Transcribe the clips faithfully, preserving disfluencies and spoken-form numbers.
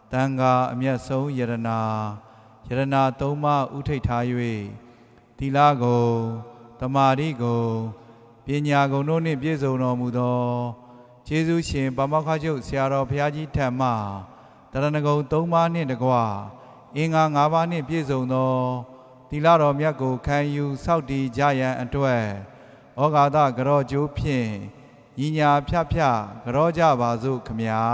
တန်ခါအမျက်ဆုံးယရနာယရနာသုံးပါးဥထိတ်ထား၍သီလဂုဏ်သမာဓိဂုဏ်ပညာဂုဏ်တို့နှင့်ပြည့်စုံတော်မူသောကျေးဇူးရှင်ပါမောက္ခချုပ်ဆရာတော်ဘုရားကြီးထံမှတရဏဂုံသုံးပါးနှင့်တကွအင်္ဂါငါးပါးနှင့်ပြည့်စုံသောသီလတော်မြတ်ကိုခံယူစောင့်တည်ကြရန်အတွက်ဩဃာတကရောကျိုးဖြင့်ညီညာဖြဖြကရောကြပါစို့ခမညာ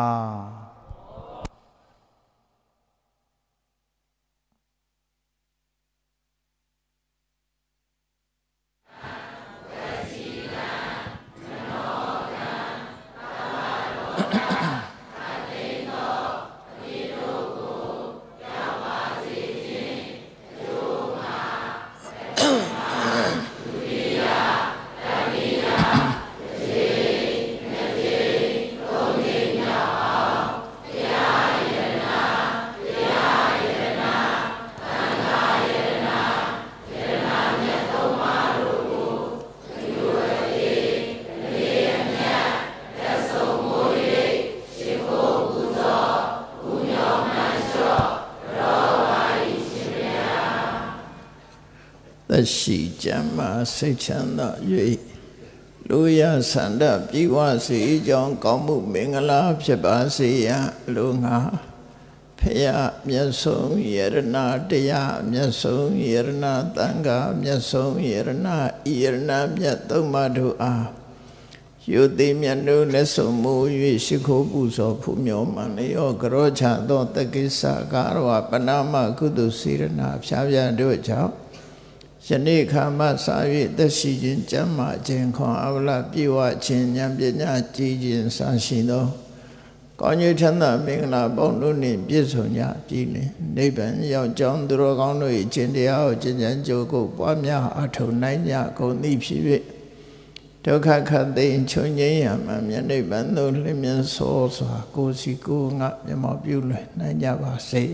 သက်ရှိကျမ်းမာစိတ်ချမ်းသာ၍လူရဆန္ဒပြေဝစေကြောင်းကောင်းမှုမင်္ဂလာဖြစ်ပါစေရန်လူငါဖရာမြတ်ဆုံးယရဏတရားမြတ်ဆုံးယရဏသံဃာမြတ်ဆုံးယရဏဤယရဏမြတ်သုံးပါးတို့အားယုတိမြတ်တို့လက်ဆုံးမူ၍ရှိခိုးပူဇော်ဖူးမြော်မှန်လျောကရောချသောတက္ကိစ္စကာရောပဏာမကုသိုလ်စေရနာဖြာဖြာတို့ကြောင့်ယနေ့ခါမှစာ၍သက်ရှိခြင်းကျမ်းမာခြင်းခွန်အဝလပြေဝခြင်းဉာဏ်ပညာကြည်ခြင်းစရှိသောကောင်းကြီးချမ်းသာမင်္ဂလာပေါင်းတို့နှင့်ပြည့်စုံကြပြီလင်နိဗ္ဗာန်ရောက်ကြောင်းသူတော်ကောင်းတို့၏ခြင်းတရားကိုကျင့်ကြံကြိုးကိုပွားများအထောက်နိုင်ကြကုန်သည်ဖြစ်၍ဒုက္ခခတ်သိမ်းချုပ်ငြိမ်းရမှမြတ်နိဗ္ဗာန်သို့လျင်မြန်သောစွာကိုယ်စီကိုယ်ငါမျက်မှောက်ပြုလွယ်နိုင်ကြပါစေ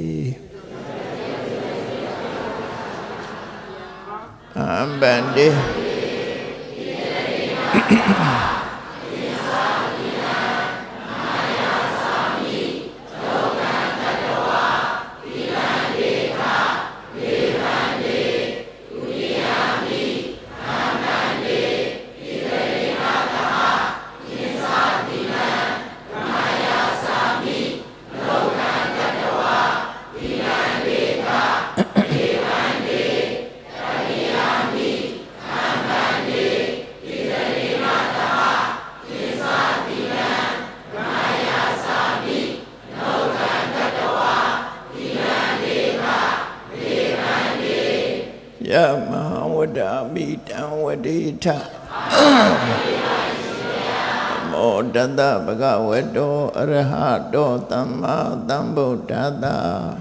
Ambande Wadita Mo Dada Bhagavato Arahato Tamma Sambuddhassa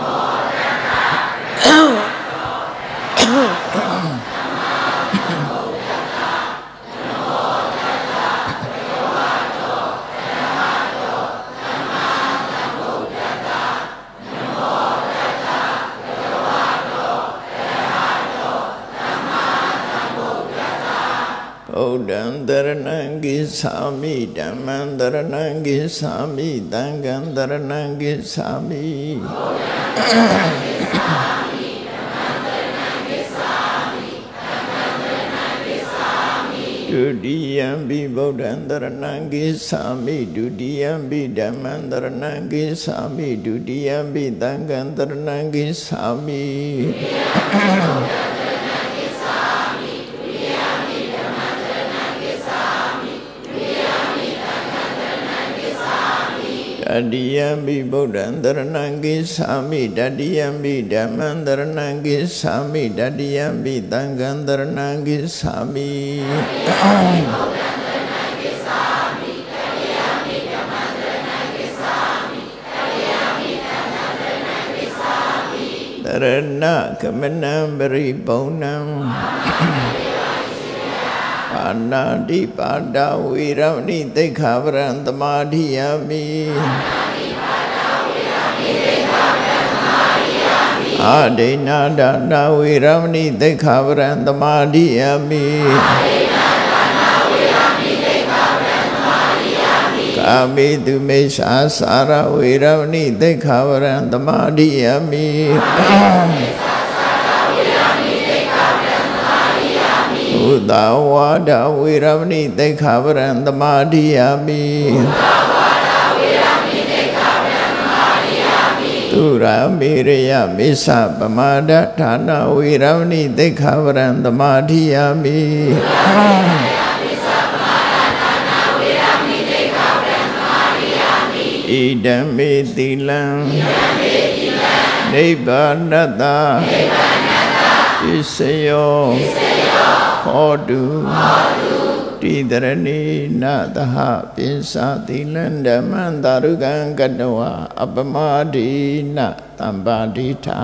Buddhaṃ Dharanam Gissāmi Dhammam Dharanam Gissāmi Sanghaṃ Dharanam Gissāmi Dutiyampi Buddhaṃ Dharanam Gissāmi Dutiyampi Dhammam Dharanam Gissāmi Dutiyampi Sanghaṃ Dharanam Gissāmi Dadiyampi Buddhaṃ Dharanam Gissāmi Dadiyampi Dhammam Dharanam Gissāmi Dadiyampi Sanghaṃ Dharanam Gissāmi Dharana Kamanam Paripurnam Anadi Pada Viramni Dekhavran Tamadhiyami Adena Dana Viramni Dekhavran Tamadhiyami မိသူမိစ္ဆာစာရဝေရမဏိသိက္ခာပရံသမာဓိယာမိဥဒ္ဒဝါဒဝေရမဏိသိက္ခာပရံသမာဓိယာမိသူရာမေရယမိစ္ဆပမာဒဌာနဝေရမဏိသိက္ခာပရံသမာဓိယာမိဣဒံမေတိလံနိဗ္ဗာနတ္တပစ္စယောဟောတုတိတရဏိနသဟပိစ္ဆတိလံဓမ္မံသာရုကံကတဝါအပမဒိနတမ္ပါဒိဋ္ဌာ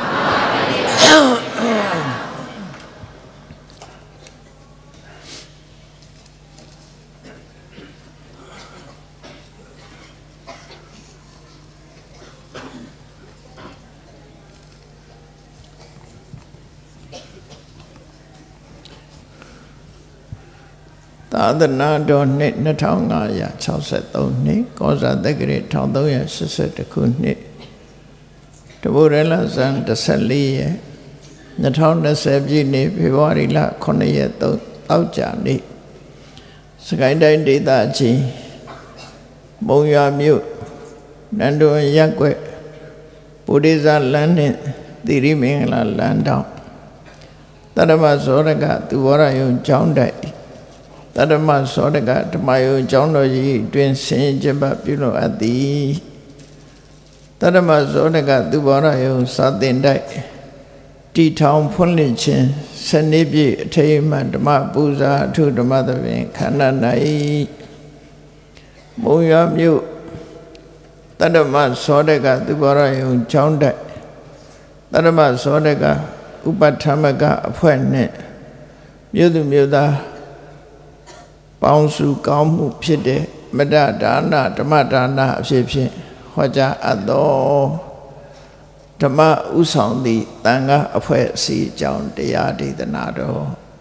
သာသနာတော်နှစ်နှစ်ထောင်ငါးရာခြောက်ဆယ်သုံးနှစ်ကောဇာတက္ကရာတစ်ထောင်သုံးရာရှစ်ဆယ်တစ်ခုနှစ်တပုရလဇန်တစ်ဆယ်လေးရက်နှစ်ထောင်နှစ်ဆယ်ပြည့်နှစ်ဖေဖော်ဝါရီလခုနှစ်ရက်သုံးအောက်ကြနေ့စကိုင်းတိုင်းဒေသကြီးမုံရွာမြို့နန္ဒွန်ရပ်ကွက်ဗုဒ္ဓဇာလမ်းနဲ့သီရိမင်္ဂလာလမ်းတောင်တတ္တမဇောရကသူဝရယုံကျောင်းတိုက်တတ္တမဇောတကဓမ္မယုံကျောင်းတော်ကြီးတွင်ဆင်ကျပပြုလုပ်အပ်သည်တတ္တမဇောတကသူဘောရယုံစာသင်တိုက်တီထောင်ဖွင့်လှစ်ခြင်းစနေပြည့်အထိမ်းအမှတ်ဓမ္မပူဇာအထုဓမ္မသဘင်ခန္ဓာ၌မုံရွာမြို့တတ္တမဇောတကသူဘောရယုံကျောင်းတိုက်တတ္တမဇောတကဥပထမကအဖွဲ့နှင့်မြို့သူမြို့သားပေါင်းစုကောင်းမှုဖြစ်တဲ့မတ္တဒါနဓမ္မဒါနအဖြစ်ဖြင့်ဟောကြားအပ်သောဓမ္မဥဆောင်သည့်တန်ခါအဖွဲ့အစည်းအကြောင်းတရားဒေသနာတော်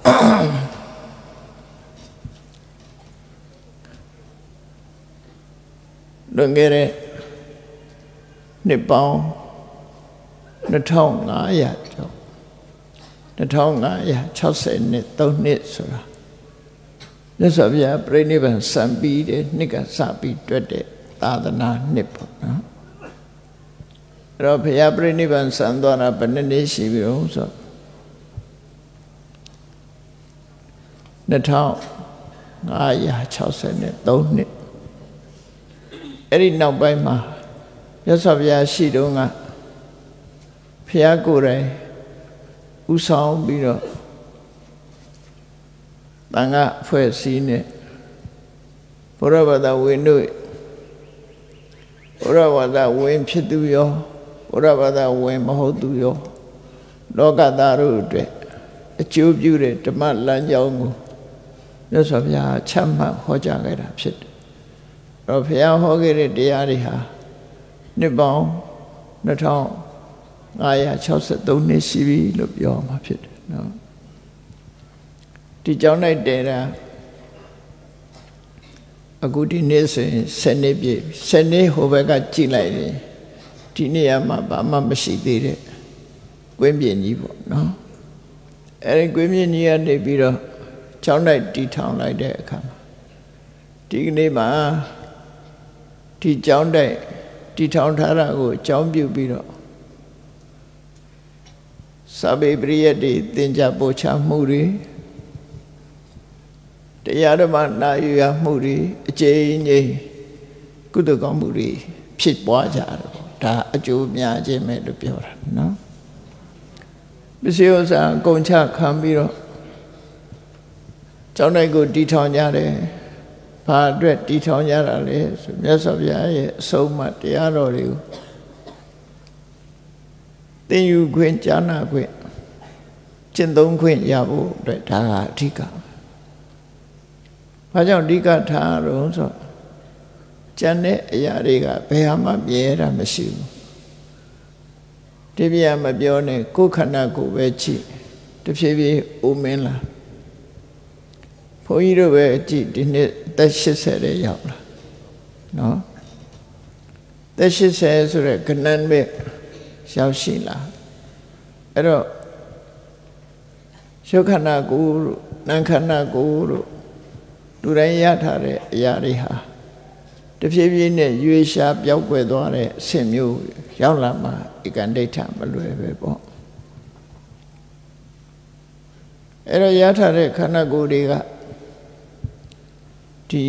လွန်ခဲ့တဲ့နှစ်ပေါင်းနှစ်ထောင်ငါးရာကျော်နှစ်ထောင်ငါးရာခြောက်ဆယ်နှစ်သုံးနှစ်ဆိုတာမြတ်စွာဘုရားပြိဋိဘံစံပြီးတဲ့နှစ်ကစပြီးတွက်တဲ့သာသနာနှစ်ပေါ့နော်အဲ့တော့ဘုရားပြိဋိဘံစံသွားတာဘယ်နှစ်နှစ်ရှိပြီတော့ဆိုနှစ်ထောင်ငါးရာခြောက်ဆယ်သုံးနှစ်အဲ့ဒီနောက်ပိုင်းမှာမြတ်စွာဘုရားရှိတုန်းကဘုရားကိုယ်တိုင်ဥဆောင်ပြီးတော့တန်ခါအဖွဲ့အစည်းနဲ့ဘုရားဘာသာဝင်တို့ဘုရားဘာသာဝင်ဖြစ်သူရောဘုရားဘာသာဝင်မဟုတ်သူရောလောကသားတို့အတွက်အကျိုးပြုတဲ့ဓမ္မလမ်းကြောင်းကိုမြတ်စွာဘုရားချမှတ်ဟောကြားခဲ့တာဖြစ်တယ်။အဲ့တော့ဘုရားဟောခဲ့တဲ့တရားတွေဟာနှစ်ပေါင်းနှစ်ထောင်ငါးရာခြောက်ဆယ်သုံးနှစ်ရှိပြီလို့ပြောမှာဖြစ်တယ်နော်။ဒီကြောင့်လိုက်တယ်တာအခုဒီနေ့ဆိုရင်ဆယ်နှစ်ပြည့်ဆယ်နှစ်ဟိုဘက်ကကြည့်လိုက်ရင်ဒီနေရာမှာဘာမှမရှိသေးတဲ့ကွင်းပြင်ကြီးပေါ့နော်အဲဒီကွင်းပြင်ကြီးကနေပြီးတော့ကျောင်းလိုက်တီထောင်လိုက်တဲ့အခါမှာဒီကနေ့မှာဒီကျောင်းတိုက်တီထောင်ထားတာကိုအကြောင်းပြုပြီးတော့စာပေပရိယတ်တွေသင်ကြားပို့ချမှုတွေတရားဓမ္မနာယူရမှုတွေအကျဉ်းကြီးကုသကောင်းမှုတွေဖြစ်ပွားကြတယ်ဒါအကျိုးများခြင်းပဲလို့ပြောတာနော်ပစ္စည်းဥစ္စာကုန်ချခံပြီးတော့ကျောင်းတိုင်းကိုတီထောင်ကြတယ်ဘာအတွက်တီထောင်ကြတာလဲဆိုမြတ်စွာဘုရားရဲ့အဆုံးအမတရားတော်တွေကိုသင်ယူခွင့်ကြားနာခွင့်ကျင့်သုံးခွင့်ရဖို့အတွက်ဒါကအဓိကဘာကြောင့်အဓိကထားတော့ဆိုကျန်တဲ့အရာတွေကဘယ်ဟာမှမြဲတာမရှိဘူးဒီပြမပြောနဲ့ကိုယ်ခန္ဓာကိုယ်ပဲကြည့်တဖြည်းဖြည်းအိုမင်းလာဘုန်းကြီးတို့ပဲကြည့်ဒီနေ့အသက်၈၀တဲ့ရောက်လာနော်သက်ရှစ်ဆယ်ဆိုတဲ့ကဏ္ဍပဲရောက်ရှိလာအဲ့တော့ရှုခန္ဓာကိုယ်တို့နာခန္ဓာကိုယ်တို့လူတိုင်းရထားတဲ့အရာတွေဟာတဖြည်းဖြည်းနဲ့ရွေးရှားပြောက်ွယ်သွားတဲ့အဆင့်မျိုးရောက်လာမှဧကံဒိဋ္ဌမလွယ်ပဲပေါ့အဲ့တော့ရထားတဲ့ခန္ဓာကိုယ်တွေကဒီ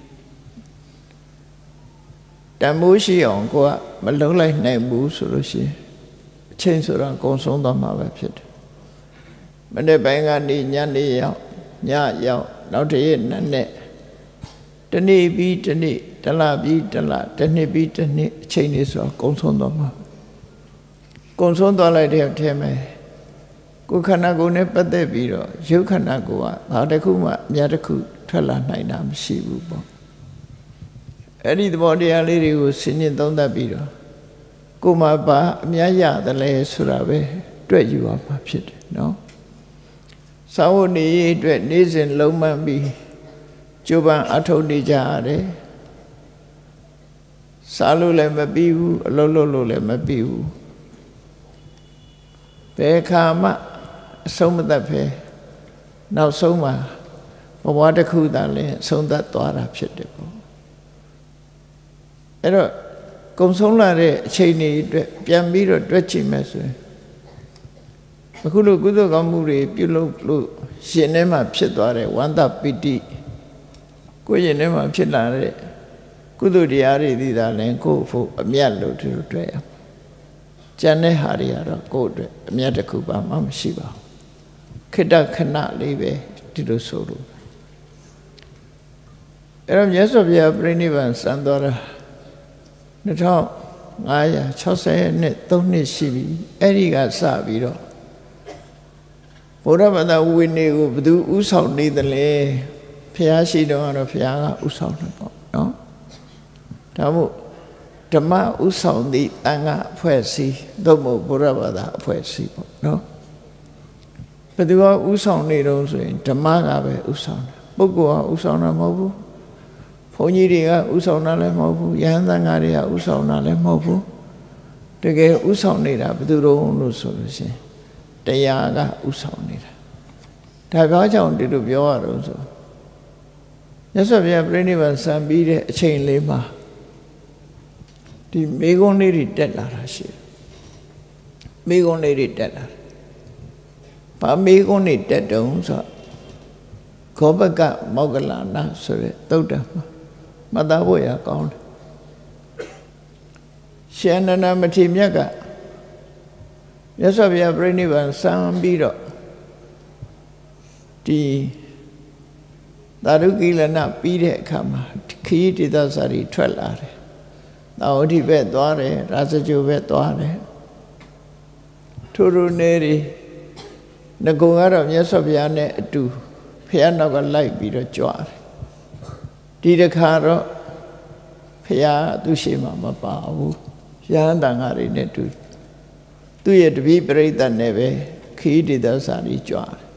တန်မိုးရှိအောင်ကိုကမလုံးလိုက်နိုင်ဘူးဆိုလို့ရှိရင်အချိန်ဆိုတော့ကုံဆုံးသွားမှာပဲဖြစ်တယ်မနေ့ပိုင်းကနေညနေရောက်ညရောက်နောက်တရက်နဲ့နဲ့တနေ့ပြီးတနေ့တလပြီးတလတစ်နှစ်ပြီးတစ်နှစ်အချိန်လေးဆိုတော့ကုံဆုံးသွားမှာကုံဆုံးသွားလိုက်တဲ့အထဲမှာကိုယ်ခန္ဓာကိုယ်နဲ့ပတ်သက်ပြီးတော့ရုပ်ခန္ဓာကိုယ်ကဘာတစ်ခုမှအများတစ်ခုထွက်လာနိုင်တာမရှိဘူးပေါ့အဲ့ဒီသဘောတရားလေးတွေကိုစဉ်းကျင်သုံးသပ်ပြီးတော့ကိုယ်မှာဘာအများရတယ်လဲဆိုတာပဲတွေ့ယူရမှာဖြစ်တယ်နော်သာဝနေအတွက်နေ့စဉ်လုံးမပြီးကျိုးပန်းအထုတ်နေကြရတယ်စားလို့လည်းမပြီးဘူးအလုပ်လုပ်လို့လည်းမပြီးဘူးဘယ်ခါမှအဆုံးမတတ်ပဲနောက်ဆုံးမှာဘဝတစ်ခုသာလည်းအဆုံးသတ်သွားတာဖြစ်တယ်ပေါ့အဲ့တော့ကုံဆုံးလာတဲ့အချိန်တွေအတွက်ပြန်ပြီးတော့တွက်ကြည့်မယ်ဆိုရင်အခုလိုကုသိုလ်ကောင်းမှုတွေပြုလုပ်လို့ရှင်ထဲမှာဖြစ်သွားတဲ့ဝန္တပိတိကိုယ်ရင်ထဲမှာဖြစ်လာတဲ့ကုသိုလ်တရားတွေဒီသာလည်းကိုယ့်ဖို့အမြတ်လို့သူတို့တွေ့ရကျန်တဲ့ဟာတွေကတော့ကိုယ့်အတွက်အမြတ်တစ်ခုပါမှမရှိပါဘူးခိတ္တခဏလေးပဲဒီလိုဆိုလို့အဲ့တော့မြတ်စွာဘုရားပြိဋိဘံစံတော်တာနှစ်ထောင်ငါးရာခြောက်ဆယ်နှစ်သုံးနှစ်ရှိပြီအဲ့ဒီကစပြီးတော့ဘုရားဘာသာဝိနည်းကိုဘယ်သူဥဆောင်နေသလဲဘုရားရှိတော်ကတော့ဘုရားကဥဆောင်တယ်ပေါ့နော်ဒါမို့ဓမ္မဥဆောင်သည့်အင်္ဂအဖွဲ့အစည်းသို့မဟုတ်ဘုရားဘာသာအဖွဲ့အစည်းပေါ့နော်ဘယ်သူကဥဆောင်နေတော့ဆိုရင်ဓမ္မကပဲဥဆောင်တယ်ပုဂ္ဂိုလ်ကဥဆောင်တာမဟုတ်ဘူးဘုန်းကြီးတွေကဥဆောင်တာလည်းမဟုတ်ဘူးယဟန်သံဃာတွေကဥဆောင်တာလည်းမဟုတ်ဘူးတကယ်ဥဆောင်နေတာဘယ်သူတို့လို့ဆိုလို့ရှိရင်တရားကဥဆောင်နေတာဒါဘာကြောင့်ဒီလိုပြောရတော့ဆိုမြတ်စွာဘုရားပြိဋိဘံစံပြီးတဲ့အချိန်လေးမှာဒီမေကုန်းလေးတွေတက်လာတာရှိတယ်မေကုန်းလေးတွေတက်လာဘာမေကုန်းတွေတက်တုံးဆိုခောပကမောဂလနာဆိုတဲ့သုတ်တံမှာမသားဖို့ရကောင်းတယ်ရှင်အနန္ဒမထေရမြတ်ကမြတ်စွာဘုရားပြိဋိဘံစံပြီးတော့ဒီသာဓုကိလနပြီးတဲ့အခါမှာခရီးဒေသစာရီထွက်လာတယ်။သာဝတိဘက်သွားတယ်ရာဇဂိုဘက်သွားတယ်ထိုးထိုးနေရီငကုံကတော့မြတ်စွာဘုရားနဲ့အတူဖះနောက်ကလိုက်ပြီးတော့ကြွားတယ်ဒီတစ်ခါတော့ဖះသူ့ရှိမှမပါဘူးရဟန်းတန်ဃာတွေနဲ့တူသူ့ရဲ့တပည့်ပရိသတ်နဲ့ပဲခရီးဒေသစာရီကြွားတယ်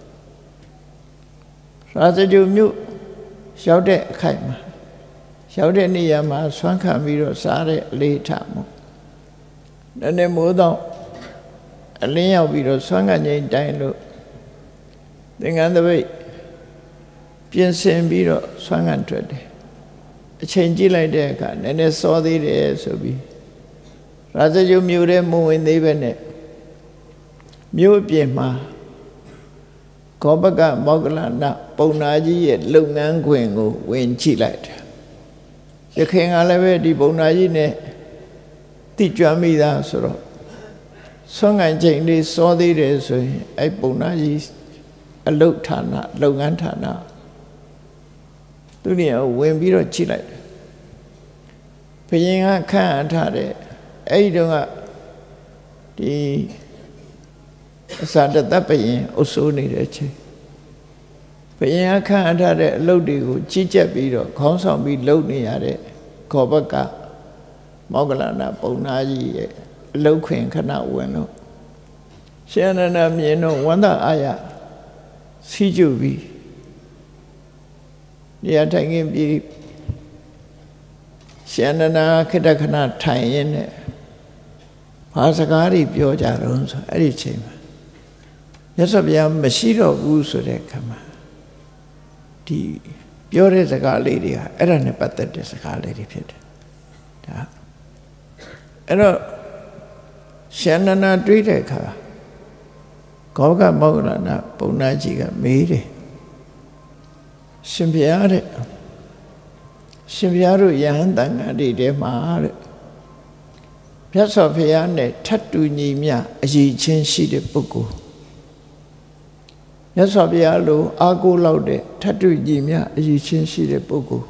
ရာဇဂိုမြို့ရောက်တဲ့အခိုက်မှာရောက်တဲ့နေရာမှာဆွမ်းခံပြီးတော့စားတဲ့အလေးထားမှုနည်းနည်းမိုးတော့အလင်းရောက်ပြီးတော့ဆွမ်းခံချိန်တိုင်းလို့သင်္ကန်းတပိတ်ပြင်ဆင်ပြီးတော့ဆွမ်းခံထွက်တယ်အချိန်ကြည့်လိုက်တဲ့အခါနည်းနည်းစောသေးတယ်ဆိုပြီးရာဇဂိုမြို့ထဲမဝင်သေးပဲနဲ့မြို့အပြင်မှာခောပကမောဂလနာပုံနာကြီးရဲ့လုပ်ငန်းခွင်ကိုဝင်ကြည့်လိုက်တယ်ရခင်ကလည်းပဲဒီပုံနာကြီးနဲ့တိကျွမ်းမိသားဆိုတော့ဆွမ်းခံချိန်လေးစောသေးတယ်ဆိုရင်အဲ့ပုံနာကြီးအလုတ်ဌာနလုပ်ငန်းဌာနသူနေရာဝင်ပြီးတော့ကြည့်လိုက်တယ်ဘုရင်ကခန့်အပ်ထားတဲ့အဲ့ဒီတော့ကဒီအစာတသက်ဘုရင်အုပ်စိုးနေတဲ့အချိန်ဘုရင်ကခန့်အပ်ထားတဲ့အလုပ်တွေကိုကြီးကြပ်ပြီးတော့ခေါင်းဆောင်ပြီးလုပ်နေရတဲ့ခောပကမောဂလနာပုံနာကြီးရဲ့အလုပ်ခွင်ခဏဝင်လို့ရှင်အနန္ဒမြင်တော့ဝန္ဒအာရစီးကျူပြီးနေရာထိုင်ခင်းပြီးရှင်နနာခိတခဏထိုင်ရင်းနဲ့ဘာစကားတွေပြောကြတော့ဆိုအဲ့ဒီချိန်မှာမြတ်စွာဘုရားမရှိတော့ဘူးဆိုတဲ့ခါမှာဒီပြောတဲ့စကားလေးတွေကအဲ့ဒါနဲ့ပတ်သက်တဲ့စကားလေးတွေဖြစ်တယ်ဒါအဲ့တော့ရှင်နနာတွေးတဲ့အခါကောကမောဂလနာပုံနာကြီးကမေးတယ်ရှင်ဘုရားတဲ့ရှင်ဘုရားတို့ယဟန်တန်ဃာတွေထဲမှာတဲ့မြတ်စွာဘုရားနဲ့ထပ်တူညီမျှအရည်ချင်းရှိတဲ့ပုဂ္ဂိုလ်မြတ်စွာဘုရားလိုအာကိုလောက်တဲ့ထပ်တူညီမျှအရည်ချင်းရှိတဲ့ပုဂ္ဂိုလ်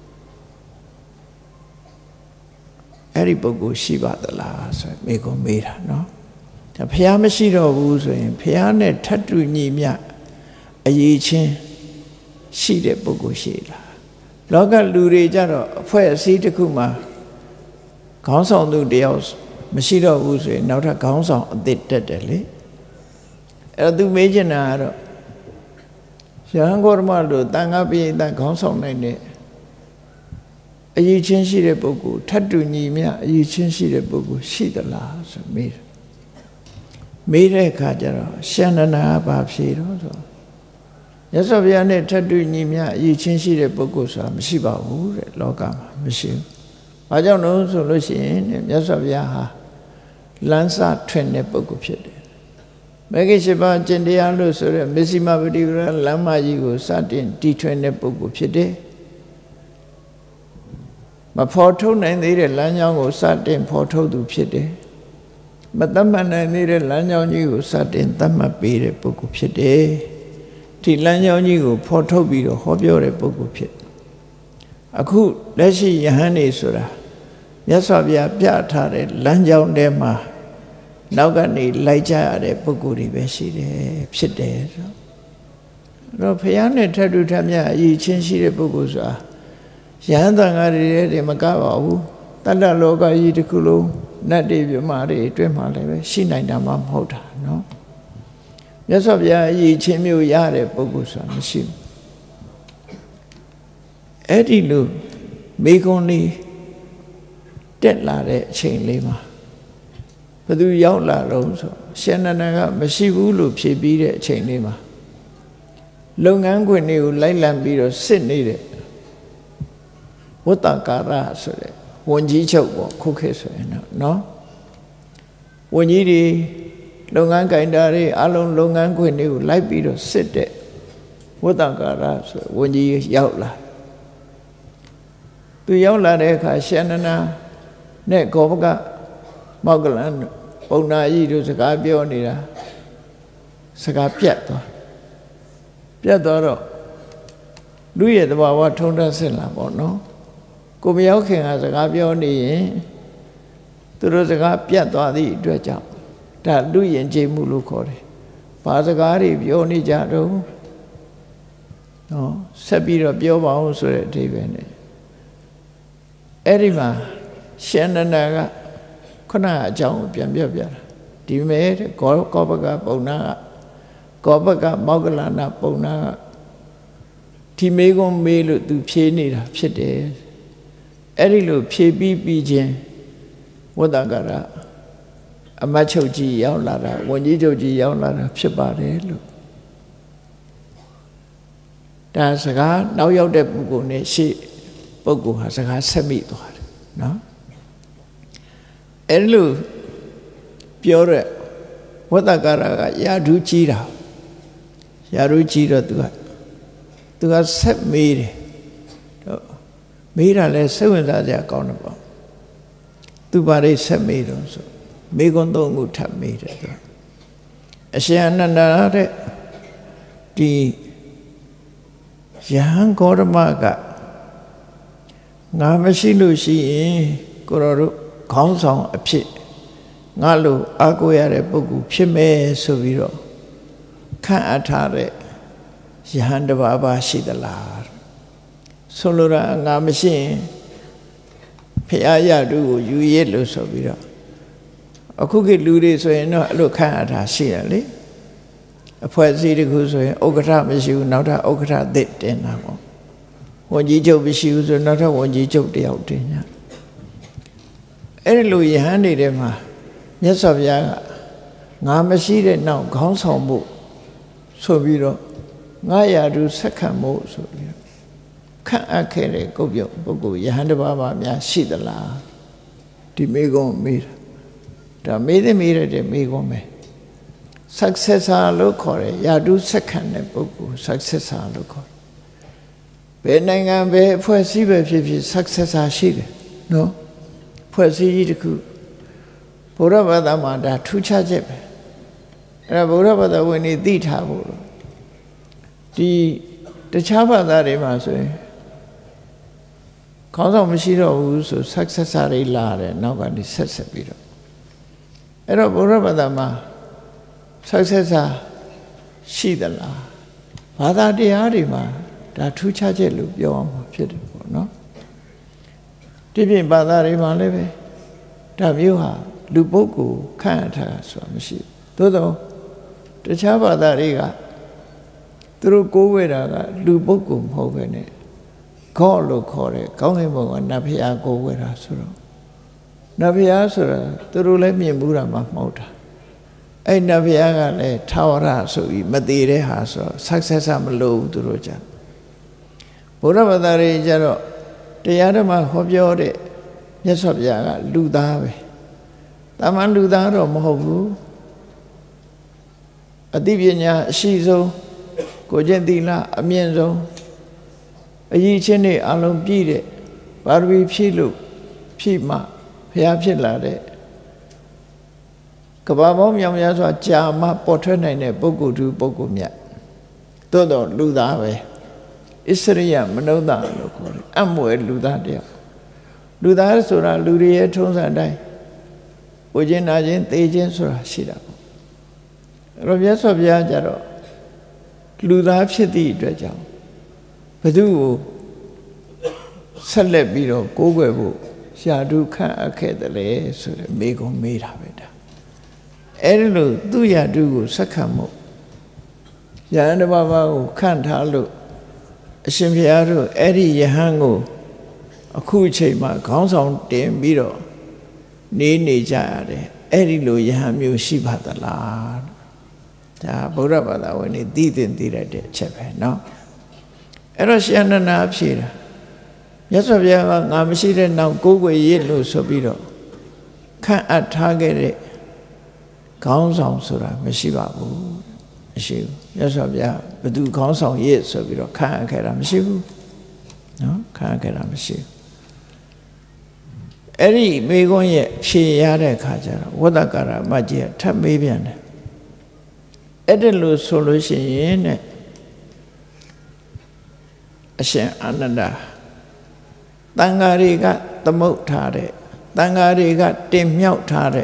အဲ့ဒီပုဂ္ဂိုလ်ရှိပါသလားဆိုမိကုံမေးတာနော်ဒါဘုရားမရှိတော့ဘူးဆိုရင်ဘုရားနဲ့ထပ်တူညီမျှအရည်ချင်းရှိတဲ့ပုဂ္ဂိုလ်ရှိလားလောကလူတွေကြတော့အဖွဲ့အစည်းတစ်ခုမှာခေါင်းဆောင်သူတယောက်မရှိတော့ဘူးဆိုရင်နောက်ထပ်ခေါင်းဆောင်အသစ်တက်တယ်လေအဲ့တော့သူမေးချင်တာကတော့ရဟန်းဂေါတမတို့တန်ခါပိဋကခေါင်းဆောင်နိုင်တဲ့အရည်ချင်းရှိတဲ့ပုဂ္ဂိုလ်ထပ်တူညီမျှအရည်ချင်းရှိတဲ့ပုဂ္ဂိုလ်ရှိသလားဆိုမေးတယ်မေးတဲ့အခါကျတော့ရှင်နနာဘာဖြေတော့ဆိုမြတ်စွာဘုရားနဲ့ထပ်တူညီမျှအရည်ချင်းရှိတဲ့ပုဂ္ဂိုလ်ဆိုတာမရှိပါဘူးတဲ့လောကမှာမရှိဘူး။ဘာကြောင့်လဲဆိုလို့ရှိရင်မြတ်စွာဘုရားဟာလမ်းစာထွင်တဲ့ပုဂ္ဂိုလ်ဖြစ်တယ်။မဂ္ဂင်၈ပါးကျင့်တရားလို့ဆိုရဲမစ္စည်းမပฏิပဒါလမ်းမကြီးကိုစတင်တည်ထွင်တဲ့ပုဂ္ဂိုလ်ဖြစ်တယ်။မဖော်ထုတ်နိုင်သေးတဲ့လမ်းကြောင်းကိုစတင်ဖော်ထုတ်သူဖြစ်တယ်။မသတ်မှတ်နိုင်သေးတဲ့လမ်းကြောင်းကြီးကိုစတင်သတ်မှတ်ပေးတဲ့ပုဂ္ဂိုလ်ဖြစ်တယ်။ဒီလမ်းကြောင်းကြီးကိုဖော်ထုတ်ပြီးတော့ဟောပြောတဲ့ပုဂ္ဂိုလ်ဖြစ်အခုလက်ရှိယဟန်နေဆိုတာမြတ်စွာဘုရားပြထားတဲ့လမ်းကြောင်းထဲမှာနောက်ကနေလိုက်ကြရတဲ့ပုဂ္ဂိုလ်တွေပဲရှိတယ်ဖြစ်တယ်ဆိုတော့ဘုရားနဲ့ထပ်တူထပ်မြတ်အရည်ချင်းရှိတဲ့ပုဂ္ဂိုလ်ဆိုတာယဟန်တန်ဃာတွေတဲ့မကပါဘူးတတ္တလောကကြီးတစ်ခုလုံးနတ်တွေပြမာတွေအတွင်းမှာလည်းပဲရှိနိုင်တာမှမဟုတ်တာနော်မြတ်စွာဘုရားအရည်ချင်းမျိုးရတဲ့ပုဂ္ဂိုလ်ဆိုတာမရှိဘူးအဲ့ဒီလိုမိဂုံးလေးတက်လာတဲ့အချိန်လေးမှာဘယ်သူရောက်လာတော့ဆိုရှင်နန္ဒကမရှိဘူးလို့ဖြေပြီးတဲ့အချိန်လေးမှာလုပ်ငန်းခွင်တွေကိုလိုက်လံပြီးတော့စစ်နေတဲ့ဝတ္တကာရဆိုတဲ့ဝန်ကြီးချုပ်ပေါ့ခုခေတ်ဆိုရင်တော့နော်ဝန်ကြီးတွေလုပ်ငန်းကိုင်တာတွေအလုံးလုပ်ငန်းခွင်တွေကိုလိုက်ပြီးတော့စစ်တဲ့ဝတ္တကာရဆိုဝန်ကြီးရောက်လာသူရောက်လာတဲ့အခါရှင်နနာနဲ့ဂောဘကမောက္ကလန်ပုံနာကြီးတို့စကားပြောနေတာစကားပြတ်သွားပြတ်သွားတော့လူရဲ့သဘာဝထုံးတမ်းစစ်လာပေါ့နော်ကိုမရောက်ခင်ကစကားပြောနေရင်သူတို့စကားပြတ်သွားသည့်အတွက်ကြောင့်ဒါလူယဉ်ကျေးမှုလို့ခေါ်တယ်ဘာစကားတွေပြောနေကြတော့နော်ဆက်ပြီးတော့ပြောပါအောင်ဆိုတဲ့အဓိပ္ပာယ်နဲ့အဲ့ဒီမှာရှင်နန္ဒကခုနအကြောင်းကိုပြန်ပြောပြတာဒီမဲ့ကောကောပကပုံနာကကောပကမောက္ကလနာပုံနာကဒီမေကုံမေးလို့သူဖြေနေတာဖြစ်တယ်အဲ့ဒီလိုဖြေပြီးပြီးချင်းဝတ္တကာရအမတ်ချုပ်ကြီးရောက်လာတာဝန်ကြီးချုပ်ကြီးရောက်လာတာဖြစ်ပါတယ်လို့ဒါစကားနောက်ရောက်တဲ့ပုဂ္ဂိုလ်နဲ့ရှေ့ပုဂ္ဂိုလ်ဟာစကားဆက်မိသွားတယ်နော်အဲ့လိုပြောတဲ့ဝတ္တကာရကယာဓုကြီးတာယာဓုကြီးတော့သူကသူကဆက်မေးတယ်တော့မေးတာလဲစိတ်ဝင်စားကြကောင်းတယ်ပေါ့သူဘာလေးဆက်မေးတော့ဆိုမေကွန်းသုံးခုထပ်မေးတယ်သူအရှင်အနန္ဒာတဲ့ဒီယဟန်ဂေါတမကငါမရှိလို့ရှိရင်ကိုရောတို့ခေါင်းဆောင်အဖြစ်ငါလိုအားကိုးရတဲ့ပုဂ္ဂိုလ်ဖြစ်မယ်ဆိုပြီးတော့ခန့်အပ်ထားတဲ့ယဟန်တစ်ပါးပါရှိသလားဆိုလိုတာငါမရှိရင်ဖရာရတုကိုယူရစ်လို့ဆိုပြီးတော့အခုခေတ်လူတွေဆိုရင်တော့အဲ့လိုခန့်အပ်ထားရှိရလေအဖွဲ့အစည်းတစ်ခုဆိုရင်ဥက္ကဋ္ဌမရှိဘူးနောက်ထပ်ဥက္ကဋ္ဌသစ်တင်တာပေါ့ဝန်ကြီးချုပ်မရှိဘူးဆိုနောက်ထပ်ဝန်ကြီးချုပ်တယောက်တင်ညာအဲ့ဒီလိုယဟန်နေတဲ့မှာမြတ်စွာဘုရားကငါမရှိတဲ့နောက်ခေါင်းဆောင်မှုဆိုပြီးတော့ငါရာထူးဆက်ခံမှုဆိုပြီးတော့ခန့်အပ်ခဲ့တဲ့ကုတ်ပြုတ်ပုဂ္ဂိုလ်ယဟန်တစ်ပါးပါများရှိသလားဒီမေကုံမေးတာဒါမေးတဲ့မေးရတဲ့မေကုံပဲ successor လို့ခေါ်တယ်ရာထူးဆက်ခံတဲ့ပုဂ္ဂိုလ် successor လို့ခေါ်ဘယ်နိုင်ငံပဲအဖွဲ့အစည်းပဲဖြစ်ဖြစ် successor ရှိတယ်နော်ဖွဲ့စည်းကြီးတစ်ခုဘုရားဘာသာမှာဒါထူးခြားချက်ပဲအဲ့ဒါဘုရားဘာသာဝင်နေသိထားဖို့လို့ဒီတခြားဘာသာတွေမှာဆိုရင်ခေါင်းဆောင်မရှိတော့ဘူးဆို successor တွေလာတယ်နောက်ကနေဆက်ဆက်ပြီးတော့အဲ့တော့ဘုရားဘာသာမှာ successor ရှိသလားဘာသာတရားတွေမှာဒါထူးခြားချက်လို့ပြောအောင်ဖြစ်တယ်ပေါ့နော်ဒီပြင်ဘာသာတွေမှာလည်းပဲဒါမျိုးဟာလူပုဂ္ဂိုလ်ခန့်ထားဆိုတာမရှိဘူးသို့တော့တခြားဘာသာတွေကသူတို့ကိုးဝဲတာကလူပုဂ္ဂိုလ်မဟုတ်ပဲနဲ့Godလို့ခေါ်တယ်ကောင်းကင်ဘုံကနတ်ဖျားကိုးဝဲတာဆိုတော့နတ်ဖျားဆိုတာသူတို့လည်းမြင်ဘူးတာမှမဟုတ်တာအဲ့နတ်ဖျားကလည်းထာဝရဆိုပြီးမသေးတဲ့ဟာဆိုတော့ successor မလို့ဘူးသူတို့ကြဘုရားဘာသာတွေကြတော့တရားဓမ္မဟောပြောတဲ့မြတ်စွာဘုရားကလူသားပဲတာမန်လူသားတော့မဟုတ်ဘူးအသိပညာအရှိဆုံးကိုကျင့်သီလအမြင့်ဆုံးအရေးချင်းတွေအလုံးပြည့်တဲ့ပါရမီဖြည့်လို့ဖြည့်မှဘုရားဖြစ်လာတဲ့ကဘာပေါင်းမြောင်များစွာကြာမှပေါ်ထွက်နိုင်တဲ့ပုဂ္ဂိုလ်သူပုဂ္ဂိုလ်မြတ်သို့တော့လူသားပဲဣစရိယမနုဿလို့ခေါ်တယ်အမွယ်လူသားတယောက်လူသားဆိုတာလူတွေရဲ့ထုံးစံတိုင်းဝိခြင်းနာခြင်းသေခြင်းဆိုတာရှိတာပေါ့အဲ့တော့မြတ်စွာဘုရားကြတော့လူသားဖြစ်သည့်အတွက်ကြောင့်ဘသူကိုဆက်လက်ပြီးတော့ကိုးကွယ်ဖို့ရှားဒုခန့်အပ်ခဲ့တယ်လေဆိုတဲ့မေကုံမေးတာပဲဒါအဲ့ဒီလိုသူ့ရာထူးကိုဆက်ခံမှုယဟန်တစ်ပါးပါးကိုခန့်ထားလို့အရှင်ဘုရားတို့အဲ့ဒီယဟန်ကိုအခုအချိန်မှာခေါင်းဆောင်တင်ပြီးတော့နေနေကြရတယ်အဲ့ဒီလိုယဟန်မျိုးရှိပါသလားဒါဗုဒ္ဓဘာသာဝင်တွေသိသိသိရတဲ့အချက်ပဲเนาะအဲ့တော့ရှင်အနန္ဒာဖြေတာမြတ်စွာဘုရားကငါမရှိတဲ့နောက်ကိုးကွယ်ရည်လို့ဆိုပြီးတော့ခန့်အပ်ထားခဲ့တဲ့ခေါင်းဆောင်ဆိုတာမရှိပါဘူးမရှိဘူးမြတ်စွာဘုရားဘသူခေါင်းဆောင်ရည်ဆိုပြီးတော့ခန့်အပ်ခဲ့တာမရှိဘူးเนาะခန့်အပ်ခဲ့တာမရှိဘူးအဲ့ဒီမေခွန်းရဲ့ဖြေရတဲ့အခါကျတော့ဝတ္တကာရမကြီးကထပ်မေးပြန်တယ်အဲ့ဒါလို့ဆိုလို့ရှိရင်တဲ့အရှင်အာနန္ဒာတန်ဃာတွေကသမုတ်ထားတဲ့တန်ဃာတွေကတင်မြှောက်ထားတဲ့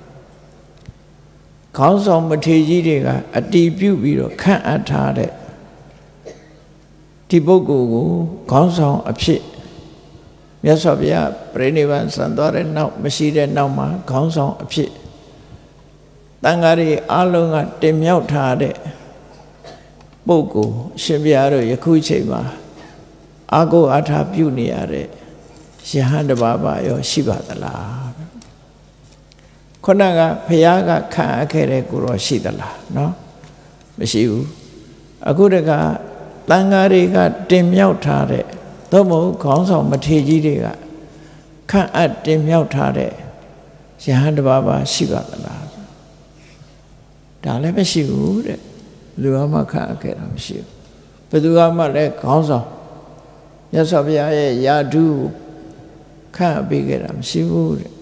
ခေါင်းဆောင်မထေရကြီးတွေကအတီးပြုတ်ပြီးတော့ခန့်အပ်ထားတဲ့ဒီပုဂ္ဂိုလ်ကိုခေါင်းဆောင်အဖြစ်မြတ်စွာဘုရားပြိဋိဘံဆံသွားတဲ့နောက်မရှိတဲ့နောက်မှာခေါင်းဆောင်အဖြစ်တန်ဃာတွေအလုံးကတင်မြှောက်ထားတဲ့ပုဂ္ဂိုလ်ရှင်ဘုရားတို့ယခုချိန်မှာအာကိုအာထာပြုနေရတဲ့ယဟန်တစ်ပါးပါရောရှိပါသလားခုနကဘုရားကခံအပ်ခဲ့တဲ့ကိုရောရှိသလားเนาะမရှိဘူးအခုတကတန်ဃာတွေကတင်မြှောက်ထားတဲ့သို့မဟုတ်ခေါင်းဆောင်မထေရကြီးတွေကခံအပ်တင်မြှောက်ထားတဲ့ယဟန်တစ်ပါးပါရှိပါသလားဒါလည်းမရှိဘူးတဲ့ဘယ်သူမှခံအပ်ခဲ့တာမရှိဘူးဘယ်သူမှလည်းခေါင်းဆောင်မြတ်စွာဘုရားရဲ့ယာတုခန့်အပ်ပေးခဲ့တာမရှိဘူးတဲ့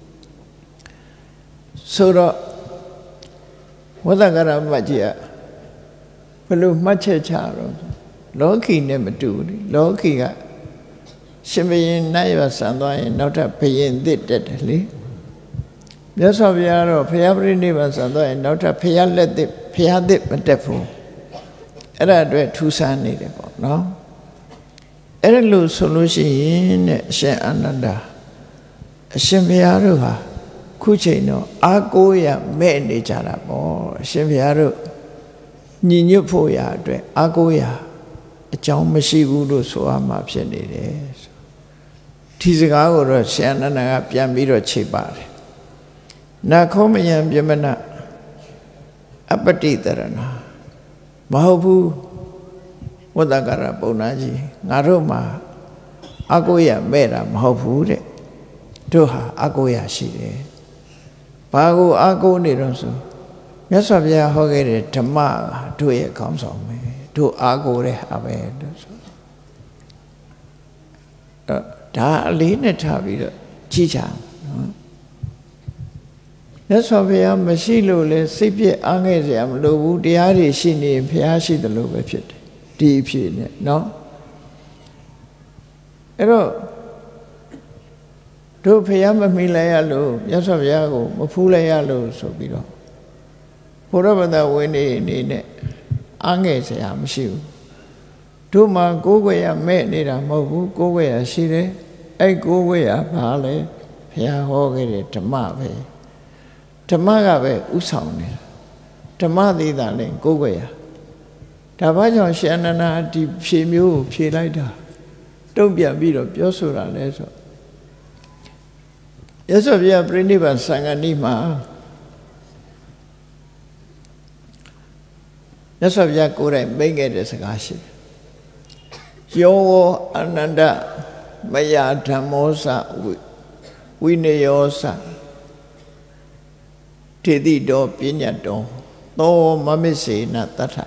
ဆိုတော့ဝတ္တကရမကြီးကဘယ်လိုမှတ်ချက်ချတော့လောကီနဲ့မတူဘူးလောကီကရှင်ဘုရင်နတ်ရွာဆံသွားရင်နောက်ထပ်ဘုရင်သစ်တက်တယ်လေမြတ်စွာဘုရားတော့ဘုရားပြိဋိဘံဆံသွားရင်နောက်ထပ်ဘုရားလက်သစ်ဘုရားသစ်မတက်ဘူးအဲ့ဒါအတွက်ထူးဆန်းနေတယ်ပေါ့နော်အဲ့ဒါလို့ဆိုလို့ရှိရင်တဲ့အရှင်အာနန္ဒာအရှင်ဘုရားတို့ဟာခုချိန်တော့အာကိုရမဲ့နေကြတာပေါ့အရှင်ဘုရားတို့ညီညွတ်ဖို့ရာအတွက်အာကိုရအကြောင်းမရှိဘူးလို့ဆိုရမှာဖြစ်နေတယ်ဒီစကားကိုတော့ရှင်အနန္ဒာကပြန်ပြီးတော့ခြေပါတယ်နာခောမယံပြမနအပတိတရဏမဟုတ်ဘူးဝတ္တကရပုံနာကြီးငါတို့မှာအကိုရမဲ့တာမဟုတ်ဘူးတဲ့တို့ဟာအကိုရရှိတယ်ဘာကိုအကိုနေတော့ဆိုမြတ်စွာဘုရားဟောခဲ့တဲ့ဓမ္မတို့ရဲ့ခေါင်းဆောင်ပဲတို့အကိုတဲ့ဟာပဲလို့ဆိုဒါအလေးနဲ့ထားပြီးတော့ကြည့်ကြနော်မြတ်စွာဘုရားမရှိလို့လဲစိတ်ပြည့်အားငယ်စရာမလိုဘူးတရားတွေရှိနေဘုရားရှိတယ်လို့ပဲဖြစ်တယ်ဒီအဖြစ်နဲ့နော်အဲ့တော့တို့ဘုရားမမီလိုက်ရလို့မြတ်စွာဘုရားကိုမဖူးလိုက်ရလို့ဆိုပြီးတော့ဘုရားဗဒဝိနည်းအနေနဲ့အားငယ်စရာမရှိဘူးတို့မှာကိုယ်ွယ်ရမဲ့နေတာမဟုတ်ဘူးကိုယ်ွယ်ရရှိတယ်အဲ့ကိုယ်ွယ်ရဘာလဲဘုရားဟောခဲ့တဲ့ဓမ္မပဲဓမ္မကပဲဥဆောင်နေတာဓမ္မသေးတာလည်းကိုယ်ွယ်ရဒါဘာကြောင့်ရှင်အနန္ဒာဒီဖြေမျိုးကိုဖြေလိုက်တာတုံ့ပြန်ပြီးတော့ပြောဆိုတာလဲဆိုရသော်ဘုရားပြိဋိဘံသံဃာနိမှာရသော်ဘုရားကိုယ်တိုင်မိန့်ခဲ့တဲ့စကားရှိတယ်ယောဝအနန္တမယဓမ္မောသဝိနယောသတေတိတောပညတ်တောသောမမစ္စေနတထ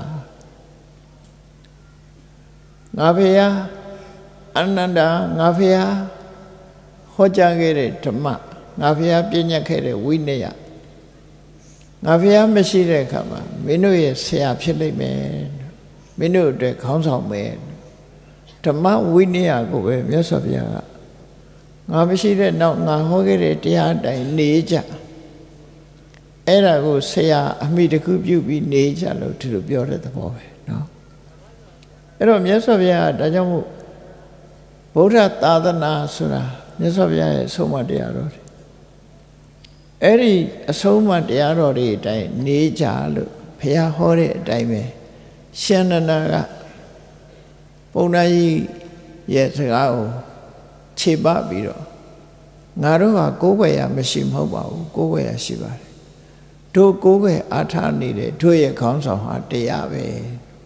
ငါဖေယအနန္တငါဖေယဟောကြားခဲ့တဲ့ဓမ္မငါဖေယပညတ်ခဲ့တဲ့ဝိနယငါဖေယမရှိတဲ့အခါမှာမင်းတို့ရဲ့ဆရာဖြစ်လိမ့်မယ်မင်းတို့အတွက်ခေါင်းဆောင်မယ်ဓမ္မဝိနည်းကိုပဲမြတ်စွာဘုရားကငါမရှိတဲ့နောက်ငါဟောခဲ့တဲ့တရားအတိုင်းနေကြအဲ့ဒါကိုဆရာအမိတခုပြုပြီးနေကြလို့ဒီလိုပြောတဲ့သဘောပဲเนาะအဲ့တော့မြတ်စွာဘုရားဒါကြောင့်မို့ဗုဒ္ဓသာသနာဆိုတာမြတ်စွာဘုရားရဲ့အဆုံးအမတရားတော်တွေအဲ့ဒီအဆုံးအမတရားတော်တွေအတိုင်းနေကြလို့ဘုရားဟောတဲ့အတိုင်းပဲရှင်နန္ဒာကပုံနာကြီးရဲ့စကားကိုခြေပပြီးတော့ငါတို့ကကိုယ်ွယ်ရမရှိမဟုတ်ပါဘူးကိုယ်ွယ်ရရှိပါတယ်တို့ကိုယ်ွယ်အားထားနေတဲ့တို့ရဲ့ခေါင်းဆောင်ဟာတရားပဲအဲ့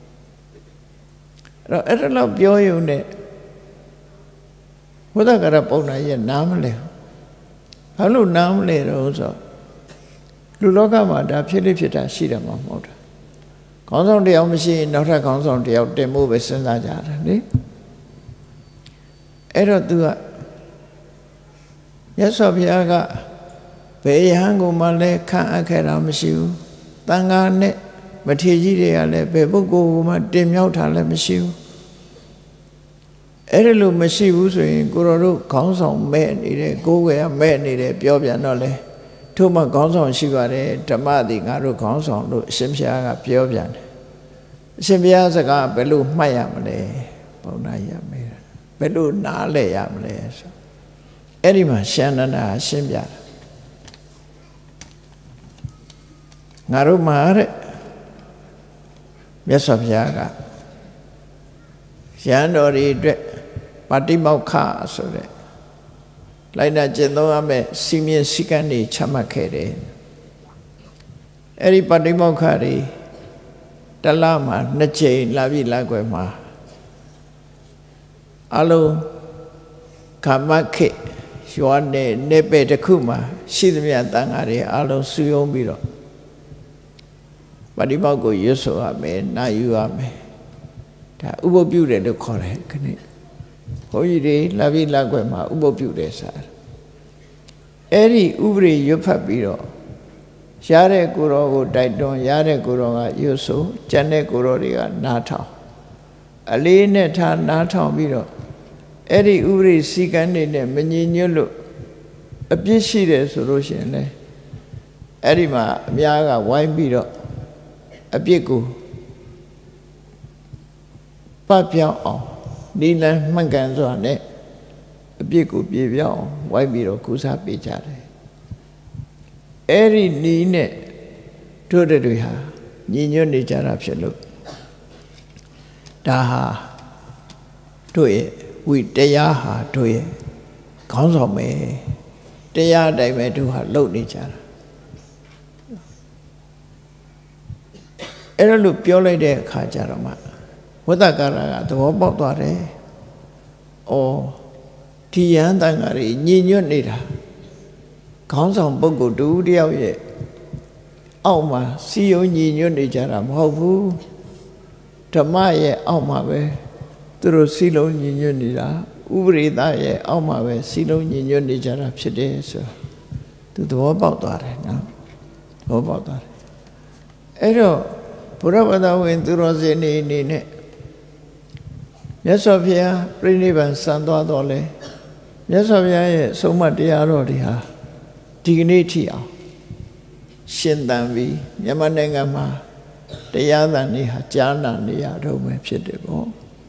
တော့အဲ့ဒါတော့ပြောရုံနဲ့ဘုဒ္ဓဂရပုံနာကြီးနားမလဲဘာလို့နားမလဲတော့ဆိုလူလောကမှာဒါဖြစ်လိဖြစ်တာရှိတယ်မှာမဟုတ်တာခေါင်းဆောင်တယောက်မရှိရင်နောက်ထပ်ခေါင်းဆောင်တယောက်တင်ဖို့ပဲစဉ်းစားကြတယ်လေအဲ့တော့ तू ကမြတ်စွာဘုရားကဘယ်ယဟန်ကိုမှလည်းခန့်အပ်ခဲ့တာမရှိဘူးတန်ခါနဲ့မထေရကြီးတွေကလည်းဘယ်ပုဂ္ဂိုလ်ကိုမှတင်မြောက်တာလည်းမရှိဘူးအဲ့ဒါလို့မရှိဘူးဆိုရင်ကိုတော်တို့ခေါင်းဆောင်မဲ့နေတယ်ကိုယ်ွယ်ကမဲ့နေတယ်ပြောပြန်တော့လေထို့မှခေါင်းဆောင်ရှိပါတယ်ဓမ္မသည်ငါတို့ခေါင်းဆောင်လို့အရှင်ဘုရားကပြောပြန်တယ်အရှင်ဘုရားစကားဘယ်လိုမှတ်ရမလဲပုံနာရမယ်ဘယ်လိုနားလဲရမလဲဆိုအဲ့ဒီမှာရှင်အနန္ဒာရှင်းပြတာငါတို့မှာတဲ့မြတ်စွာဘုရားကရဟန်းတော်တွေအတွက်ပါတိမောက္ခဆိုတဲ့လိုက်နာကျင့်သုံးရမယ့်စီမင်းစည်းကမ်းတွေချမှတ်ခဲ့တယ်အဲ့ဒီပါတိမောက္ခတွေတလမှာနှစ်ချိန်လာပြီလာွယ်မှာအလုံးခမခေရွာနေနေပေတစ်ခုမှာရှိသမျှတန်ဃာတွေအလုံးစုယုံပြီးတော့ပါတိမောက္ခကိုရွတ်ဆိုရမယ်နာယူရမယ်ဒါဥပုပ်ပြုတယ်လို့ခေါ်တယ်ခဏဘုန်းကြီးတွေလာပြီလာွယ်မှာဥပုပ်ပြုတယ်ဆိုတာအဲ့ဒီဥပရိရွတ်ဖတ်ပြီးတော့ရတဲ့ကိုယ်တော်ကိုတိုက်တွန်းရတဲ့ကိုယ်တော်ကရွတ်ဆိုကျန်တဲ့ကိုယ်တော်တွေကနားထောင်အလေးနဲ့ထားနားထောင်ပြီးတော့အဲ့ဒီဥပရိစည်းကမ်းတွေနဲ့မငြိညွတ်လို့အပြစ်ရှိတယ်ဆိုလို့ရှိရင်လေအဲ့ဒီမှာအများကဝိုင်းပြီးတော့အပြစ်ကိုပတ်ပြောင်းအောင်ဒီလမ်းမှန်ကန်စွာနဲ့အပြစ်ကိုပြေပြောင်းအောင်ဝိုင်းပြီးတော့ကုစားပေးကြတယ်အဲ့ဒီနီးနဲ့တို့တွေဟာညီညွတ်နေကြတာဖြစ်လို့ဒါဟာတို့ရဲ့ဝိတရားဟာတို့ရဲ့ခေါင်းဆောင်မယ်တရားအတိုင်းပဲသူဟာလုပ်နေကြတာအဲ့ဒါလို့ပြောလိုက်တဲ့အခါကျတော့မှဝတ္တကာရကသဘောပေါက်သွားတယ်။အော်ဒီယန္တန်ကတွေညင်ညွတ်နေတာခေါင်းဆောင်ပုဂ္ဂိုလ်တူတယောက်ရဲ့အောက်မှာစီယုံညင်ညွတ်နေကြတာမဟုတ်ဘူးဓမ္မရဲ့အောက်မှာပဲသူတို့စီလုံးညင်ညွတ်နေတာဥပရိသရဲ့အောက်မှာပဲစီလုံးညင်ညွတ်နေကြတာဖြစ်တယ်ဆိုသူသဘောပေါက်သွားတယ်နော်သဘောပေါက်သွားတယ်အဲ့တော့ဘုရားဘာသာဝင်သူတော်စင်နေနေနဲ့မြတ်စွာဘုရားပြိဋိဘံစံသွားတော့လေမြတ်စွာဘုရားရဲ့ဆုံးမတရားတော်တွေဟာဒီကနေ့ထိအောင်ရှင်သန်ပြီးမြန်မာနိုင်ငံမှာတရားသံတွေဟာကြားနာနေရတော့မှဖြစ်တယ်ပေါ့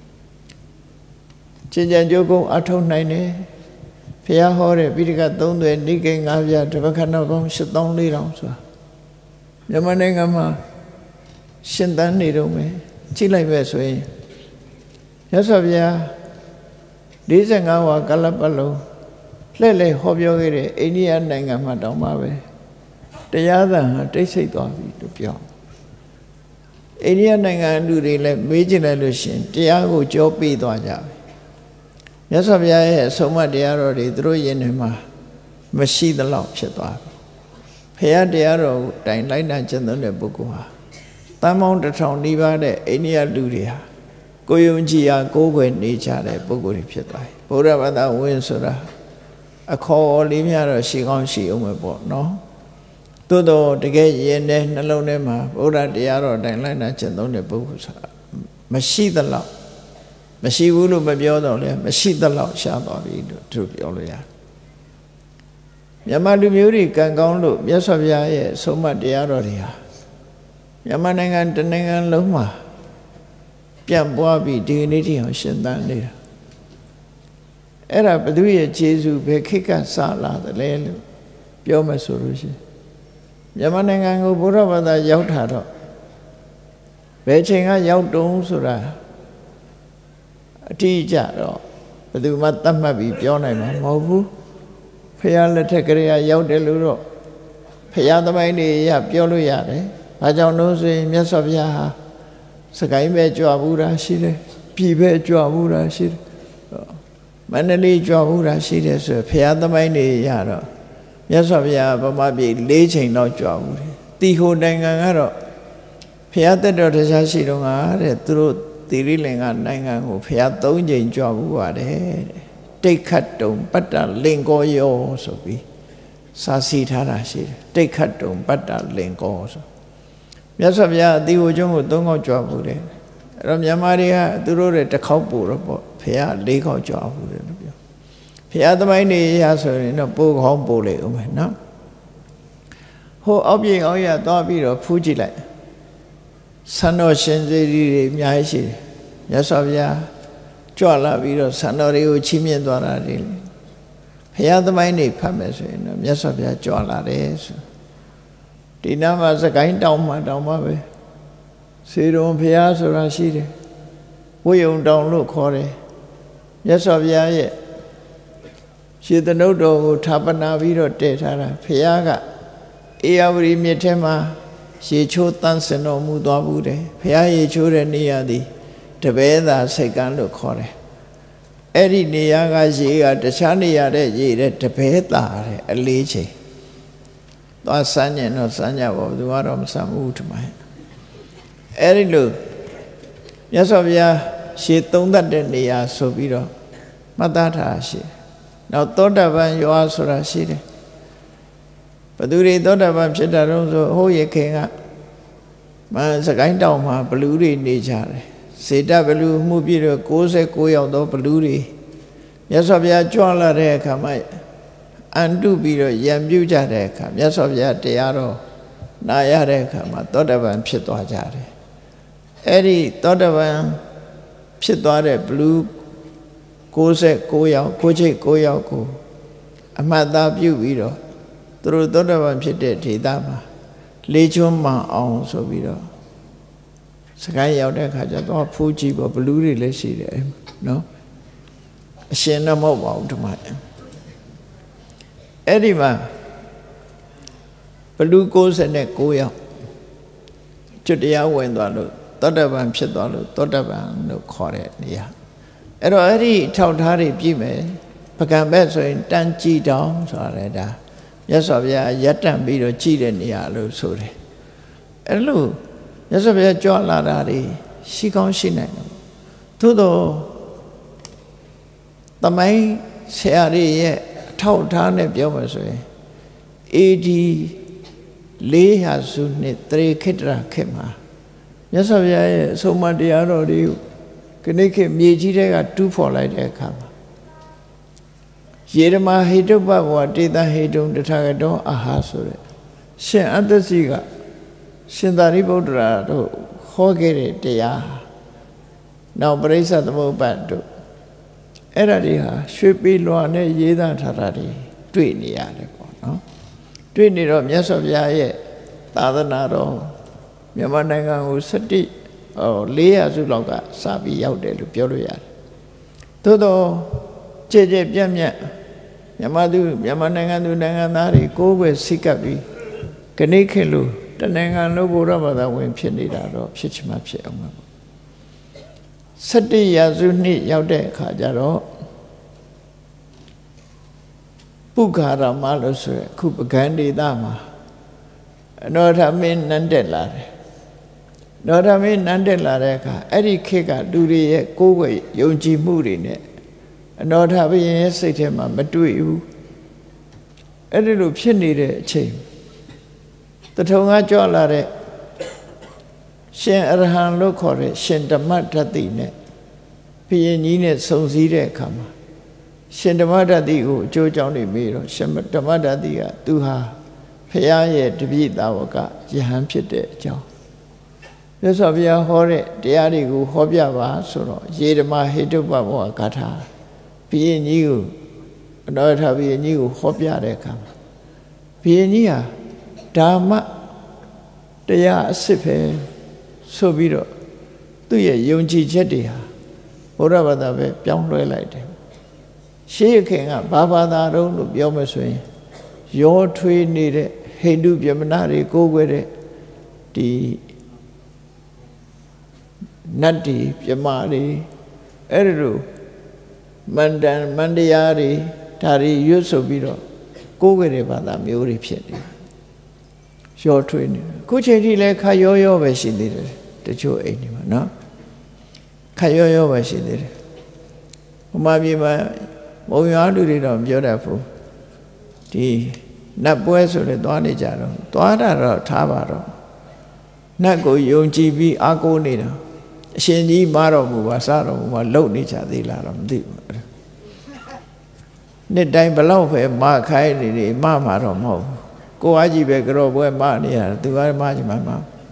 ကျင့်ကြံကြိုးကုန်းအထောက်နိုင်တယ်ဘုရားဟောတဲ့ပိဋကသုံးသွယ်နိကေငါးပြားတပခဏပေါင်းရှစ်သောင်းလေးထောင်ဆိုတာမြန်မာနိုင်ငံမှာရှင်သန်နေတော့မှကြည့်လိုက်ပဲဆိုရင်မြတ်စွာဘုရား၄၅ဝါကာလပတ်လုံးလှည့်လည်ဟောပြောခဲ့တဲ့အိန္ဒိယနိုင်ငံမှာတောင်မှပဲတရားသံဟာတိတ်ဆိတ်သွားပြီလို့ပြောအိန္ဒိယနိုင်ငံလူတွေလည်းမေးကြည့်လိုက်လို့ရှင်တရားကိုကြောပေးသွားကြပြီမြတ်စွာဘုရားရဲ့အဆုံးအမတရားတော်တွေသူတို့ယင်ထဲမှာမရှိသလောက်ဖြစ်သွားပြီဘုရားတရားတော်ကိုတိုင်လိုက်နာကျင့်သုံးတဲ့ပုဂ္ဂိုလ်ဟာတန်ပေါင်းတစ်ထောင်နီးပါးတဲ့အိန္ဒိယလူတွေဟာကိုယုံကြည်ရာကိုးကွယ်နေကြတဲ့ပုဂ္ဂိုလ်တွေဖြစ်သွားပြီဘုရားဘာသာဝင်ဆိုတာအခေါ်လေးများတော့ရှိကောင်းရှိအောင်ပဲပေါ့နော်သို့တော့တကယ်ရင်တဲ့နှလုံးထဲမှာဘုရားတရားတော်တိုင်လိုက်နာကျင့်သုံးတဲ့ပုဂ္ဂိုလ်ဆိုတာမရှိသလောက်မရှိဘူးလို့မပြောတော့လဲမရှိသလောက်ရှားသွားပြီလို့သူပြောလို့ရတယ်မြန်မာလူမျိုးတွေကံကောင်းလို့မြတ်စွာဘုရားရဲ့ဆုံးမတရားတော်တွေဟာမြန်မာနိုင်ငံတနိုင်ငံလုံးမှာပြန့်ပွားပြီးဒီနေ့ထိအောင်ရှင်သန်နေတာအဲ့ဒါဘုသူရဲ့ခြေဆုဘယ်ခေတ်ကစလာတယ်လဲလို့ပြောမှဆိုလို့ရှိရင်မြန်မာနိုင်ငံကိုဘုရားဘာသာရောက်တာတော့ဘယ်ချိန်ကရောက်တုံးဆိုတာအတိအကျတော့ဘယ်သူမှသတ်မှတ်ပြီးပြောနိုင်မှာမဟုတ်ဘူးဖရာလက်ထက်ကလေးရောက်တယ်လို့တော့ဖရာသမိုင်းတွေရပြောလို့ရတယ်ဘာကြောင့်လို့ဆိုရင်မြတ်စွာဘုရားဟာစကိုင်းပဲကြွဘူးတာရှိတယ်ပြည်ပဲကြွဘူးတာရှိတယ်မန္တလေးကြွဘူးတာရှိတယ်ဆိုဖရာသမိုင်းတွေရတော့မြတ်စွာဘုရားဗမာပြည်၄ချိန်တော့ကြွဘူးတယ်တီဟိုနိုင်ငံကတော့ဖရာတက်တော်တရားရှိတော့ငါတဲ့သူတို့တိရိလင်္ကာနိုင်ငံကိုဖရာ၃ချိန်ကြွဘူးပါတယ်တဲ့တိတ်ခတ်တုံပတ္တလင်္ကောယောဆိုပြီးစာစီထားတာရှိတယ်တိတ်ခတ်တုံပတ္တလင်္ကောဆိုမြတ်စွာဘုရားအတိဟိုကျွန်းကို၃ခေါက်ကြွဘူးတယ်အဲ့တော့မြန်မာတွေကသူတို့တွေတစ်ခေါက်ပို့တော့ပေါ့ဖရာ၄ခေါက်ကြွဘူးတယ်လို့ပြောဖရာသမိုင်းနေရဆိုရင်တော့ပို့ခေါင်းပို့လေဦးမယ်နော်ဟိုအောက်ပြေအောက်ရသွားပြီးတော့ဖူးကြည့်လိုက်ဆန္တော်ရှင်စေတီတွေအများကြီးရှိတယ်မြတ်စွာဘုရားကြွလာပြီးတော့ဆန္တော်တွေကိုချီးမြှင့်သွားတာတွေဘုရားသမိုင်းနေဖတ်မယ်ဆိုရင်တော့မြတ်စွာဘုရားကြွလာတယ်ဆိုဒီနားမှာစကိုင်းတောင်မှာတောင်မှာပဲစေတုံဘုရားဆိုတာရှိတယ်ဝိယုံတောင်လို့ခေါ်တယ်မြတ်စွာဘုရားရဲ့ရှေတနုတ်တော်ကိုဌာပနာပြီးတော့တည်ထားတာဘုရားကအေယဝတီမြစ်ထဲမှာရေချိုးတန်းစင်တော်မူသွားဘူးတယ်ဘုရားရေချိုးတဲ့နေရာသည်တပည့်သာစိတ်ကန်းလို့ခေါ်တယ်အဲ့ဒီနေရာကရေကတခြားနေရာတဲ့ရေတဲ့တပည့်သာတဲ့အလေးချိန်သွားစမ်းညင်တော့စမ်းကြပါဘူးသူကတော့မစမ်းဘူးထမအဲ့ဒီလိုမြတ်စွာဘုရားရှေသုံးတတ်တဲ့နေရာဆိုပြီးတော့မှတ်သားထားရှိနောက်သောတာပန်ရွာဆိုတာရှိတယ်ဘသူတွေသောတာပန်ဖြစ်တာတော့ဆိုဟိုးရခင်ကမစကိုင်းတောင်မှာဘလူးတွေနေကြတယ်စေတဘလူးမှုပြည့်တော့၉၉ယောက်သောဘလူးတွေမြတ်စွာဘုရားကြွလာတဲ့အခါမှာအန်တုပြီးတော့ရံပြုကြတဲ့အခါမြတ်စွာဘုရားတရားတော်နာရတဲ့အခါမှာသောတာပန်ဖြစ်သွားကြတယ်အဲ့ဒီသောတာပန်ဖြစ်သွားတဲ့ဘလူး၉၉ယောက်ကိုချိတ်၉ယောက်ကိုအမှတ်သားပြုပြီးတော့သူတို့သောတာပန်ဖြစ်တဲ့ဒေသမှာလေးချွန်းမအောင်ဆိုပြီးတော့စကိုင်းရောက်တဲ့အခါကျတော့ဖူးကြည့်ပေါ့ဘလူးတွေလည်းရှိတယ်နော်အရှင်တော့မဟုတ်ပါဘူးဒီမှာအဲ့ဒီမှာဘလူကိုးဆယ်နဲ့ကိုးယောက်ကျွတ်တရားဝင်သွားလို့သောတပန်ဖြစ်သွားလို့သောတပန်လို့ခေါ်တဲ့နေရာအဲ့တော့အဲ့ဒီထောက်ထားတွေပြည့်မယ်ပကံဘက်ဆိုရင်တန်ကြည်တောင်ဆိုတာလေဒါမြတ်စွာဘုရားရက်တန့်ပြီးတော့ကြည်တဲ့နေရာလို့ဆိုတယ်အဲ့လိုမြတ်စွာဘုရားကြွလာတာတွေရှိကောင်းရှိနိုင်တယ်သို့တော့သမိုင်းဆရာတွေရဲ့အထောက်အထားနဲ့ပြောမှဆိုရင် အေ ဒီ လေးရာစုနှစ်တရေခေတ္တရာခေတ်မှာမြတ်စွာဘုရားရဲ့အဆုံးအမတရားတော်တွေကိုခဏခေတ်မြေကြီးတွေကတူးဖော်လိုက်တဲ့အခါမှာယေရမဟိတုပ္ပဘောတေတဟိတုံတထာဂတောအာဟာဆိုတဲ့ရှင်အတ္တစီကရှင်သာရိပုတ္တရာတို့ဟောခဲ့တဲ့တရားနောက်ပရိစ္ဆသမုပ္ပါဒ်တို့အဲ့ဒါတွေဟာရွှေပေလွာနဲ့ရေးသားထားတာတွေတွေ့နေရတယ်ပေါ့နော်တွေ့နေတော့မြတ်စွာဘုရားရဲ့သာသနာတော်မြန်မာနိုင်ငံကိုစတိဟောလေးရာစုလောက်ကစပြီးရောက်တယ်လို့ပြောလို့ရတယ်သို့တော့ကြည်ကြည်ပြတ်ပြတ်မြန်မာသူမြန်မာနိုင်ငံသူနိုင်ငံသားတွေကိုယ်ပဲစိတ်ကပ်ပြီးခဏခေတ်လို့တနိုင်ငံလုံးဘုရားဘာသာဝင်ဖြစ်နေတာတော့ဖြစ်ချင်မှဖြစ်အောင်ပါစတိရာစုနှစ်ရောက်တဲ့အခါကျတော့ပုဂ္ဂာရမလို့ဆိုရခုပကံဒေသမှာအနောထမင်းနန်းတက်လာတယ်နောထမင်းနန်းတက်လာတဲ့အခါအဲ့ဒီခေတ်ကလူတွေရဲ့ကိုယ်ွယ်ယုံကြည်မှုတွေနဲ့အနောထဘုရင်ရဲ့စိတ်ထဲမှာမတွေ့ဘူးအဲ့ဒီလိုဖြစ်နေတဲ့အချိန်တထုံကကြွလာတဲ့ရှင်အရဟံလို့ခေါ်တဲ့ရှင်ဓမ္မဓတ္တိနဲ့ဘုရင်ကြီးနဲ့ဆုံစည်းတဲ့အခါမှာရှင်ဓမ္မဓတ္တိကိုအကျိုးကြောင့်နေမေးတော့ရှင်ဓမ္မဓတ္တိကသူဟာဖရာရဲ့တပည့်သားဝကယဟန်ဖြစ်တဲ့အကြောင်းမြတ်စွာဘုရားဟောတဲ့တရားတွေကိုဟောပြပါဆိုတော့ယေဓမဟိတုပ္ပဘောဂါထာဘုရင်ကြီးကိုအနောထဘုရင်ကြီးကိုဟောပြတဲ့အခါမှာဘုရင်ကြီးဟာဓမ္မတရားအစစ်ပဲဆိုပြီးတော့သူ့ရဲ့ယုံကြည်ချက်တွေဟာဘုရားဘာသာပဲပြောင်းလဲလိုက်တယ်ရှေးခင်ကဘာဘာသာတုံးလို့ပြောမယ်ဆိုရင်ရောထွေးနေတဲ့ဟိန္ဒူဗြဟ္မဏတွေကိုးကွယ်တဲ့ဒီနတ်တွေပြမတွေအဲ့ဒီလိုမန္တန်မန္တရားတွေဒါတွေရွတ်ဆိုပြီးတော့ကိုးကွယ်တဲ့ဘာသာမျိုးတွေဖြစ်နေရောထွေးနေခုချိန်ထိလည်းခါရောရောပဲရှိသေးတယ်တချို့အိမ်တွေမှာနော်ခါရောရောပဲရှိသေးတယ်ဟိုမှာပြေမှာမုံရွာလူတွေတော့ပြောတတ်ဘူးဒီနတ်ပွဲဆိုလေသွားနေကြတော့သွားတာတော့ထားပါတော့နတ်ကိုယုံကြည်ပြီးအားကိုးနေတာအရှင်ကြီးမတော်မူပါစတော်မူပါလှုပ်နေကြသေးလားတော့မသိဘူးနှစ်တိုင်းဘလောက်ပဲမခိုင်းနေနေမမှာတော့မဟုတ်ဘူးကိုအားကြီးပဲကြောပွဲမနေရသူကမကြီးမှမ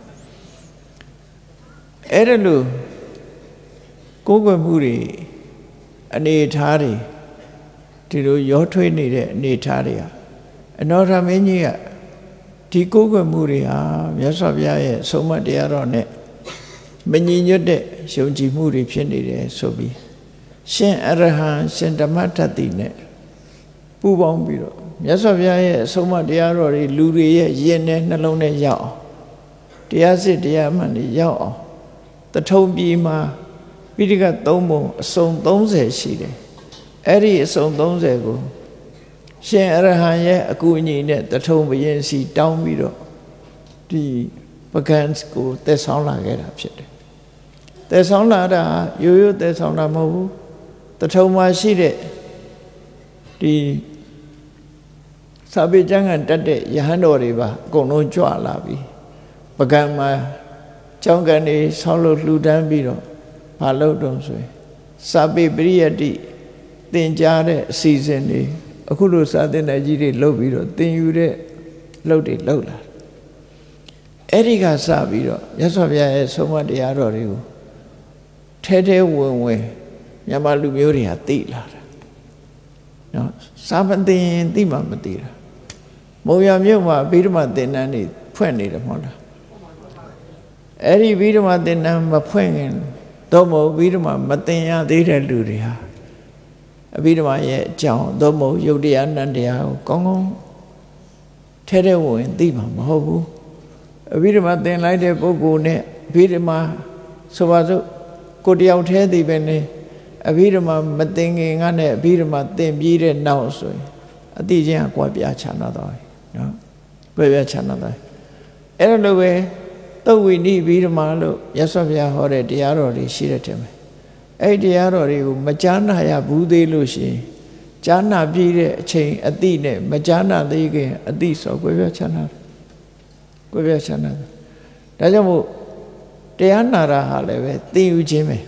အဲ့ဒါလို့ကိုယ်ကွယ်မှုတွေအနေထားတွေဒီလိုရောထွေးနေတဲ့အနေထားတွေဟာအနောထမင်းကြီးကဒီကိုယ်ကွယ်မှုတွေဟာမြတ်စွာဘုရားရဲ့ဆုံးမတရားတော်နဲ့မညီညွတ်တဲ့ယုံကြည်မှုတွေဖြစ်နေတယ်ဆိုပြီးရှင်အရဟံရှင်ဓမ္မဓတ္တိနဲ့ပူးပေါင်းပြီးတော့မြတ်စွာဘုရားရဲ့ဆုံးမတရားတော်တွေလူတွေရဲ့ယဉ်နဲ့နှလုံးနဲ့ရောက်အောင်တရားစစ်တရားမှန်တွေရောက်အောင်တထုံပြည်မှာပိဋကသုံးပုံအစုံသုံးဆယ်ရှိတယ်အဲ့ဒီအစုံသုံးဆယ်ကိုရှင်အရဟံရဲ့အကူအညီနဲ့တထုံဘုရင်စီတောင်းပြီးတော့ဒီပကံကိုသက်ဆောင်လာခဲ့တာဖြစ်တယ်သက်ဆောင်လာတာရိုးရိုးသက်ဆောင်တာမဟုတ်ဘူးတထုံမှာရှိတဲ့ဒီစာပေကျမ်းကတတ်တဲ့ယဟန်တော်တွေပါအကုန်လုံးကြွလာပြီပကံမှာကျောင်းကန်တွေဆောက်လို့လှူဒန်းပြီးတော့မလုပ်တော့ဆိုရင်စာပေပရိယတ္တိသင်ကြားတဲ့အစီအစဉ်တွေအခုလိုစာသင်တဲ့ကြီးတွေလုပ်ပြီးတော့သင်ယူတဲ့လုပ်တွေလုပ်လာအဲ့ဒီကစပြီးတော့မြတ်စွာဘုရားရဲ့ဆုံးမတရားတော်တွေကိုထဲထဲဝင်ဝင်မြန်မာလူမျိုးတွေဟာသိလာတာနော်စာမသင်သိမှမသိတာမုံရမြို့မှာဗိဓမာသင်္นานတွေဖွင့်နေတယ်မဟုတ်လားအဲ့ဒီဗိဓမာသင်္นานမဖွင့်ခင်တော့မဟုတ်ဗိဓမာမသင်ရသေးတဲ့လူတွေဟာအဘိဓမ္မာရဲ့အကြောင်းသို့မဟုတ်ယုတ်တရားနတ်တရားကိုကောင်းကောင်းထဲထဲဝင်သိမှာမဟုတ်ဘူးအဘိဓမ္မာသင်လိုက်တဲ့ပုဂ္ဂိုလ်နဲ့အဘိဓမ္မာဆိုပါစို့ကိုတယောက်တည်းသိပဲနဲ့အဘိဓမ္မာမသင်ခင်ကနဲ့အဘိဓမ္မာသင်ပြီးတဲ့နောက်ဆိုရင်အတိချင်းကကွာပြားခြားနာသွားပြီနော်ကွာပြားခြားနာသွားအဲ့ဒါလိုပဲသုတ်ဝိနည်းအဘိဓမ္မာလို့ရသော်ဘုရားဟောတဲ့တရားတော်တွေရှိတဲ့ထင်မယ်အဲ့ဒီတရားတော်တွေကိုမကြားနာရဘူးသေးလို့ရှိရင်ကြားနာပြီးတဲ့အချိန်အတိနဲ့မကြားနာသေးခင်အတိဆိုကွဲပြားချမ်းသာကွဲပြားချမ်းသာဒါကြောင့်မို့တရားနာတာဟာလည်းပဲသိယူခြင်းပဲ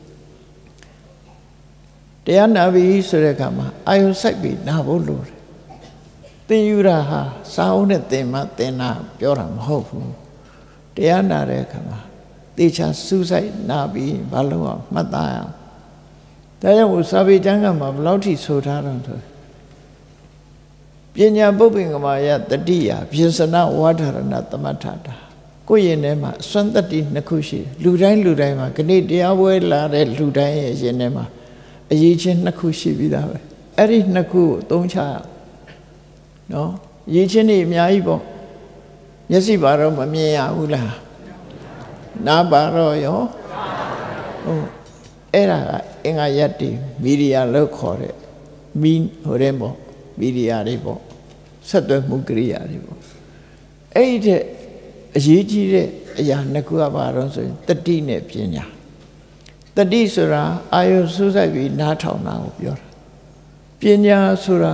တရားနာပြီးဆိုတဲ့အခါမှာအာယုစိုက်ပြီးနာဖို့လိုတယ်သိယူတာဟာစာအုပ်နဲ့သင်မှသင်တာပြောတာမဟုတ်ဘူးတရားနာတဲ့အခါမှာတေချာစူးစိုက်နာပြီးဘာလို့အောင်မှတ်သားအောင်ဒါကြောင့်မို့စာပေကျမ်းကမှာဘယ်လောက်ထိဆိုထားတော့ဆိုပညာပုပ္ပင်္ဂမာယတတိယပြစ္ဆနဝါဒရဏသမထတာကိုယ့်ရင်ထဲမှာအစွမ်းတတ္တိနှစ်ခုရှိတယ်လူတိုင်းလူတိုင်းမှာခဏတရားပွဲလာတဲ့လူတိုင်းရဲ့ရင်ထဲမှာအရေးချင်းနှစ်ခုရှိပြီးသားပဲအဲ့ဒီနှစ်ခုကိုသုံးချရနော်အရေးချင်းတွေအများကြီးပေါ့မျက်စိပါတော့မမြင်ရဘူးလားနားပါတော့ရောဟုတ်အဲ့ဒါကအင်္ဂါယတ္တိမီရိယာလို့ခေါ်တဲ့မီဟိုတဲ့ပေါ့မီရိယာတွေပေါ့ဆက်သွယ်မှုကိရိယာတွေပေါ့အဲ့ဒီတဲ့အရေးကြီးတဲ့အရာနှစ်ခုကပါတော့ဆိုရင်တတိနဲ့ပညာတတိဆိုတာအာယုစူးစိုက်ပြီးနားထောင်တာကိုပြောတာပညာဆိုတာ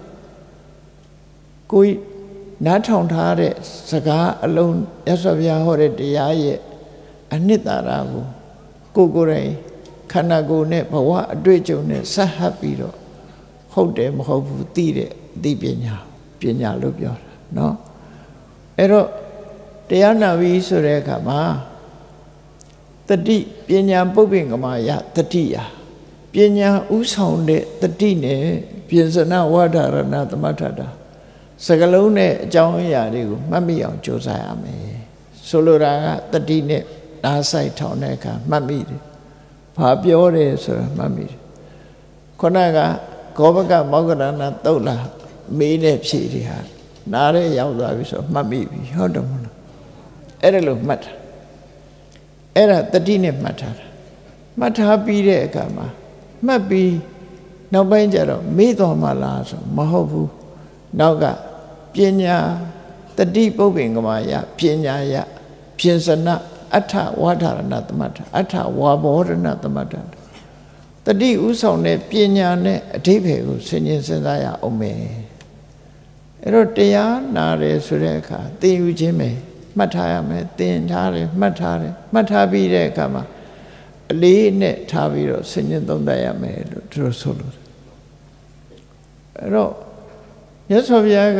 ကိုယ်နားထောင်ထားတဲ့စကားအလုံးရသော်ဘုရားဟောတဲ့တရားရဲ့အနှစ်သာရကိုကိုယ်ကိုယ်တိုင်ခန္ဓာကိုယ်နဲ့ဘဝအတွေ့အကြုံနဲ့ဆက်ဟပ်ပြီးတော့ဟုတ်တယ်မဟုတ်ဘူးသိတဲ့အသိပညာပညာလို့ပြောတာเนาะအဲ့တော့တရားနာပြီးဆိုတဲ့အခါမှာတတိပညာပုပ္ပင်္ဂမာယတတိယပညာဥဆောင်တဲ့တတိနဲ့ပြစ္ဆနဝါဒရဏသမထတာစကလုံးနဲ့အကြောင်းအရာတွေကိုမှတ်မိအောင်ကြိုးစားရမယ်ဆိုလိုတာကတတိနဲ့နားဆိုင်ထောင်တဲ့အခါမှတ်မိတယ်ဘာပြောတယ်ဆိုတာမှတ်မိတယ်ခုနကဂောဘကမောဂ္ဂရဏသုတ်လာမေးတဲ့ဖြေတွေဟာနားရဲရောက်သွားပြီဆိုမှတ်မိပြီဟုတ်တယ်မဟုတ်လားအဲ့ဒါလို့မှတ်တာအဲ့ဒါတတိနဲ့မှတ်ထားတာမှတ်ထားပြီးတဲ့အခါမှာမှတ်ပြီးနောက်ပိုင်းကျတော့မေးတော်မှလားဆိုမဟုတ်ဘူးနောက်ကပညာတတိပုပ္ပင်္ဂမာယပညာယပြစ္ဆနအထဝါဒရဏသမထအထဝါဘောရဏသမထတတိဥဆောင်တဲ့ပညာနဲ့အဓိပ္ပာယ်ကိုဆင်ခြင်စဉ်းစားရအောင်မယ်အဲ့တော့တရားနာတယ်ဆိုတဲ့အခါသင်ယူခြင်းပဲမှတ်ထားရမယ်သင်ထားတယ်မှတ်ထားတယ်မှတ်ထားပြီးတဲ့အခါမှာအလေးနဲ့ထားပြီးတော့ဆင်ခြင်သုံးသပ်ရမယ်လို့သူတို့ဆိုလို့အဲ့တော့မြတ်စွာဘုရားက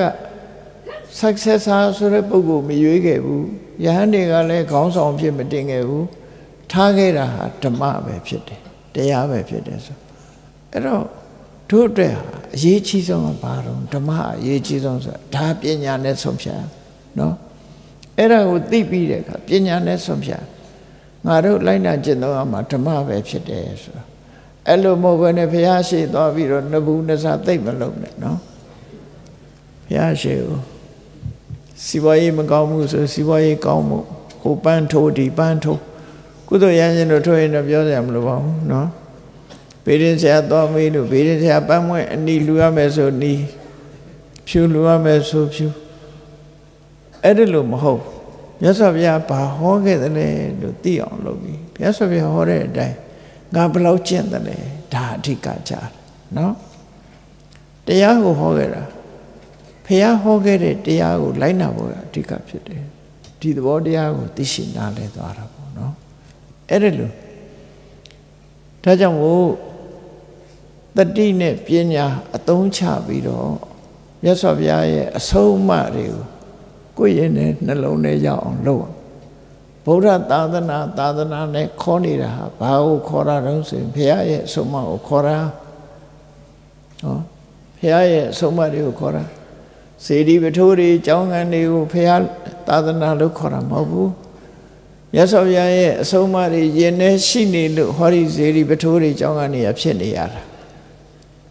successor ဆိုတဲ့ပုဂ္ဂိုလ်မရွေးခဲ့ဘူးယဟန်တွေကလည်းခေါင်းဆောင်ဖြစ်မတင်ခဲ့ဘူးထားခဲ့တာဟာဓမ္မပဲဖြစ်တယ်တရားပဲဖြစ်တယ်ဆိုအဲ့တော့တို့အတွက်ဟာအရေးကြီးဆုံးကဘာတော့ဓမ္မအရေးကြီးဆုံးဆိုတာဒါပညာနဲ့ဆုံးဖြတ်နော်အဲ့ဒါကိုသိပြီးတဲ့အခါပညာနဲ့ဆုံးဖြတ်ငါတို့လိုက်နာကျင့်သုံးရမှာဓမ္မပဲဖြစ်တယ်ဆိုတာအဲ့လိုမဟုတ်ဘဲနဲ့ဘုရားရှိသွားပြီးတော့နဘူးနစသိမ့်မလုံးနဲ့နော်ဘုရားရှိကိုစီပွားရေးမကောင်းဘူးဆိုစီပွားရေးကောင်းမှုဟိုပန်းထိုးဒီပန်းထိုးကုသိုလ်ရရင်တို့ထိုးရင်တော့ပြောစရာမလိုပါဘူးနော်ဘေးရင်ဆရာတော်မေးလို့ဘေးရင်ဆရာပန်းမွဲ့အနီလူရမယ်ဆိုနီဖြူလူရမယ်ဆိုဖြူအဲ့ဒါလို့မဟုတ်မြတ်စွာဘုရားဘာဟောခဲ့တယ်လဲလို့သိအောင်လုပ်ပြီးမြတ်စွာဘုရားဟောတဲ့အတိုင်းငါဘယ်လောက်ကျင့်တယ်လဲဒါအဓိကကြတယ်နော်တရားကိုဟောခဲ့တာဘုရားဟောခဲ့တဲ့တရားကိုလိုက်နာဖို့အဓိကဖြစ်တယ်ဒီသဘောတရားကိုသိရှိနားလည်သွားတာပေါ့နော်အဲ့ဒါလို့ဒါကြောင့်မို့တတိနဲ့ပညာအသုံးချပြီးတော့မြတ်စွာဘုရားရဲ့အဆုံးအမတွေကိုကိုယ့်ရဲ့နှလုံးထဲရောက်အောင်လုပ်ဗုဒ္ဓသာသနာသာသနာနဲ့ခေါ်နေတာဟာဘာကိုခေါ်တာတုံးဆိုရင်ဘုရားရဲ့အဆုံးအမကိုခေါ်တာဟောဘုရားရဲ့အဆုံးအမတွေကိုခေါ်တာစေတီပထိုးတွေကျောင်းကန်တွေကိုဘုရားသာသနာလို့ခေါ်တာမဟုတ်ဘူးမြတ်စွာဘုရားရဲ့အဆုံးအမတွေယင်နေရှိနေလို့ဟောဒီစေတီပထိုးတွေကျောင်းကန်တွေဖြစ်နေရတာ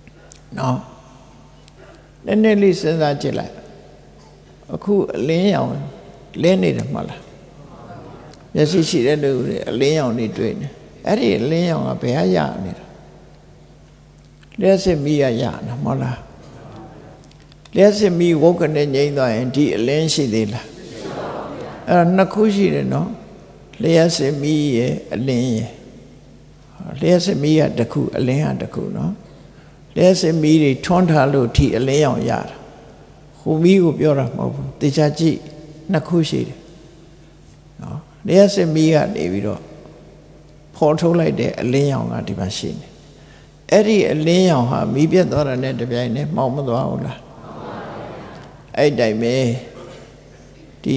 နော်နည်းနည်းလေးစဉ်းစားကြည့်လိုက်အခုအလင်းရောင်လင်းနေတယ်မဟုတ်လားမျက်စိရှိတဲ့လူတွေအလင်းရောင်တွေတွေ့နေအဲ့ဒီအလင်းရောင်ကဘယ်ဟာရနေတာလျှက်စစ်မီးရရနာမဟုတ်လားလျှက်စစ်မီးဝုတ်ကနေငြိမ့်သွားရင်ဒီအလင်းရှိသေးလားအဲ့ဒါနှစ်ခုရှိတယ်နော်လျှက်စစ်မီးရဲ့အလင်းရဲ့လျှက်စစ်မီးကတစ်ခုအလင်းကတစ်ခုနော်လျှက်စစ်မီးတွေထွန်းထားလို့ထိအလင်းရောင်ရတာဟိုမီးကိုပြောတာမဟုတ်ဘူးတေချာကြည့်နှစ်ခုရှိတယ်နော်လျှက်စစ်မီးကနေပြီးတော့ဖော်ထုတ်လိုက်တဲ့အလင်းရောင်ကဒီမှာရှိနေအဲ့ဒီအလင်းရောင်ဟာမီးပြတ်သွားတာနဲ့တပြိုင်နက်မှောင်မသွားဘူးလားအဲ့တိုင်ပဲဒီ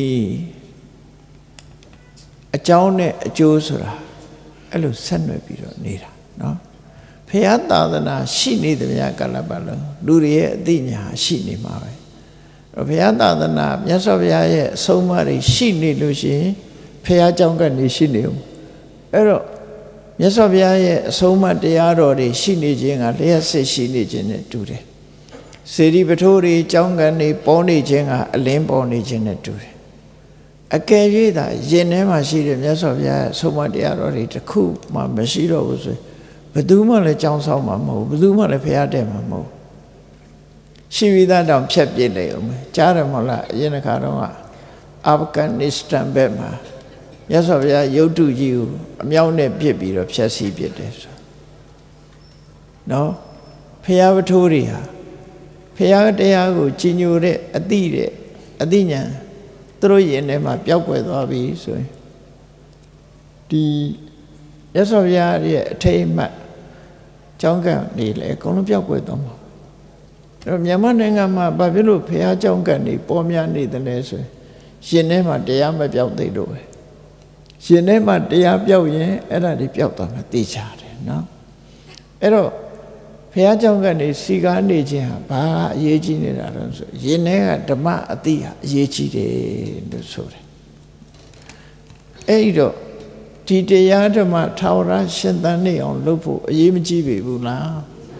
အကြောင်းနဲ့အကျိုးဆိုတာအဲ့လိုဆက်နွယ်ပြီးတော့နေတာနော်ဖျားသာသနာရှိနေသမျှကာလပတ်လုံးလူတွေရဲ့အသိဉာဏ်ရှိနေမှာပဲဘုရားသာသနာမြတ်စွာဘုရားရဲ့အဆုံးအမတွေရှိနေလို့ရှိရင်ဖျားเจ้าကနေရှိနေဦးအဲ့တော့မြတ်စွာဘုရားရဲ့အဆုံးအမတရားတော်တွေရှိနေခြင်းကလျှက်စစ်ရှိနေခြင်းနဲ့တူတယ်စေတီပထိုးတွေเจ้าကနေပေါ်နေခြင်းကအလင်းပေါ်နေခြင်းနဲ့တူတယ်အကယ်၍သာရင်ထဲမှာရှိတဲ့မြတ်စွာဘုရားရဲ့အဆုံးအမတရားတော်တွေတစ်ခုမှမရှိတော့ဘူးဆိုဘယ်သူမှလည်းကြောင်းဆောင်မှာမဟုတ်ဘူးဘယ်သူမှလည်းဖျားတဲ့မှာမဟုတ်ရှိပြီးသားတောင်ဖြတ်ပြစ်လိုက်အောင်ကြားတယ်မဟုတ်လားအရင်တစ်ခါတော့အာဖဂန်နစ္စတန်ဘက်မှာမြတ်စွာဘုရားရုပ်တုကြီးကိုအမြောက်နဲ့ပြစ်ပြီးတော့ဖျက်ဆီးပြစ်တယ်ဆိုနော်ဖျားပထိုးတွေဟာဖျားတရားကိုကြီးညိုတဲ့အတိတဲ့အတိညာသူတို့ရင်ထဲမှာပျောက်ကွယ်သွားပြီဆိုရင်ဒီမြတ်စွာဘုရားရဲ့အထိတ်အမှတ်ကျောင်းကနေလေအကုန်လုံးပျောက်ကွယ်သွားမှာအဲ့မြန်မာနိုင်ငံမှာဘာဖြစ်လို့ဖះเจ้าကနေပေါ်များနေတယ်လဲဆိုရင်ရှင်ထဲမှာတရားမပြောက်သေးလို့ပဲရှင်ထဲမှာတရားပြောက်ရင်အဲ့ဒါတွေပြောက်သွားမှာသိချတယ်နော်အဲ့တော့ဖះเจ้าကနေစီကားနေခြင်းဟာဘာအရေးကြီးနေတာလဲဆိုရင်ထဲကဓမ္မအတိဟာအရေးကြီးတယ်လို့ဆိုတယ်အဲ့ဒီတော့ဒီတရားဓမ္မထာဝရရှင်သန်နေအောင်လုပ်ဖို့အရေးမကြီးပေဘူးလား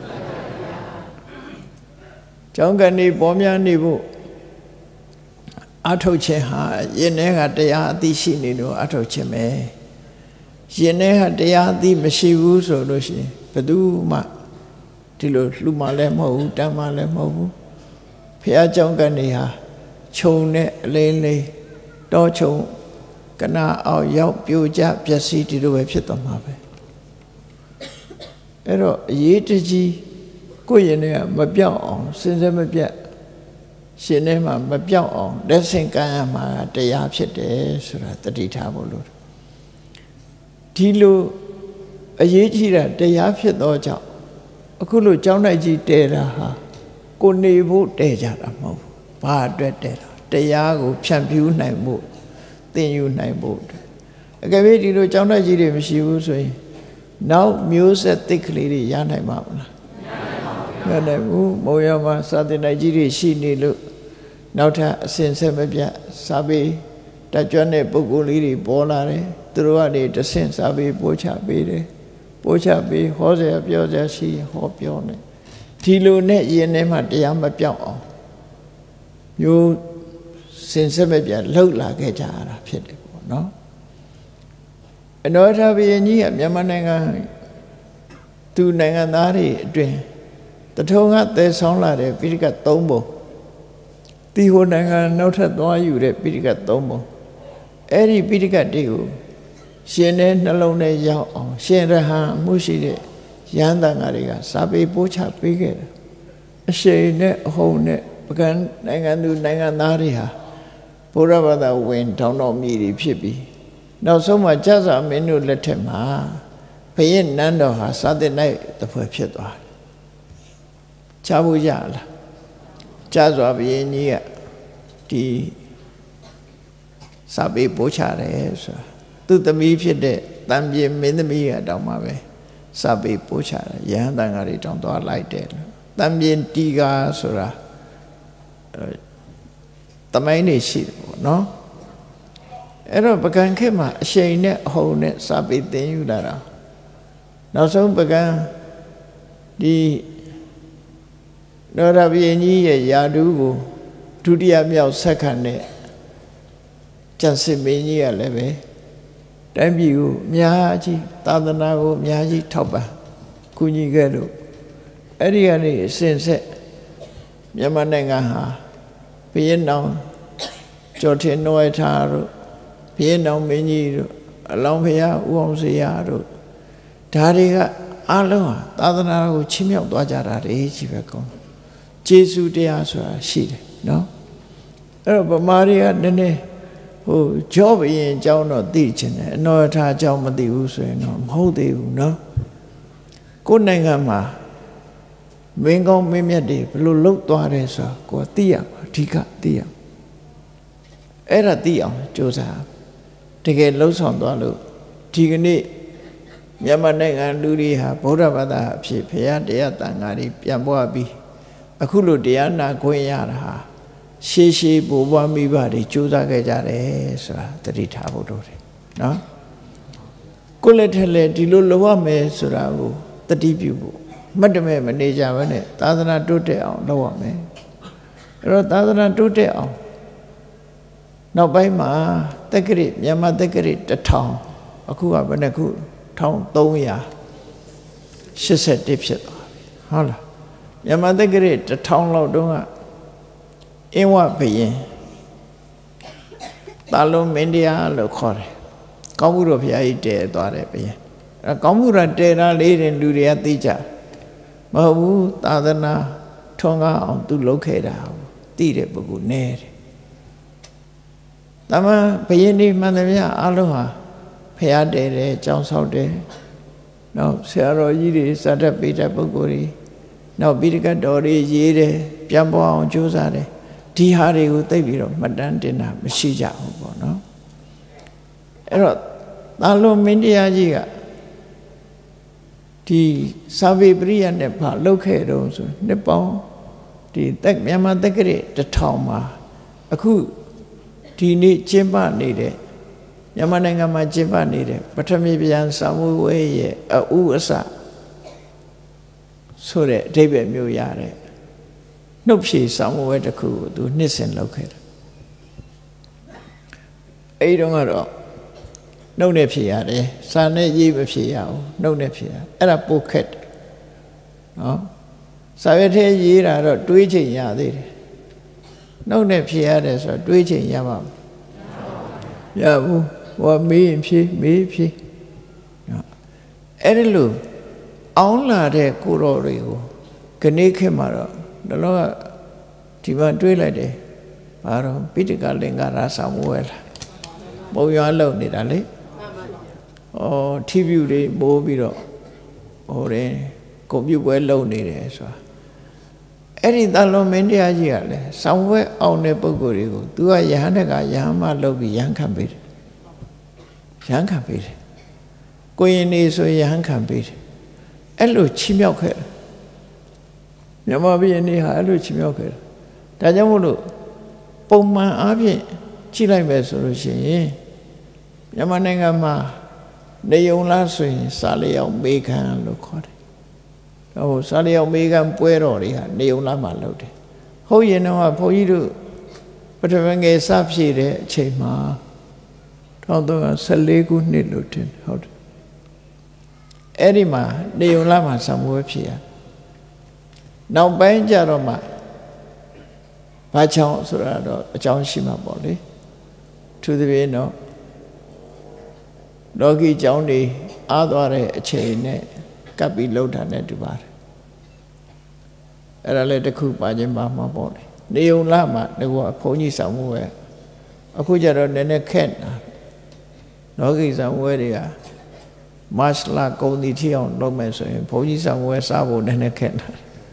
ကျောင်းကနေပေါ်များနေဖို့အထုတ်ခြင်းဟာယင်ထဲကတရားအသိရှိနေလို့အထုတ်ခြင်းပဲယင်ထဲကတရားအသိမရှိဘူးဆိုလို့ရှိရင်ဘယ်သူမှဒီလိုလှူမှလည်းမဟုတ်ဘူးတမ်းမှလည်းမဟုတ်ဘူးဖះကျောင်းကနေဟာခြုံနဲ့အလေးလေးတောခြုံကနာအောင်ရောက်ပြိုကျပျက်စီးဒီလိုပဲဖြစ်သွားမှာပဲအဲ့တော့အရေးတကြီးကိုယ့်ရင်ထဲကမပြောက်အောင်စဉ်ဆက်မပြတ်ရှင်ထဲမှာမပြောက်အောင်လက်ဆင့်ကမ်းရမှာတရားဖြစ်တယ်ဆိုတာတတိထားဖို့လို့ဒီလိုအရေးကြီးတာတရားဖြစ်သောကြောင့်အခုလိုကျောင်းတိုက်ကြီးတဲတာဟာကိုနေဖို့တဲကြတာမဟုတ်ဘူးဘာအတွက်တဲတာတရားကိုဖြန့်ဖြူးနိုင်ဖို့သင်ယူနိုင်ဖို့အကယ်၍ဒီလိုကျောင်းတိုက်ကြီးတွေမရှိဘူးဆိုရင်နောက်မျိုးဆက်သစ်ကလေးတွေရနိုင်မှာမလားမနိုင်ဘူးမုံရမှာစာသင်တိုက်ကြီးတွေရှိနေလို့နောက်ထပ်အစဉ်ဆက်မပြတ်စာပေတကြွတဲ့ပုဂ္ဂိုလ်လေးတွေပေါ်လာတယ်သူတို့ကနေတဆင့်စာပေပို့ချပေးတယ်ပို့ချပေးဟောစရာပြောစရာရှိဟောပြောနေဒီလိုနဲ့ယင်ထဲမှာတရားမပြောက်အောင်မျိုးစင်ဆက်မပြတ်လှုပ်လာခဲ့ကြရတာဖြစ်တယ်ပေါ့နော်အနောထဘုရင်ကြီးကမြန်မာနိုင်ငံသူနိုင်ငံသားတွေအတွင်းတထုံကသဲဆောင်လာတဲ့ပိဋကတ်သုံးပုံတီဟိုနိုင်ငံနောက်ထပ်သွားယူတဲ့ပိဋကတ်သုံးပုံအဲ့ဒီပိဋကတ်တွေကိုရှင်တဲ့နှလုံးထဲရောက်အောင်ရှင်ရဟန်းအမှုရှိတဲ့ရဟန်းတန်ဃာတွေကစာပေပို့ချပေးခဲ့တယ်အရှိန်နဲ့အဟုန်နဲ့ပကံနိုင်ငံသူနိုင်ငံသားတွေဟာဘုရားဘာသာဝင်တောင်းတော်မြည်တွေဖြစ်ပြီးနောက်ဆုံးမှာကျဆာမင်းတို့လက်ထက်မှာဘုရင်နန်းတော်ဟာစာသင်တိုက်တစ်ဖွဲ့ဖြစ်သွားတယ်ချဖို့ရလားကျစွာဘုရင်ကြီးကဒီစာပေပို့ချတယ်ဆိုတာသူသမီးဖြစ်တဲ့တန်ပြေမင်းသမီးကတောင်းမှာပဲစာပေပို့ချတယ်ရဟန်းတန်ဃာတွေတောင်းသွားလိုက်တယ်တန်ပြေတီကာဆိုတာတမိုင်းနေရှိတယ်ပေါ့နော်အဲ့တော့ပကံခေတ်မှာအရှိန်နဲ့အဟုန်နဲ့စာပေသင်ယူလာတာနောက်ဆုံးပကံဒီနောရဘိရင်ကြီးရဲ့ယာတုကိုဒုတိယမြောက်ဆက်ခံတဲ့ကျန်စစ်မင်းကြီးကလည်းပဲတိုင်းပြည်ကိုအများကြီးသာသနာကိုအများကြီးထောက်ပံ့ကူညီခဲ့လို့အဲ့ဒီကနေအစဉ်ဆက်မြန်မာနိုင်ငံဟာဘုရင်တော်ကျော်ထင်နွယ်ထားတို့ဘုရင်တော်မင်းကြီးတို့အလောင်းဖရာဦးအောင်စရာတို့ဒါတွေကအလုံးဟာသာသနာကိုချီးမြှောက်သွားကြတာတွေကြီးပဲကောင်းကျေးဇူးတရားဆိုတာရှိတယ်နော်အဲ့တော့ဗမာတွေကနည်းနည်းဟိုကြောဘရင်အကြောင်းတော့သိချင်တယ်အနော်ထားအကြောင်းမသိဘူးဆိုရင်တော့မဟုတ်သေးဘူးနော်ကိုယ်နိုင်ငံမှာမင်းကောင်းမင်းမြတ်တွေဘယ်လိုလုပ်သွားတယ်ဆိုတာကိုယ်သိရမှာအဓိကသိရအဲ့ဒါသိအောင်ကြိုးစားတကယ်လှုပ်ဆောင်သွားလို့ဒီကနေ့မြန်မာနိုင်ငံလူတွေဟာဗုဒ္ဓဘာသာအဖြစ်ဘုရားတရားတန်ခါးတွေပြန်ပွားပြီးအခုလိုတရားနာခွင့်ရတာဟာရှေးရှေးဘိုးဘွားမိဘတွေကြိုးစားခဲ့ကြတယ်ဆိုတာသတိထားဖို့လိုတယ်နော်ကိုယ်လက်ထက်လက်ဒီလိုလုပ်ရမယ်ဆိုတာကိုသတိပြုဖို့မတ်တမဲ့မနေကြဘဲနဲ့သာသနာတိုးတက်အောင်လုပ်ရမယ်အဲ့တော့သာသနာတိုးတက်အောင်နောက်ပိုင်းမှာတက္ကရာမြန်မာတက္ကရာတစ်ထောင်အခုကဘယ်နှခုတစ်ထောင်သုံးရာရှစ်ဆယ့်တစ်ဖြစ်သွားပြီဟုတ်လားမြန်မာတက္ကရာတစ်ထောင်လောက်တုန်းကအင်းဝဘုရင်တာလုံးမင်းတရားလို့ခေါ်တယ်ကောင်းမှုတော်ဘုရားကြီးတည်သွားတယ်ဘုရင်အဲကောင်းမှုတော်တည်တာလေးတွေလူတွေကသိကြမဟုတ်ဘူးသာသနာထွန်းကားအောင်သူလုပ်ခဲ့တာသိတဲ့ပုဂ္ဂိုလ်နည်းတယ်တမန်ဘုရင်ဒီမှန်သမျှအလုံးဟာဘုရားတည်တယ်ကြောင်းဆောက်တယ်နောက်ဆရာတော်ကြီးတွေစတတ်ပေးတဲ့ပုဂ္ဂိုလ်တွေနောက်ပိဋကတ်တော်တွေရေးတယ်ပြန်ပေါ်အောင်ကြိုးစားတယ်ဒီဟာတွေကိုသိပြီးတော့မှတ်တမ်းတင်တာမရှိကြဘူးပေါ့နော်အဲ့တော့သာလွန်မင်းတရားကြီးကဒီစာပေပရိယတ်နဲ့ဘာလုပ်ခဲ့တော့ဆိုနှစ်ပေါင်းဒီတက်မြန်မာတက္ကရာတစ်ထောင်မှာအခုဒီနေ့ကျင်းပနေတဲ့မြန်မာနိုင်ငံမှာကျင်းပနေတဲ့ပထမပြန်စာမွေးဝဲရဲ့အဥအစဆိုတဲ့အဓိပ္ပာယ်မျိုးရတဲ့နှုတ်ဖြေစာမွေးဝဲတစ်ခုကိုသူနှစ်စဉ်လုပ်ခဲ့တယ်အဲ့တုန်းကတော့နှုတ်နဲ့ဖြေရတယ်စာနဲ့ရေးမဖြေရဘူးနှုတ်နဲ့ဖြေရအဲ့ဒါပိုခက်တယ်နော်စာရွက်ထဲရေးတာတော့တွေးချိန်ရသေးတယ်နှုတ်နဲ့ဖြေရတယ်ဆိုတော့တွေးချိန်ရပါမလားရဘူးဟောမေးရင်ဖြေမေးဖြေနော်အဲ့ဒီလိုအောင်းလာတဲ့ကိုတော်တွေကိုခဏခေတ်မှာတော့ဒါတော့ဒီမှာတွေးလိုက်တယ်ဘာတော့ပိဋကလင်္ကာရစာမွေးလာပုံရွာလုံနေတာလေဩထီးပြူတွေပိုးပြီးတော့ဟိုတယ်ကွန်ပျူပွဲလုံနေတယ်ဆိုတာအဲ့ဒီသာလွန်မင်းတရားကြီးကလည်းဆောင်းဝဲအောင်တဲ့ပုဂ္ဂိုလ်တွေကို तू ကယဟန်တကယဟန်မလုပ်ပြီးယဟန်ခံပေးတယ်ယဟန်ခံပေးတယ်ကိုရင်နေဆိုယဟန်ခံပေးတယ်အဲ့လိုချီးမြှောက်ခဲ့တယ်မြန်မာပြည်နေဟာအဲ့လိုချီးမြှောက်ခဲ့တယ်ဒါကြောင့်မို့လို့ပုံမှန်အားဖြင့်ကြည့်လိုက်မယ်ဆိုလို့ရှိရင်မြန်မာနိုင်ငံမှာနေုံလားဆိုရင်စာလျောက်မေခံလို့ခေါ်တယ်ဟိုစာလျောက်မေခံပွဲတော်တွေဟာနေုံလားမှာလုပ်တယ်ဟုတ်ရင်တော့ဘုန်းကြီးတို့ပထမငယ်စဖြည့်တဲ့အချိန်မှာတစ်ထောင်သုံးရာဆယ်လေးခုနှစ်လို့ထင်ဟုတ်တယ်အဲ့ဒီမှာနေုံလားမှာစာမွေးဖြည့်ရနောက်ပိုင်းကျတော့မှဘာချောင်းဆိုတာတော့အကြောင်းရှိမှာပေါ့လေသူသဖြင့်တော့လောကီเจ้าတွေအားသွားတဲ့အချိန်နဲ့ကပ်ပြီးလှုပ်တာနဲ့တူပါတယ်အဲ့ဒါလည်းတစ်ခုပါခြင်းပါမှာပေါ့လေနေုံလာမှာဒီကဘုန်းကြီးဆောင်မှုပဲအခုကျတော့နည်းနည်းခက်တာလောကီဆောင်ဝဲတွေကမတ်လကုန်တီထိအောင်လုပ်မယ်ဆိုရင်ဘုန်းကြီးဆောင်ဝဲစားဖို့နည်းနည်းခက်တာ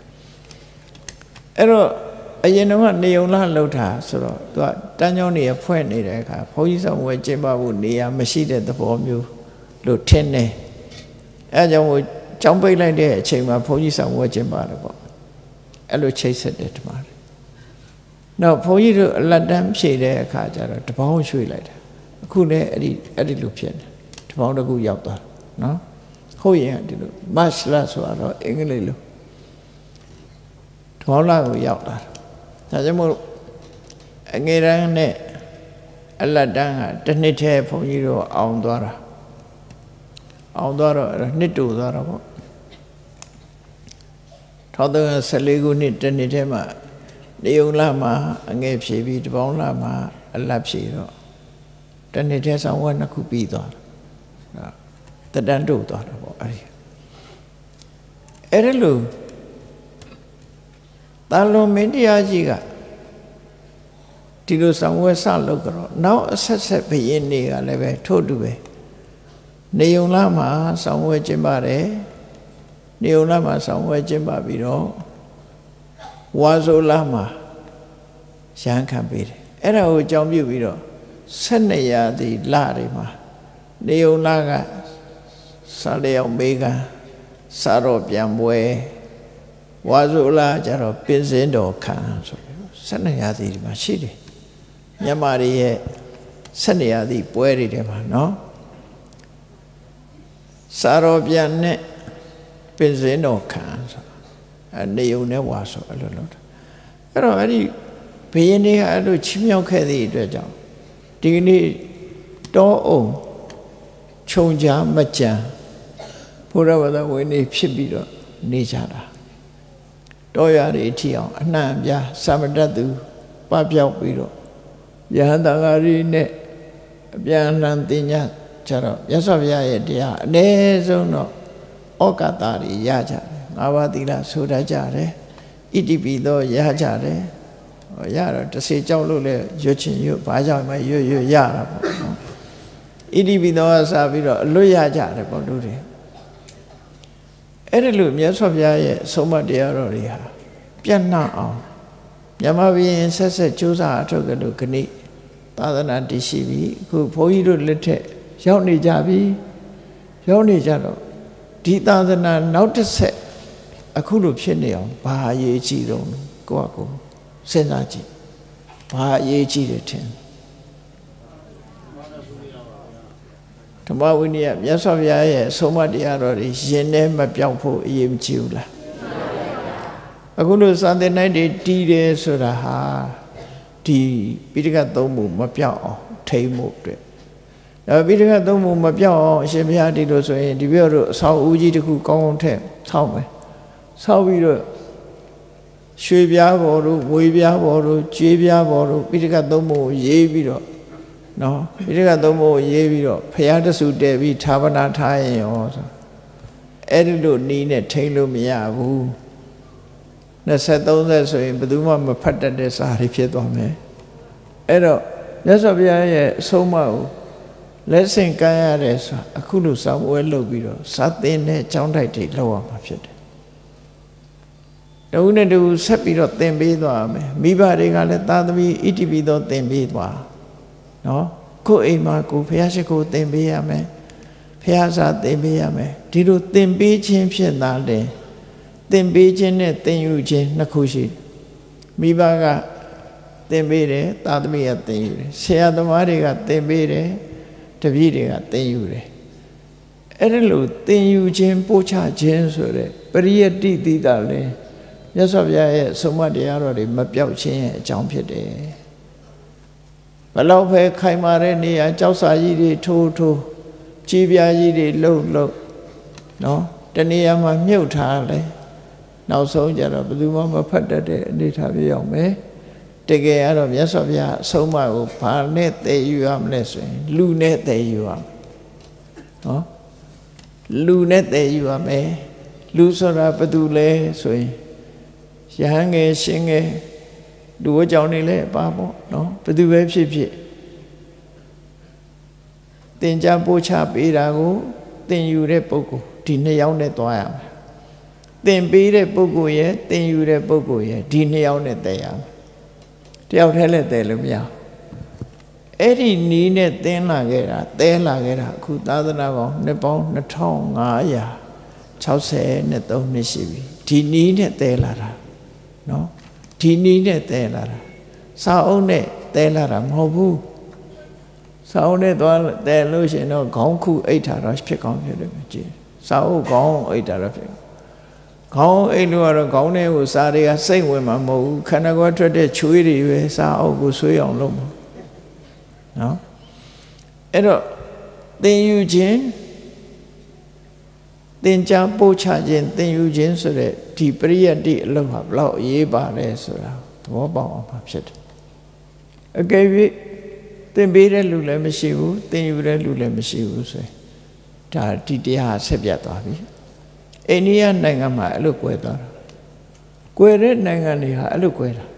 အဲ့တော့အရင်တော့ကနေုံလာလှုပ်တာဆိုတော့သူကတန်းကြောင်းတွေဖွဲ့နေတဲ့အခါဘုန်းကြီးဆောင်ဝဲကျင်းပဖို့နေရာမရှိတဲ့သဘောမျိုးလို့ထင်တယ်အဲကြောင့်မို့ကျောင်းပိတ်လိုက်တဲ့အချိန်မှာဘုန်းကြီးဆောင်ဝဲကျင်းပါတယ်ပေါ့အဲ့လိုချိတ်ဆက်တယ်ဒီမှာနောက်ဘုန်းကြီးတို့အလတ်တန်းဖြည့်တဲ့အခါကျတော့တပေါင်းရွှေ့လိုက်တာအခုလည်းအဲ့ဒီအဲ့ဒီလိုဖြစ်နေတပေါင်းတစ်ခုရောက်သွားတယ်နော်ဟုတ်ရင်ဒီလိုမတ်လဆိုတော့အင်္ဂလိပ်လိုဘောလာကိုရောက်လာဒါကြောင့်မို့အငယ်တန်းနဲ့အလတ်တန်းကတစ်နှစ်တည်းဘုန်းကြီးတို့အောင်သွားတာအောင်သွားတော့နှစ်တူသွားတော့ပေါ့ထောင်သုံးဆယ်လေးခုနှစ်တစ်နှစ်တည်းမှာနေုံလာမှာအငယ်ဖြည့်ပြီးတပေါင်းလာမှာအလတ်ဖြည့်တော့တစ်နှစ်တည်းဆောင်ဝတ်နှစ်ခုပြီးသွားတာတတန်းတူသွားတာပေါ့အဲ့ဒီအဲ့ဒါလို့တာလွန်မင်းတရားကြီးကဒီလိုဆောင်ဝဲဆလုပ်ကြတော့နောက်အဆက်ဆက်ဘယင်းတွေကလည်းပဲထို့တူပဲနေုံလာမှာဆောင်ဝဲကျင်းပါတယ်နေုံလာမှာဆောင်ဝဲကျင်းပါပြီးတော့ဝါဆိုလာမှာရဟန်းခံပေးတယ်အဲ့ဒါကိုအကြောင်းပြုပြီးတော့ဆက်နှစ်ရာသီလတွေမှာနေုံလာကစာလျောက်မေးကစာတော့ပြန်ပွဲဝါဆိုလာကျတော့ပင်စင်းတော်ခံဆိုပြီးဆက်နှစ်ရာသီဒီမှာရှိတယ်မြန်မာတွေရဲ့ဆက်နှစ်ရာသီပွဲတွေထဲမှာနော်စာတော်ပြန်နဲ့ပင်စင်းတော်ခံဆိုအနေုံနဲ့ဝါဆိုအဲ့လိုလုပ်တာအဲ့တော့အဲ့ဒီဘယင်းတွေကအဲ့လိုချီးမြှောက်ခဲ့သည့်အတွက်ကြောင့်ဒီကနေ့တောအုံခြုံချမကြံဘုရားဘာသာဝင်နေဖြစ်ပြီးတော့နေကြတာတောရတွေအထီအောင်အနှံ့ပြသမတတ်သူပပျောက်ပြီးတော့ယဟန်တန်ဃာရီနဲ့အပြန်အလှန်သင်ညာကြတော့မြတ်စွာဘုရားရဲ့တရားအနည်းဆုံးတော့ဩကာသတွေရကြတယ်ငါးပါးသီလဆိုတတ်ကြတယ်ဣတိပိသောရကြတယ်ဟောရတော့တစ်စေကြောက်လို့လဲရွတ်ချင်ရွတ်ဘာကြောင့်မှရွတ်ရွတ်ရတာပေါ့နော်ဣတိပိသောကစပြီးတော့အလွတ်ရကြတယ်ပေါ့လူတွေအဲ့ဒါလို့မြတ်စွာဘုရားရဲ့ဆုံးမတရားတော်တွေဟာပြတ်နှံ့အောင်မြန်မာပြည်ဆက်ဆက်ကြိုးစားအထောက်အကူခဏိသာသနာတည်ရှိပြီအခုဘုန်းကြီးတို့လက်ထက်ရောက်နေကြပြီရောက်နေကြတော့ဒီသာသနာနောက်တစ်ဆက်အခုလိုဖြစ်နေအောင်ဘာအရေးကြီးတော့ကိုယ့်အကိုစဉ်းစားကြည့်ဘာအရေးကြီးတယ်ထင်ဓမ္မဝိနည်းမြတ်စွာဘုရားရဲ့ဆုံးမတရားတော်တွေရင်ထဲမပြောက်ဖို့အရေးမကြီးဘူးလားအခုလိုစာသင်တိုင်းတွေတီးတယ်ဆိုတာဟာဒီပိဋကတ်သုံးမှုမပြောက်အောင်ထိမ့်ဖို့အတွက်ဒါပိဋကတ်သုံးမှုမပြောက်အောင်အရှင်ဘုရားဒီလိုဆိုရင်ဒီပြောတို့အဆောက်အဦကြီးတစ်ခုကောင်းကောင်းထည့်ဆောက်မယ်ဆောက်ပြီးတော့ရွှေပြားပေါ်တို့ဝေပြားပေါ်တို့ကြေးပြားပေါ်တို့ပိဋကတ်သုံးမှုကိုရေးပြီးတော့နော်ပိဋကတ်သုံးမှုကိုရေးပြီးတော့ဘုရားတဆူတည်ပြီးဌာပနာထားရင်ရောဆိုအဲ့ဒီလိုနီးနဲ့ထိမ့်လို့မရဘူးနှစ်ဆက်သုံးဆက်ဆိုရင်ဘယ်သူမှမဖတ်တတ်တဲ့စာတွေဖြစ်သွားမယ်အဲ့တော့မြတ်စွာဘုရားရဲ့အဆုံးအမကိုလက်ဆင့်ကမ်းရတယ်ဆိုအခုလိုစောင့်ဝဲလုပ်ပြီးတော့စာသင်တဲ့ကျောင်းတိုက်တွေလောက်ရမှာဖြစ်တယ်တဦးနဲ့တဦးဆက်ပြီးတော့သင်ပေးသွားမယ်မိဘတွေကလည်းသာသမီဣတိပိသောသင်ပေးသွားနော်ကိုယ်အိမ်မှာကိုယ်ဘုရားရှိခိုးသင်ပေးရမယ်ဘုရားစာသင်ပေးရမယ်ဒီလိုသင်ပေးခြင်းဖြစ်တာလေသင်ပေးခြင်းနဲ့သင်ယူခြင်းနှစ်ခုရှိမိဘကသင်ပေးတယ်သာသမီကသင်ယူတယ်ဆရာသမားတွေကသင်ပေးတယ်တပည့်တွေကသင်ယူတယ်အဲ့ဒါလို့သင်ယူခြင်းပို့ချခြင်းဆိုတဲ့ပရိယတ္တိတိတာလဲမြတ်စွာဘုရားရဲ့ဆုံးမတရားတော်တွေမပြောက်ခြင်းရဲ့အကြောင်းဖြစ်တယ်ဘလောက်ပဲခိုင်မာတဲ့နေရာကြောက်စာကြီးတွေထိုးထိုးကြီးပြားကြီးတွေလှုပ်လှုပ်နော်တနေရာမှာမြုပ်ထားလဲနောက်ဆုံးကြတော့ဘယ်သူမှမဖတ်တတ်တဲ့အနေထားပြရောက်မယ်တကယ်ကတော့မြတ်စွာဘုရားအဆုံးအမကိုဘာနဲ့တည်ယူရမလဲဆိုရင်လူနဲ့တည်ယူရမယ်နော်လူနဲ့တည်ယူရမယ်လူဆိုတာဘယ်သူလဲဆိုရင်ရဟန်းငယ်ရှင်ငယ်လူဝကြောင့်နေလဲပါပေါ့နော်ဘယ်သူပဲဖြစ်ဖြစ်သင်ကြားပို့ချပေးတာကိုသင်ယူတဲ့ပုဂ္ဂိုလ်ဒီနှစ်ယောက်နဲ့တွားရမယ်သင်ပေးတဲ့ပုဂ္ဂိုလ်ရဲ့သင်ယူတဲ့ပုဂ္ဂိုလ်ရဲ့ဒီနှစ်ယောက်နဲ့တည်ရမယ်တယောက်တည်းလည်းတည်လို့မရအဲ့ဒီနီးနဲ့သင်လာခဲ့တာတည်လာခဲ့တာအခုသာသနာပေါင်းနှစ်ပေါင်းနှစ်ထောင်ငါးရာခြောက်ဆယ်နဲ့သုံးနှစ်ရှိပြီဒီနီးနဲ့တည်လာတာနော်ဒီနီးနဲ့တည်လာတာစာအုပ်နဲ့တည်လာတာမဟုတ်ဘူးစာအုပ်နဲ့သွားတည်လို့ရှိရင်တော့ခေါင်းခုအိတ်ထားတော့ဖြစ်ကောင်းဖြစ်တယ်ကြည့်စာအုပ်ခေါင်းအိတ်ထားတော့ဖြစ်ခေါင်းအိတ်လို့ကတော့ခေါင်းထဲကိုစားတွေကစိတ်ဝင်မှာမဟုတ်ဘူးခန္ဓာကိုယ်ထွက်တဲ့ချွေးတွေပဲစားအုပ်ကိုဆွေးအောင်လုပ်မှာနော်အဲ့တော့သင်ယူခြင်းသင်ကြားပို့ချခြင်းသင်ယူခြင်းဆိုတဲ့ဒီပရိယတ္တိအလုပ်ဟာဘလောက်အရေးပါလဲဆိုတာသဘောပေါက်အောင်ပါဖြစ်တယ်အကယ်၍သင်ပေးတဲ့လူလည်းမရှိဘူးသင်ယူတဲ့လူလည်းမရှိဘူးဆိုရင်ဒါဒီတရားဆက်ပြတ်သွားပြီအိန္ဒိယနိုင်ငံမှာအဲ့လိုကွဲသွားတာကွဲတဲ့နိုင်ငံတွေဟာအဲ့လိုကွဲတာ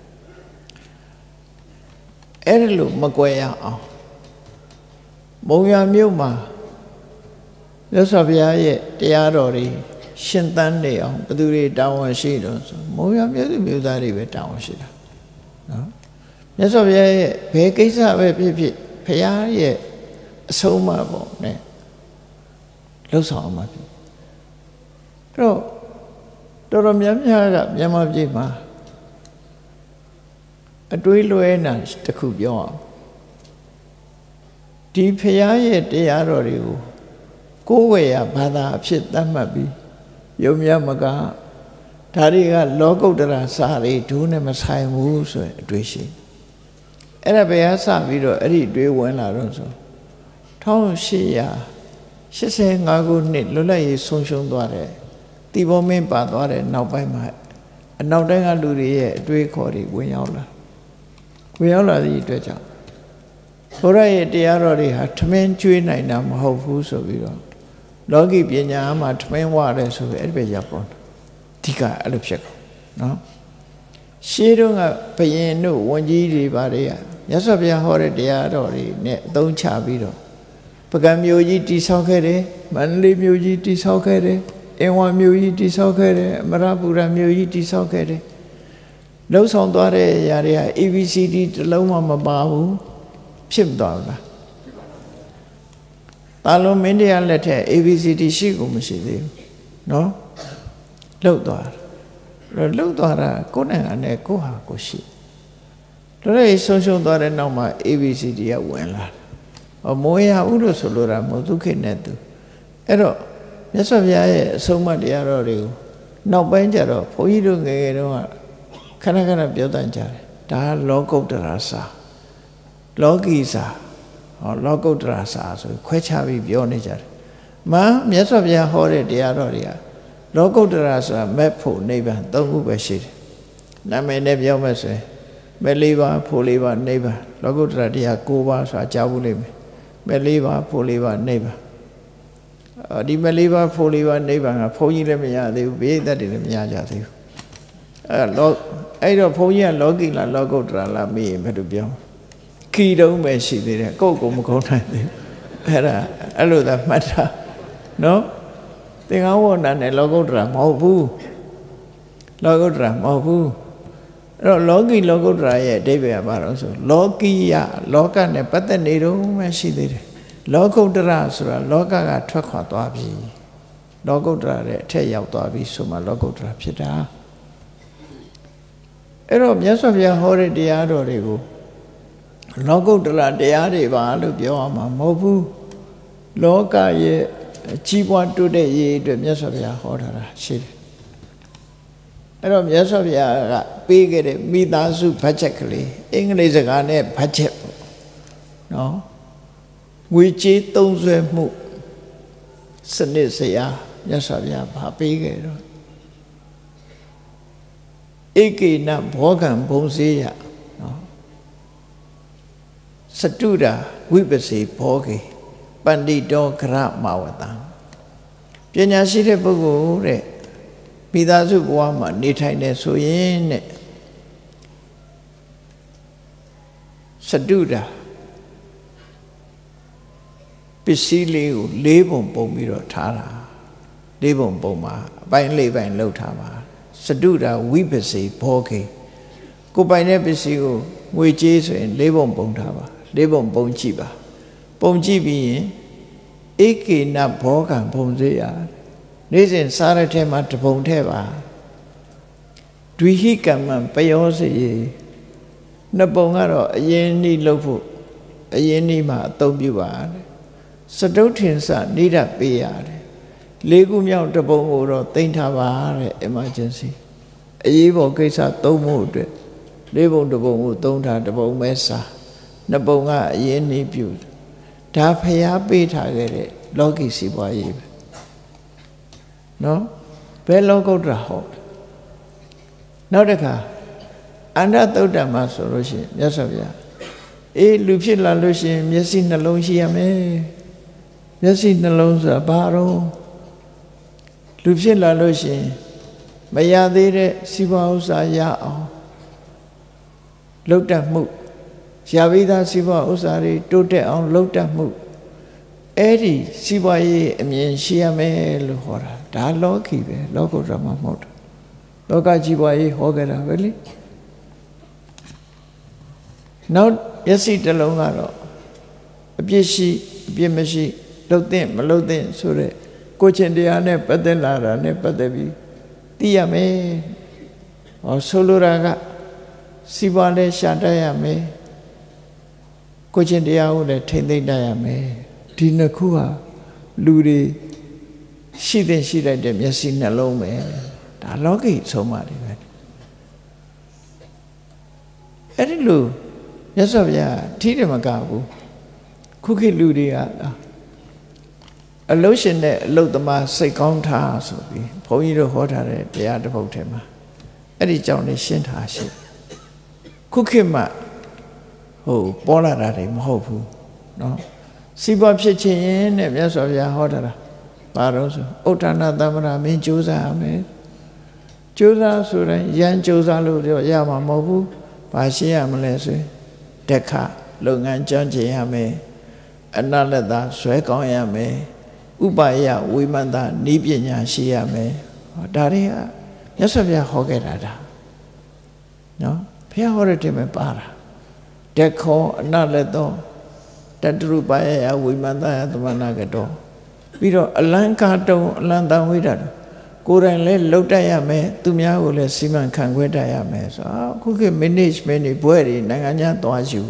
အဲ့လိုမကွဲရအောင်မုံရမြို့မှာမြတ်စွာဘုရားရဲ့တရားတော်တွေရှင်သန်နေအောင်ဘယ်သူတွေတာဝန်ရှိတော့ဆိုမုံရမြို့သူမြို့သားတွေပဲတာဝန်ရှိတာနော်မြတ်စွာဘုရားရဲ့ဘယ်ကိစ္စပဲဖြစ်ဖြစ်ဘုရားရဲ့အဆုံးအမပေါ့နဲ့လှုပ်ဆောင်အောင်ပါဖြစ်တော့တော်တော်များများကမြန်မာပြည်မှာအတွေးလွဲတာတစ်ခုပြောအောင်ဒီဘုရားရဲ့တရားတော်တွေကိုကိုယ်ဝေရဘာသာအဖြစ်သတ်မှတ်ပြီးယုံမြမကဒါတွေကလောကုတ္တရာစာတွေဒုနဲ့မဆိုင်ဘူးဆိုရင်အတွေးရှိအဲ့ဒါဘယ်ဟာစပြီးတော့အဲ့ဒီအတွေးဝင်လာတော့ဆို၁၈၈၅ခုနှစ်လွတ်လပ်ရေးဆုံးရှုံးသွားတယ်တီဘောမင်းပါသွားတဲ့နောက်ပိုင်းမှာအနောက်တိုင်းကလူတွေရဲ့အတွေးခေါ်တွေဝင်ရောက်လာဝင်ရောက်လာသည့်အတွက်ကြောင့်ဘုရားရဲ့တရားတော်တွေဟာထမင်းကျွေးနိုင်တာမဟုတ်ဘူးဆိုပြီးတော့လောကီပညာမှာထမင်းဝရတယ်ဆိုပြီးအဲ့ဒီပဲရပ်ပေါ်အဓိကအဲ့လိုဖြစ်ကုန်နော်ရှေးတုန်းကဘယင်တို့ဝန်ကြီးတွေဗါတွေကမြတ်စွာဘုရားဟောတဲ့တရားတော်တွေနဲ့အသုံးချပြီးတော့ပကံမျိုးကြီးတိဆောက်ခဲ့တယ်မန္တလေးမျိုးကြီးတိဆောက်ခဲ့တယ်အင်ဝါမျိုးကြီးတိဆောက်ခဲ့တယ်အမရပူရမျိုးကြီးတိဆောက်ခဲ့တယ်လှုပ်ဆောင်သွားတဲ့ຢာတွေက A B C D တစ်လုံးမှမပါဘူးဖြစ်သွားလားတာလုံးမင်းတရားလက်ထက် A B C D ရှိကိုမရှိသေးဘူးနော်လှုပ်သွားတယ်လှုပ်သွားတာကိုယ်နိုင်ငံနဲ့ကိုယ်ဟာကိုရှိတော်တော်ဆုံးရှုံးသွားတဲ့နောက်မှာ A B C D ကဝင်လာတယ်။မိုးရဥလို့ဆိုလိုတာမဟုတ်ဒုက္ခနဲ့သူအဲ့တော့မြတ်စွာဘုရားရဲ့အဆုံးအမတရားတော်တွေကိုနောက်ပိုင်းကျတော့ဘုန်းကြီးတို့ငယ်ငယ်တုန်းကခဏခဏပြောတတ်ကြတယ်ဒါလောကုတ္တရာစာလောကီစာဟောလောကုတ္တရာစာဆိုခွဲခြားပြီးပြောနေကြတယ်။မှမြတ်စွာဘုရားဟောတဲ့တရားတော်တွေကလောကုတ္တရာဆိုတာမဲ့ဖို့နိဗ္ဗာန်သုံးခုပဲရှိတယ်။နာမည်နဲ့ပြောမယ်ဆိုရင်မဲ့လေးပါးဖို့လေးပါးနိဗ္ဗာန်လောကုတ္တရာတရား၉ပါးဆိုတာကြားဘူးလိမ့်မယ်။မဲ့လေးပါးဖို့လေးပါးနိဗ္ဗာန်ဒီမဲ့လေးပါးဖို့လေးပါးနိဗ္ဗာန်ကဘုန်းကြီးလည်းမရသေးဘူးဘိဓိတ်တွေလည်းမရကြသေးဘူး။အဲလောအဲ့တော့ဘုန်းကြီးကလောကီလားလောကုတ္တရာလားမေးရင်ဘယ်လိုပြောခီတုံးပဲရှိသေးတယ်ကိုယ့်ကိုမကုန်းနိုင်သေးဘူးအဲ့ဒါအဲ့လိုသာမှတ်တာနော်သင်္ကန်းဝဏ္ဏနဲ့လောကုတ္တရာမဟုတ်ဘူးလောကုတ္တရာမဟုတ်ဘူးအဲ့တော့လောကီလောကုတ္တရာရဲ့အဓိပ္ပာယ်ကဘာလို့ဆိုလောကီယလောကနဲ့ပတ်သက်နေတော့မှရှိသေးတယ်လောကုတ္တရာဆိုတာလောကကထွက်ခွာသွားပြီလောကုတ္တရာရဲ့အထက်ရောက်သွားပြီဆိုမှလောကုတ္တရာဖြစ်တာအဲ့တော့မြတ်စွာဘုရားဟောတဲ့တရားတော်တွေကိုလောကုတ္တရာတရားတွေပါလို့ပြောရမှာမဟုတ်ဘူးလောကရဲ့ကြီးပွားတိုးတက်ရေးအတွက်မြတ်စွာဘုရားဟောထားတာရှိတယ်အဲ့တော့မြတ်စွာဘုရားကပေးခဲ့တဲ့မိသားစုဘတ်ဂျက်ကလေးအင်္ဂလိပ်စကားနဲ့ဘတ်ဂျက်ပေါ့နော်ငွေကြေးသုံးစွဲမှုစနစ်စရာမြတ်စွာဘုရားဗာပေးခဲ့တော့ဧကေနဘောဂံဘုံစေယနော်စတုဒာဝိပစေဘောဂေပန္တိတောဂရမဝတံပညာရှိတဲ့ပုဂ္ဂိုလ်တဲ့မိသားစုဘဝမှာနေထိုင်နေဆိုရင်တဲ့စတုဒာပစ္စည်းလေးကိုလေးပုံပုံပြီးတော့ထားတာလေးပုံပုံမှာအပိုင်းလေးပိုင်းလှုပ်ထားပါစတုဒာဝိပစေဘောဂေကိုပိုင်တဲ့ပစ္စည်းကိုငွေကြေးဆိုရင်လေးပုံပုံထားပါလေးပုံပုံကြည့်ပါပုံကြည့်ပြီးရင်ဧကေနဘောဂံဘုံစေယနေ့စဉ်စားတဲ့ထဲမှာတပုံထဲပါဒွိဟိကမ္မံပယောစေနှစ်ပုံကတော့အရင်နှီးလုပ်ဖို့အရင်နှီးမှာအသုံးပြုပါတယ်စတုထင်္စနိဒပေးရတယ်လေးခုမြောက်တပုံကိုတော့သိမ့်ထားပါတဲ့ emergency အရေးပေါ်ကိစ္စသုံးဖို့အတွက်လေးပုံတပုံကိုသုံးထားတပုံပဲစာနှစ်ပုံကအရေးနေပြုဒါဖျားပေးထားခဲ့တဲ့လောကီစီးပွားရေးပဲနော်ဘယ်လောကုတ္တရာဟောနောက်တစ်ခါအန္တသုတ်တံမှာဆိုလို့ရှိရင်မြတ်စွာဘုရားအေးလူဖြစ်လာလို့ရှိရင်မျက်စိနှလုံးရှိရမယ်မျက်စိနှလုံးဆိုတာဘာတော့လူဖြစ်လာလို့ရှိရင်မရသေးတဲ့စီးပွားဥစ္စာရအောင်လှုပ်တတ်မှုရပြီးသားစီးပွားဥစ္စာတွေတိုးတက်အောင်လှုပ်တတ်မှုအဲ့ဒီစီးပွားရေးအမြင်ရှိရမယ်လို့ဟောတာဒါလောကီပဲလောကုတ္တရာမှာမဟုတ်ဘူးလောကကြီးပွားရေးဟောခဲ့တာပဲလေနောက်မျက်စိတစ်လုံးကတော့အပြစ်ရှိအပြစ်မရှိလှုပ်တဲ့မလှုပ်တဲ့ဆိုတဲ့ကိုချင်းတရားနဲ့ပတ်သက်လာတာနဲ့ပတ်သက်ပြီးသိရမယ်ဟောဆိုလိုတာကစီးပွားလည်းရှာတတ်ရမယ်ကိုချင်းတရားကိုလည်းထိမ့်သိမ့်တတ်ရမယ်ဒီနှစ်ခုဟာလူတွေရှိတဲ့ရှိလိုက်တဲ့မျက်စိနှလုံးပဲဒါလောကီဆုံးမတွေပဲအဲ့ဒီလိုမြတ်စွာဘုရားထိတယ်မကဘူးခုခေတ်လူတွေကအလုံးရှင်နဲ့အလုတ်သမားစိတ်ကောင်းထားဆိုပြီးဘုန်းကြီးတို့ဟောထားတဲ့တရားတစ်ပုဒ်ထဲမှာအဲ့ဒီကြောင့်လည်းရှင်းထားရှိခုခေတ်မှဟိုပေါ်လာတာတွေမဟုတ်ဘူးเนาะစီးပွားဖြစ်ခြင်းနဲ့မြတ်စွာဘုရားဟောထားတာဘာလို့ဆိုဥဒ္ဒနာသမ္မရာမင်းကြိုးစားရမယ်ကြိုးစားဆိုရင်ရန်ကြိုးစားလို့တော့ရမှာမဟုတ်ဘူးဘာရှင်းရမလဲဆိုရင်တက္ခလုပ်ငန်းကြံ့ကျင်ရမယ်အနလတဇွဲကောင်းရမယ်ဥပယဝိမန္တနိပညာရှိရမယ်ဒါတွေကမြတ်စွာဘုရားဟောခဲ့တာဒါနော်ဘုရားဟောတဲ့တည်းမှာပါတာတက္ခောအနလတောတတရုပယဝိမန္တယသမဏကတောပြီးတော့အလံကာတုံအလံတံဝိဒတ်ကိုယ်တိုင်လည်းလှုပ်တတ်ရမယ်သူများကိုလည်းစီမံခန့်ခွဲတတ်ရမယ်ဆိုတော့အခုခေတ် management တွေဘွဲတွေနိုင်ငံခြားသွားယူ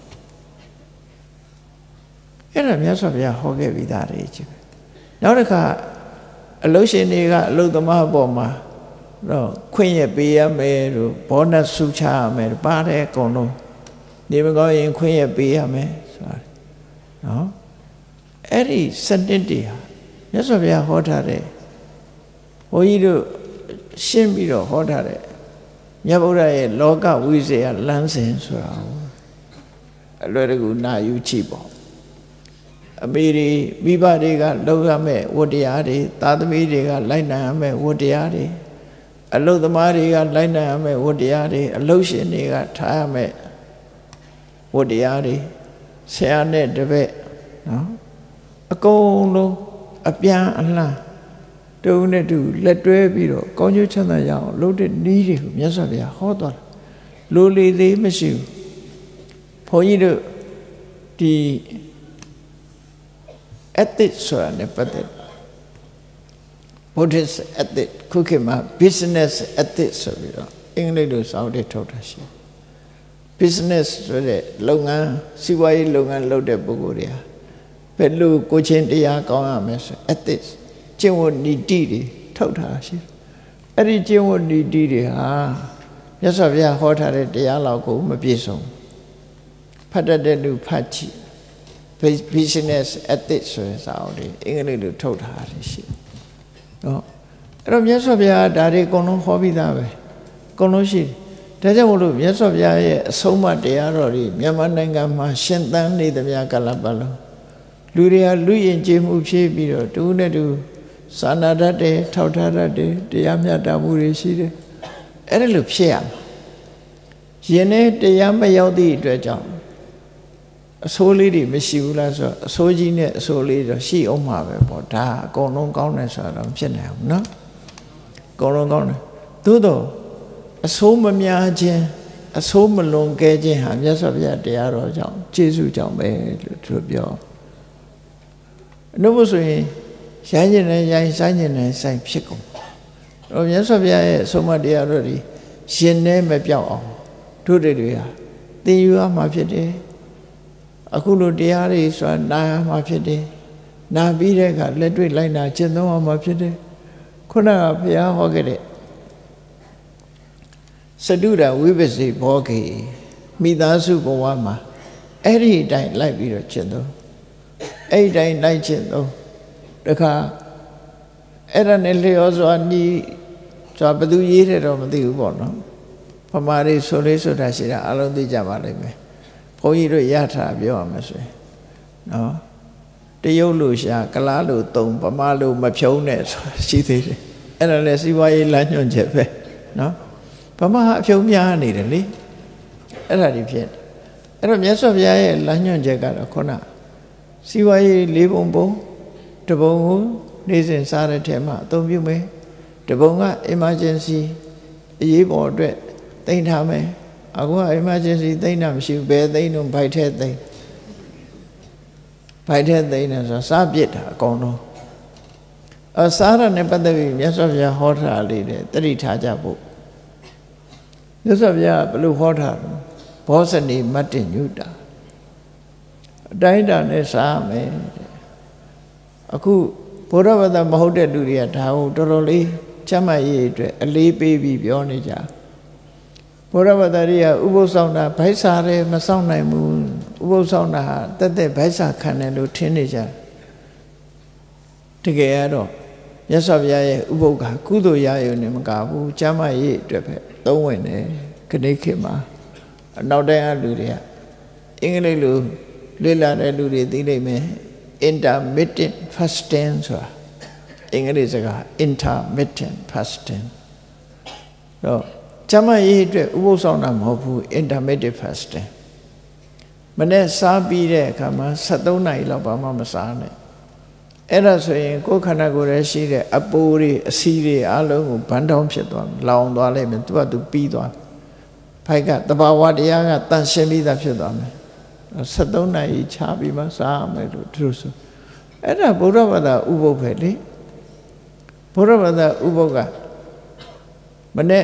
အဲ့ဒါမြတ်စွာဘုရားဟောခဲ့ပြီးသားတွေကြီးပဲနောက်တစ်ခါအလုပ်ရှင်တွေကအလုပ်သမားအပေါ်မှာတော့ခွင့်ရပေးရမယ်လို့ဘောနတ်ဆုချရမယ်ပါတယ်အကုန်လုံးနေမကောင်းရင်ခွင့်ရပေးရမယ်ဆိုတာနော်အဲ့ဒီစနစ်တွေဟာမြတ်စွာဘုရားဟောထားတဲ့ဘုန်းကြီးတို့ရှင်းပြီးတော့ဟောထားတဲ့မြတ်ဗုဒ္ဓရဲ့လောကဝိဇ္ဇာလမ်းစဉ်ဆိုတာအလွယ်တကူနာယူချိပေါ့အမေတွေမိဘတွေကလုပ်ရမယ့်ဝတ္တရားတွေသားသမီးတွေကလိုက်နိုင်ရမယ့်ဝတ္တရားတွေအလုပ်သမားတွေကလိုက်နိုင်ရမယ့်ဝတ္တရားတွေအလုပ်ရှင်တွေကထားရမယ့်ဝတ္တရားတွေဆရာနဲ့တပည့်နော်အကုန်လုံးအပြန်အလှန်တုံးနဲ့တူလက်တွဲပြီးတော့ကောင်းကျိုးချမ်းသာရအောင်လုပ်တဲ့နည်းတွေကိုမြတ်စွာဘုရားဟောသွားတယ်လိုလေသေးမရှိဘူးဘုန်းကြီးတို့ဒီ ethics ဆိုတာနဲ့ပတ်သက် Buddhist ethics ခုခေတ်မှာ business ethics ဆိုပြီးတော့အင်္ဂလိပ်လိုစာအုပ်တွေထုတ်တာရှိ business ဆိုတဲ့လုပ်ငန်းစီးပွားရေးလုပ်ငန်းလုပ်တဲ့ပုဂ္ဂိုလ်တွေဟာဘယ်လိုကိုချင်းတရားကောင်းရမလဲဆို ethics ကျင့်ဝတ်နည်းတိတွေထုတ်ထားတာရှိအဲ့ဒီကျင့်ဝတ်နည်းတိတွေဟာမြတ်စွာဘုရားဟောထားတဲ့တရားလောက်ကိုမပြည့်စုံဖတ်တတ်တဲ့လူဖတ်ကြည့် business ethics ဆိုတဲ့စာအုပ်တွေအင်္ဂလိပ်လိုထုတ်ထားတာရှိနော်အဲ့တော့မြတ်စွာဘုရားဒါတွေအကုန်လုံးဟောပြီးသားပဲအကုန်လုံးရှိတယ်ဒါကြောင့်မို့လို့မြတ်စွာဘုရားရဲ့အဆုံးအမတရားတော်တွေမြန်မာနိုင်ငံမှာရှင်သန်နေသမျှကာလပတ်လုံးလူတွေဟာလူယဉ်ကျေးမှုဖြည့်ပြီးတော့တူနဲ့တူစာနာတတ်တယ်ထောက်ထားတတ်တယ်တရားမျှတမှုတွေရှိတယ်အဲ့ဒါလိုဖြစ်ရမှာယင်းနဲ့တရားမရောက်သည့်အတွက်ကြောင့်အဆိုးလေးတွေမရှိဘူးလားဆိုတော့အဆိုးကြီးနဲ့အဆိုးလေးတော့ရှိအောင်မှာပဲပေါ့ဒါအကုန်လုံးကောင်းတယ်ဆိုတော့ဖြစ်နိုင်အောင်နော်အကုန်လုံးကောင်းတယ်သို့တော့အဆိုးမများခြင်းအဆိုးမလွန်ကဲခြင်းဟာမြတ်စွာဘုရားတရားတော်ကြောင့်ကျေးဇူးကြောင့်ပဲလို့သူပြောအနုဘဆိုရင်ရိုင်းကျင်တယ်ရိုင်းဆိုင်ကျင်တယ်ဆိုင်ဖြစ်ကုန်တော့မြတ်စွာဘုရားရဲ့အဆုံးအမတရားတော်ဒီရှင်နဲ့မပြောက်အောင်တို့တွေဟာသင်ယူရမှာဖြစ်တယ်အခုလိုတရားတွေဆိုတာနာရမှာဖြစ်တယ်နာပြီးတဲ့အခါလက်တွေ့လိုက်နာကျင့်သုံးအောင်မှာဖြစ်တယ်ခုနကဘုရားဟောခဲ့တဲ့စတုဒ္ဒဝိပဿိဘောဂေမိသားစုဘဝမှာအဲ့ဒီအတိုင်းလိုက်ပြီးတော့ကျင့်သုံးအဲ့ဒီတိုင်းလိုက်ကျင့်သုံးတခါအဲ့ဒါနဲ့လျောစွာနီးဆိုဘယ်သူရေးတယ်တော့မသိဘူးပေါ့နော်ဗမာတွေဆိုလေးဆိုတာရှိတာအလုံးသိကြပါလိမ့်မယ်ဘုန်းကြီးတို့ရထားပြောရမှာဆိုရင်နော်တရုတ်လူရှာကလားလူသုံးဗမာလူမဖြုံးနဲ့ဆိုရှိသေးတယ်အဲ့ဒါလည်းစီးပွားရေးလမ်းညွှန်ချက်ပဲနော်ဗမာအဖြုံးများနေတယ်လေအဲ့ဒါဒီဖြစ်အဲ့တော့မြတ်စွာဘုရားရဲ့လမ်းညွှန်ချက်ကတော့ခုနစီးပွားရေးလေးပုံပုံတပုံကိုနေ့စဉ်စားတဲ့ထဲမှာအသုံးပြုမယ်တပုံက emergency အရေးပေါ်အတွက်သိမ်းထားမယ်အခုက emergency သိမ်းတာမရှိဘူးဘယ်သိမ်းတော့ဘိုက်ထဲသိမ်းဘိုက်ထဲသိမ်းတယ်ဆိုစားပြစ်တာအကုန်လုံးအစားရနဲ့ပတ်သက်ပြီးမြတ်စွာဘုရားဟောထားလေးတယ်တတိထားကြဖို့မြတ်စွာဘုရားဘယ်လိုဟောထားလဲဘောဇနီမတ္တညုတာအတိုင်းအတာနဲ့စားမယ်အခုဘုရားဘာသာမဟုတ်တဲ့လူတွေကဒါကိုတော်တော်လေးချမ်းသာရေးအတွက်အလေးပေးပြီးပြောနေကြဘုရားဘာသာတွေကဥပုသ်ဆောင်တာဗိုက်စာရဲမဆောင်နိုင်ဘူးဥပုသ်ဆောင်တာဟာတက်တက်ဗိုက်စာခံတယ်လို့ထင်နေကြတကယ်ကတော့မြတ်စွာဘုရားရဲ့ဥပုသ်ကကုသိုလ်ရရုံနဲ့မကဘူးချမ်းသာရေးအတွက်ပဲသုံးဝင်တယ်ခဏခေတ်မှာနောက်တိုင်းအလူတွေကအင်္ဂလိပ်လိုလေ့လာတဲ့လူတွေသိလိမ့်မယ် intermittent fasting ဆိုတာအင်္ဂလိပ်စကား intermittent fasting တော့ကျမရေးအတွက်ဥပုသ်ဆောင်တာမဟုတ်ဘူး intermittent fasting မနေ့စားပြီးတဲ့အခါမှာsevenနာရီလောက်ဘာမှမစားနဲ့အဲ့ဒါဆိုရင်ကိုယ်ခန္ဓာကိုယ်ရဲ့ရှိတဲ့အပိုးတွေအဆီးတွေအလုံးကိုဘန်းတောင်းဖြစ်သွားမယ်လောင်သွားလိမ့်မယ်သူကသူပြီးသွားဖိုက်ကတဘာဝတရားကတန်ရှင်းပြီးသားဖြစ်သွားမယ်sevenနာရီခြားပြီးမှစားရမယ်လို့သူတို့ဆိုအဲ့ဒါဗုဒ္ဓဘာသာဥပုသ်ပဲလေဗုဒ္ဓဘာသာဥပုသ်ကမနေ့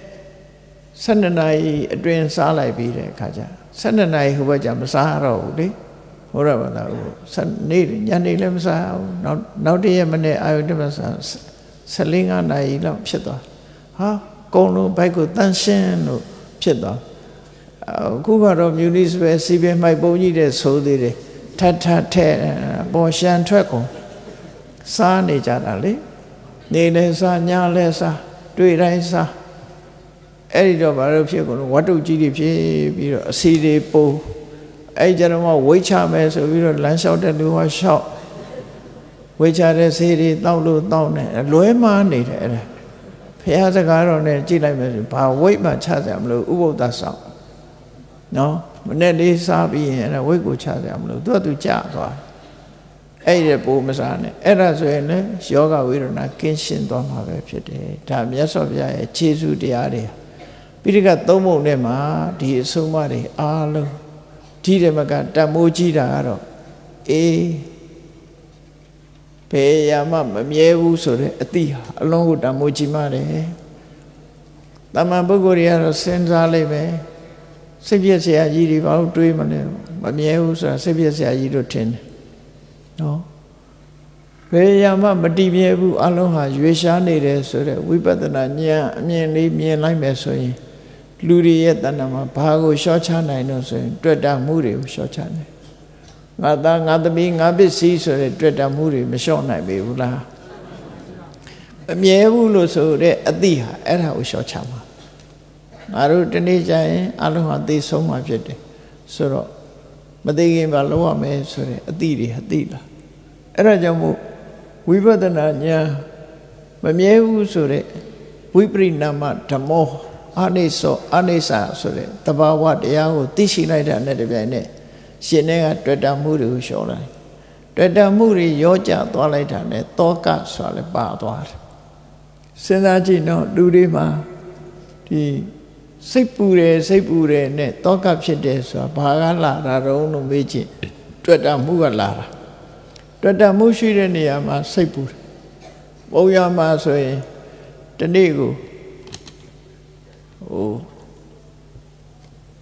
twelveနာရီအတွင်းစားလိုက်ပြီးတဲ့အခါကျtwelveနာရီဟိုဘက်ကျမစားရတော့ဘူးလေဘုရားဘာသာဥပုသ်နေ့ညနေလည်းမစားဘူးနောက်နောက်တရက်မနေ့အာယုတမစားfourteenနာရီလောက်ဖြစ်သွားဟာကုံလုံးဘိုက်ကိုတန့်ရှင်းလို့ဖြစ်သွားအခုကတော့ municipal စီပင်မိုက်ပုံကြီးတဲ့ဆိုသေးတယ်ထထထဲပေါ်ရှန်ထွက်ကုန်စားနေကြတာလေနေလဲစားညလဲစားတွေ့တိုင်းစားအဲ့ဒီတော့ဘာလို့ဖြစ်ကုန်လို့ဝတ္တုကြီးတွေဖြစ်ပြီးတော့အစီတွေပိုးအဲ့ကြတော့မှဝိတ်ချမယ်ဆိုပြီးတော့လမ်းလျှောက်တဲ့လူကလျှောက်ဝိတ်ချတဲ့ဆေးတွေတောက်လို့တောက်နေလွဲမားနေတယ်အဲ့ဒါဘုရားစကားတော်နဲ့ကြည့်လိုက်မယ်ဆိုဘာဝိတ်မှချစရာမလိုဥပုသ်သဆောင်နော်မနေ့လေးစားပြီးရင်အဲ့ဒါဝိတ်ကိုချစရာမလိုသူကသူကြာသွားအဲ့ဒီပိုးမစားနဲ့အဲ့ဒါဆိုရင်လည်းယောဂဝိရဏကင်းရှင်းသွားမှာပဲဖြစ်တယ်ဒါမြတ်စွာဘုရားရဲ့ခြေဆုတရားတွေပိဋကသုံးပုံထဲမှာဒီအဆုံးအမတွေအားလုံးဒီဓမ္မကတမိုးကြီးတာကတော့အေးဘယ်ရမှမမြဲဘူးဆိုတဲ့အတိဟာအလုံးကိုတမိုးကြီးမှတယ်တမန်ပုဂ္ဂိုလ်တွေကတော့စဉ်းစားလိုက်ပဲစိတ်ပြည့်စရာကြီးတွေဘာလို့တွေးမလဲမမြဲဘူးဆိုတာစိတ်ပြည့်စရာကြီးတို့ထင်တယ်နော်ဘယ်ရမှမတည်မြဲဘူးအလုံးဟာရွေရှားနေတယ်ဆိုတဲ့ဝိပဿနာဉာဏ်အမြင်လေးမြင်လိုက်မယ်ဆိုရင်လူတွေရဲ့တဏ္ဍာမှာဘာကိုလျှော့ချနိုင်လို့ဆိုရင်တွေ့တာမှုတွေကိုလျှော့ချနိုင်ငါသားငါသမီးငါပစ္စည်းဆိုတဲ့တွေ့တာမှုတွေမလျှော့နိုင်ပေဘူးလားအမြဲဘူးလို့ဆိုတဲ့အတိဟာအဲ့ဒါကိုလျှော့ချမှာငါတို့တနေ့ကျရင်အလုံးဟာသိဆုံးမှာဖြစ်တယ်ဆိုတော့မသိခင်ဘာလုပ်ရမလဲဆိုတဲ့အတိတွေအတိလားအဲ့ဒါကြောင့်မို့ဝိပဿနာဉာဏ်မမြဲဘူးဆိုတဲ့ဝိပရိနာမဓမ္မောအာနိသောအာနိစာဆိုတဲ့တဘာဝတရားကိုသိရှိလိုက်တာနဲ့တပြိုင်နက်ရှင်တွေကတွေ့တာမှုတွေကိုလျှော့လိုက်တွေ့တာမှုတွေရောကြသွားလိုက်တာနဲ့တောကဆိုတာလည်းပါသွားတယ်စဉ်းစားကြည့်တော့လူတွေမှာဒီစိတ်ပူတယ်စိတ်ပူတယ်နဲ့တောကဖြစ်တယ်ဆိုတာဘာကလာတာတော့လို့မေးကြည့်တွေ့တာမှုကလာတာတွေ့တာမှုရှိတဲ့နေရာမှာစိတ်ပူတယ်ပုံရမှာဆိုရင်ဒီနေ့ကိုဟို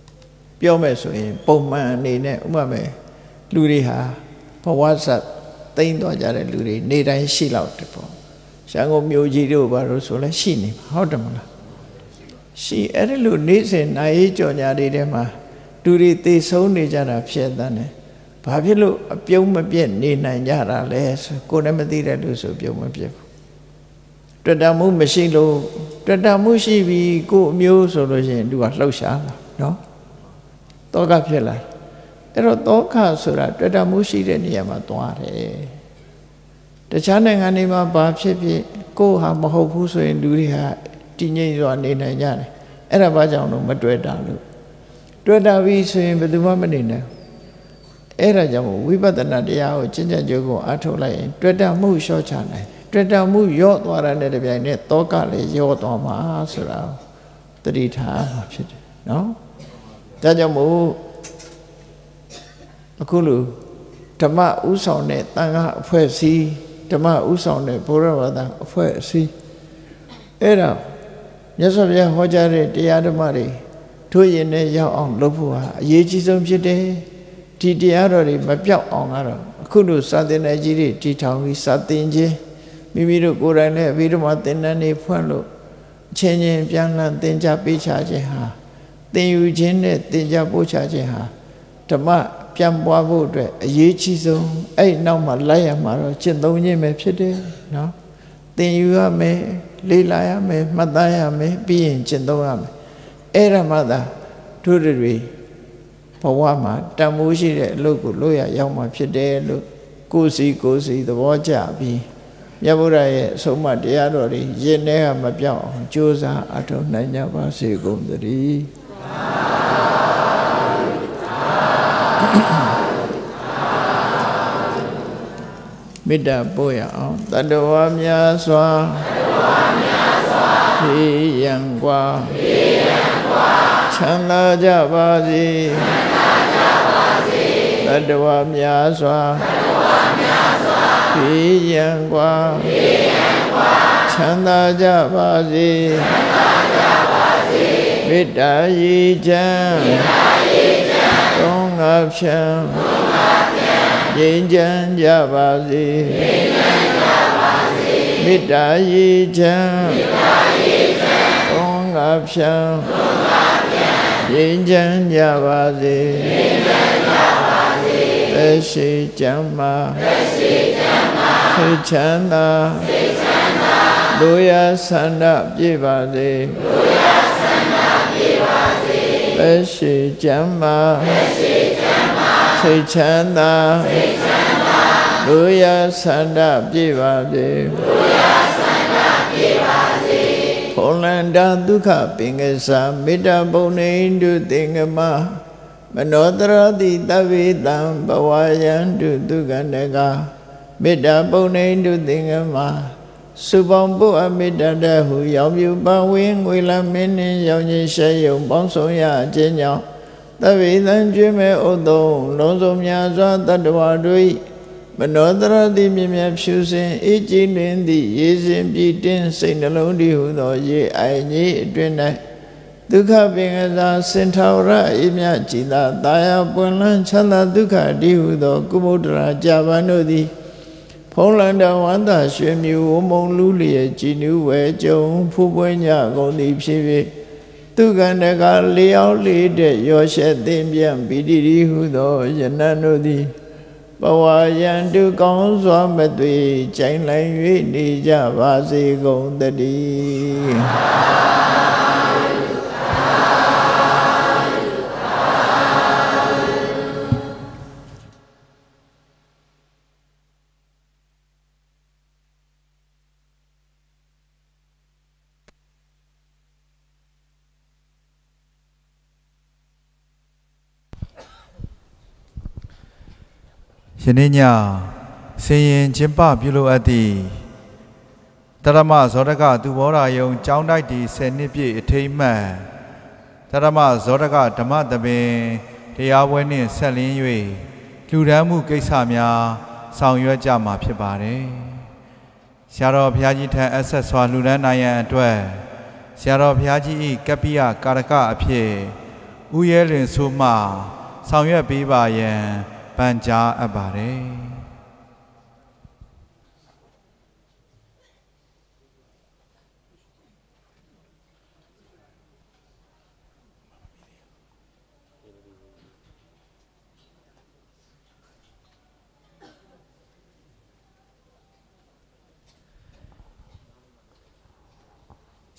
ပြောမယ်ဆိုရင်ပုံမှန်အနေနဲ့ဥပမာလူတွေဟာဘဝဇတ်တိမ့်သွားကြတဲ့လူတွေနေတိုင်းရှိလောက်တယ်ပေါ့ရန်ကုန်မြို့ကြီးတို့ဘာလို့ဆိုလဲရှိနေမှာဟုတ်တယ်မလားရှိအဲ့ဒီလိုနေ့စဉ်နိုင်ရေးကြော်ညာတွေထဲမှာလူတွေသေဆုံးနေကြတာဖြစ်တဲ့နဲ့ဘာဖြစ်လို့အပြုံးမပြတ်နေနိုင်ကြတာလဲဆိုကိုယ်လည်းမသိတဲ့လူဆိုပြုံးမပြတ်ဘူးတွေ့တာမှုမရှိလို့တွေ့တာမှုရှိပြီးကိုယ်အမျိုးဆိုလို့ရှိရင်သူကလှုပ်ရှားလာနော်တောကဖြစ်လာအဲ့တော့တောခဆိုတာတွေ့တာမှုရှိတဲ့နေရာမှာသွားတယ်တခြားနိုင်ငံတွေမှာဘာဖြစ်ဖြစ်ကိုယ်ဟာမဟုတ်ဘူးဆိုရင်လူတွေဟာတည်ငြိမ်စွာနေနိုင်ကြတယ်အဲ့ဒါဘာကြောင့်လို့မတွေ့တာလို့တွေ့တာပြီးဆိုရင်ဘယ်သူမှမနေနိုင်အဲ့ဒါကြောင့်ဝိပဿနာတရားကိုကျင့်ကြံကြိုးကိုအားထုတ်လိုက်ရင်တွေ့တာမှုလျှော့ချနိုင်တွေ့တာမှုရော့သွားတဲ့တပြိုင်နက်တောကလည်းရော့သွားမှာဆိုတာသတိထားမှာဖြစ်တယ်နော်ဒါကြောင့်မို့အခုလိုဓမ္မဥဆောင်တဲ့တန်ခါအဖွဲ့အစည်းဓမ္မဥဆောင်တဲ့ဘုရားဘာသာအဖွဲ့အစည်းအဲ့ဒါမြတ်စွာဘုရားဟောကြားတဲ့တရားဓမ္မတွေတို့ရင်နဲ့ရောက်အောင်လုပ်ဖို့ဟာအရေးကြီးဆုံးဖြစ်တယ်ဒီတရားတော်တွေမပြောက်အောင်ကတော့အခုလိုစာသင်တဲ့ကြီးတွေတည်ထောင်ပြီးစာသင်ခြင်းမိမိတို့ကိုယ်တိုင်လည်းအဘိဓမ္မာသင်တန်းတွေဖွင့်လို့အချင်းချင်းပြန်လှန်သင်ကြားပေးချခြင်းဟာသင်ယူခြင်းနဲ့သင်ကြားပို့ချခြင်းဟာဓမ္မပြန်ပွားဖို့အတွက်အရေးကြီးဆုံးအဲ့နောက်မှာလိုက်ရမှာတော့ကျင့်သုံးခြင်းပဲဖြစ်တယ်နော်သင်ယူရမယ်လေ့လာရမယ်မှတ်သားရမယ်ပြီးရင်ကျင့်သုံးရမယ်အဲ့ဒါမှသာတို့တွေဘဝမှာတန်ဖိုးရှိတဲ့အလုပ်ကိုလုပ်ရရောက်မှာဖြစ်တယ်လို့ကိုယ်စီကိုယ်စီသဘောကျပြီးမြတ်ဗုဒ္ဓရဲ့အဆုံးအမတရားတော်တွေယဉ်ထဲကမပြောင်းအောင်ကြိုးစားအထောက်နိုင်ကြပါစေကုန်သတည်းမေတ္တာပို့ရအောင်တတ္တဝါများစွာဖြေရန်กว่าချမ်းသာကြပါစေတတ္တဝါများစွာဖြေရန်กว่าချမ်းသာကြပါစေမေတ္တာရည်ချမ်းသုံးငါဖြံငြိမ်းချမ်းကြပါစေမေတ္တာရည်ချမ်းသုံးငါဖြံငြိမ်းချမ်းကြပါစေသက်ရှိချမ်းသာစိတ်ချမ်းသာလူရဆန္ဒပြည့်ပါစေသက်ရှိချမ်းသာစိတ်ချမ်းသာလူရဆန္ဒပြည့်ပါစေဖုန်လန္တာဒုက္ခပင်ကစားမေတ္တာပုံနေတုသင်္ကမမနောတရတိတဗ္ဗေတံဘဝယံတုဒုက္ခနကမေတ္တာပုံနေတုသင်္ကမစုပေါင်းပုအမေတ္တာတဟုရောင်ပြူပဝင်းငွေလမင်းနှင့်ရောင်ကြီးရှဲယုံပေါင်းဆောင်ရအခြင်းကြောင့်တဗ္ဗေတံကျွေးမဲ့ဥသုံးလုံးစုံများစွာတတ္တဝါတို့မနောတရတိမြင်မြဖြူစင်အေးကြည်လင်းသည့်ရေစင်ပြည်တင်းစိတ်နှလုံးတည်ဟုသောရေအိုင်ကြီးအတွင်၌ဒုက္ခပင်ကစားစင်ထာဝရအေးမြကြည်သာတာယာပွင့်လန်းချမ်းသာဒုက္ခတည်ဟုသောကုမုဒ္ဒရာကြာပန်တို့သည်ဖုံးလန္တဝန္တာရွှေမြူဝမုံလူလျက်ကြည်နူးဝဲကြုံဖူးပွင့်ညကုန်သည်ဖြစ်၍သူကန္တကလေးအောင်လေးတဲ့ရောရှက်သိမ့်ပြန်ပိတိရီဟုသောယနန်တို့သည်ဘဝယံတုကောင်းစွာမသွေကြိုင်လိုက်၍နေကြပါစေကုန်သတည်းယနေ့ညဆင်ရင်ကျင်းပပြုလုပ်အပ်သည့်တရမဇောတကသူဘောရာယုံကျောင်းတိုက်တီဆယ်နှစ်ပြည့်အထိမ်းအမှတ်တရမဇောတကဓမ္မသဘင်တရားပွဲနှင့်ဆက်လင်း၍လူဒန်းမှုကိစ္စများဆောင်ရွက်ကြမှာဖြစ်ပါတယ်။ဆရာတော်ဘုရားကြီးထံအဆက်စွာလူဒန်းနိုင်ရန်အတွက်ဆရာတော်ဘုရားကြီး၏ကပ္ပိယကာရကအဖြစ်ဥရဲလင်ဆိုမှဆောင်ရွက်ပေးပါရန်ပန်ကြားအပ်ပါတယ်။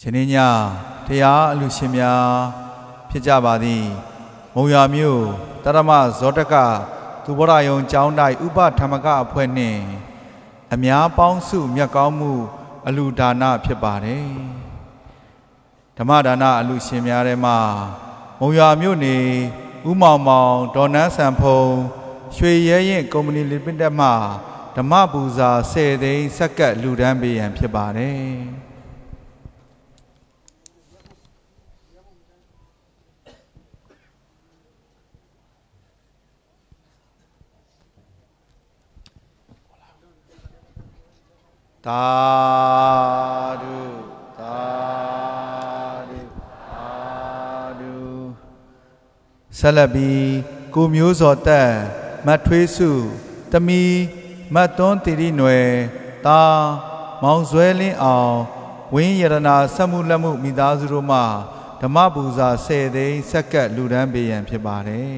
နေ့ညတရားအလူရှင်များဖြစ်ကြပါသည်မုံရွာမြို့တရမဇောတကသူဘောရယုံကျောင်းတိုက်ဥပဓမ္မကအဖွဲ့နှင့်အများပေါင်းစုမြတ်ကောင်းမှုအလူဒါနဖြစ်ပါတယ်ဓမ္မဒါနအလူရှင်များထဲမှာမုံရွာမြို့နေဥမောင်မောင်ဒေါ်နန်းစံဖုံရွှေရဲရင်ကုမ္ပဏီလိမိတက်မှဓမ္မပူဇာဆယ်သိန်းစက္ကပ်လူဒန်းပေးရန်ဖြစ်ပါတယ်သာဓုသာဓုသာဓုဆက်လက်ပြီးကိုမျိုးစောတက်မတ်ထွေးစုတမီမတ်သွန်းတိရိနွယ်တာမောင်ဇွဲလင်းအောင်ဝင်းရတနာဆက်မှုလက်မှုမိသားစုတို့မှဓမ္မပူဇာဆယ်သိန်းစက္ကပ်လူဒန်းပေးရန်ဖြစ်ပါတယ်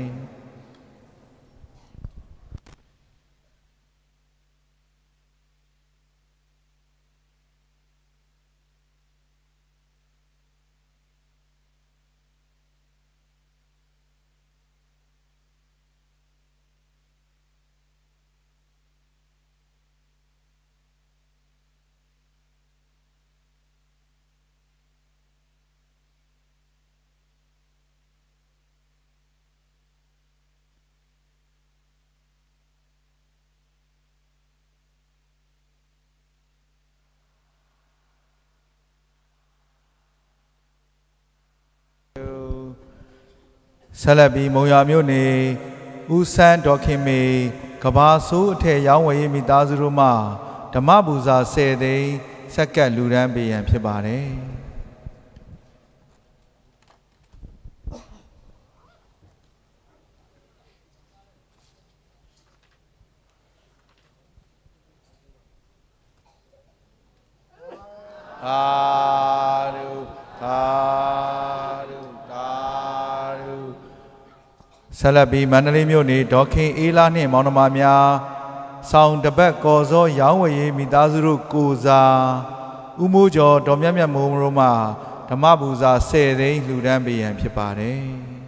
ဆက်လက်ပြီးမုံရွာမြို့နေဦးဆန်းဒေါ်ခင်မေကဘာဆိုးအထက်ရောင်းဝယ်ရေးမိသားစုတို့မှဓမ္မပူဇာဆယ်သိန်းစက္ကပ်လူဒန်းပေးရန်ဖြစ်ပါတယ်သာဓုသာဆက်လက်ပြီးမန္တလေးမြို့နေဒေါ်ခင်အေးလာနှင့်မောင်နှမများဆောင်တပတ်ကော်စောရောင်းဝယ်ရေးမိသားစုတို့ကိုစားဥမိုးကျော်ဒေါ်မြတ်မြတ်မိုးတို့မှဓမ္မပူဇာဆယ်သိန်းလှူဒန်းပေးရန်ဖြစ်ပါတယ်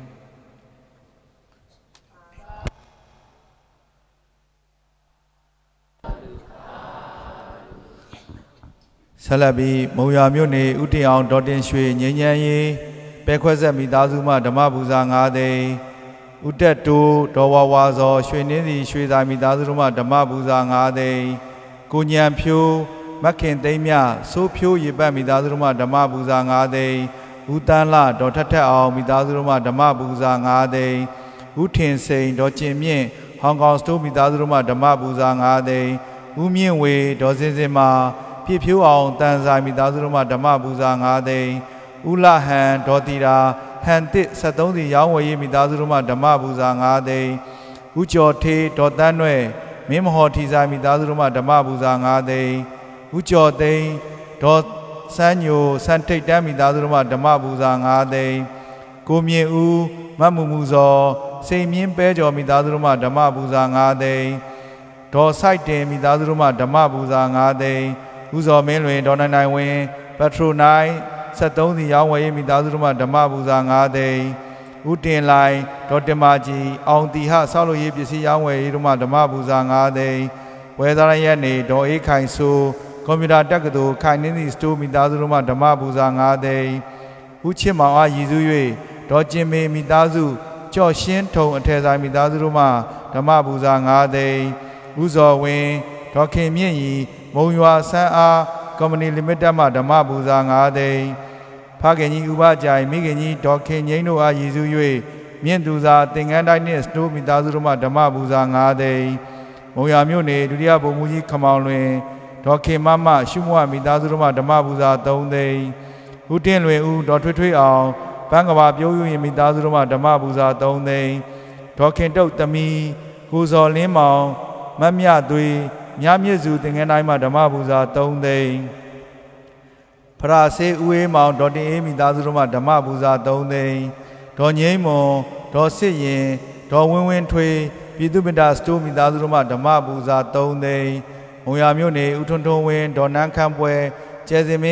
ဆက်လက်ပြီးမုံရွာမြို့နေဥတင်အောင်ဒေါ်တင်ရွှေငြိမ်းချမ်းရေးပဲခွဲဆက်မိသားစုမှဓမ္မပူဇာငါးသိန်းဥတက်တိုးဒေါ်ဝါဝါဇော်ရွှေနှင်းစီရွှေသာမိသားစုတို့မှဓမ္မပူဇာငါးသိန်းကိုညံဖြိုးမခင်သိမ်းမြစိုးဖြိုးရေပတ်မိသားစုတို့မှဓမ္မပူဇာငါးသိန်းဦးတန်းလဒေါ်ထက်ထက်အောင်မိသားစုတို့မှဓမ္မပူဇာငါးသိန်းဦးထင်စိန်ဒေါ်ကျင်မြင့်ဟောင်ကောင်စတိုးမိသားစုတို့မှဓမ္မပူဇာငါးသိန်းဦးမြင့်ဝေဒေါ်စင်စင်မာပြည့်ဖြိုးအောင်တန်ဆိုင်မိသားစုတို့မှဓမ္မပူဇာငါးသိန်းဦးလဟန်ဒေါ်တီရာဟန်တစ်ဆက်သုံးစီရောင်းဝယ်ရေးမိသားစုတို့မှဓမ္မပူဇာငါးသိန်းဦးကျော်ထေးဒေါ်တန်းနွယ်မင်းမဟော်ထီဆိုင်မိသားစုတို့မှဓမ္မပူဇာငါးသိန်းဦးကျော်သိန်းဒေါ်စန်းညိုစန်းထိတ်တန်းမိသားစုတို့မှဓမ္မပူဇာငါးသိန်းကိုမြင့်ဦးမတ်မူမူဇော်စိန်မြင့်ပဲကျော်မိသားစုတို့မှဓမ္မပူဇာငါးသိန်းဒေါ်ဆိုင်တင်မိသားစုတို့မှဓမ္မပူဇာငါးသိန်းဦးစောမင်းလွင်ဒေါ်နိုင်နိုင်ဝင်းပက်ထရိုနိုင်ဆက်သုံးစီရောင်းဝယ်ရေးမိသားစုတို့မှဓမ္မပူဇာငါးသိန်းဦးတင်လိုင်းဒေါ်တင်မာကြီးအောင်တီဟဆောက်လုပ်ရေးပစ္စည်းရောင်းဝယ်ရေးတို့မှဓမ္မပူဇာငါးသိန်းဝယ်သားရရက်နေဒေါ်အေးခိုင်ဆိုကွန်ပျူတာတက္ကသိုလ်ခိုင်နှင်းစီစတိုးမိသားစုတို့မှဓမ္မပူဇာငါးသိန်းဦးချစ်မောင်အားရည်စူး၍ဒေါ်ကျင်မေမိသားစုကြော့ရှင်းထုံအထယ်ဆိုင်မိသားစုတို့မှဓမ္မပူဇာငါးသိန်းဦးစောဝင်းဒေါ်ခင်မြင့်ရီမုံရွာဆန်းအားကုမ္ပဏီလိမိတက်မှဓမ္မပူဇာငါးသိန်းဖခင်ကြီးဥပကြိုင်မိခင်ကြီးဒေါ်ခင်ငိမ့်တို့အားရည်စူး၍မြင့်သူစာသင်္ကန်းတိုင်းနှင့်စတိုးမိသားစုတို့မှဓမ္မပူဇာငါးသိန်းမုံရွာမြို့နယ်ဒုတိယဗိုလ်မှူးကြီးခမောင်လွင်ဒေါ်ခင်မမရှုမွမိသားစုတို့မှဓမ္မပူဇာသုံးသိန်းဦးတင်လွင်ဦးဒေါ်ထွေးထွေးအောင်ပန်းကဘာပြိုးယူရင်မိသားစုတို့မှဓမ္မပူဇာသုံးသိန်းဒေါ်ခင်တုတ်သမီးကိုစော်လင်းမောင်မတ်မြသွေးမြမြင့်စုသင်္ကန်းတိုင်းမှဓမ္မပူဇာသုံးသိန်းဖရာဆေးဦးအေးမောင်ဒေါ်တင်အေးမိသားစုတို့မှဓမ္မပူဇာသုံးသိန်းဒေါ်ငိမ့်မွန်ဒေါ်စစ်ရင်ဒေါ်ဝင်းဝင်းထွေးပြည်သူ့မေတ္တာစတိုးမိသားစုတို့မှဓမ္မပူဇာသုံးသိန်းမုံရမြို့နယ်ဦးထွန်းထွန်းဝင်းဒေါ်နန်းခမ်းပွဲကျဲစင်မင်း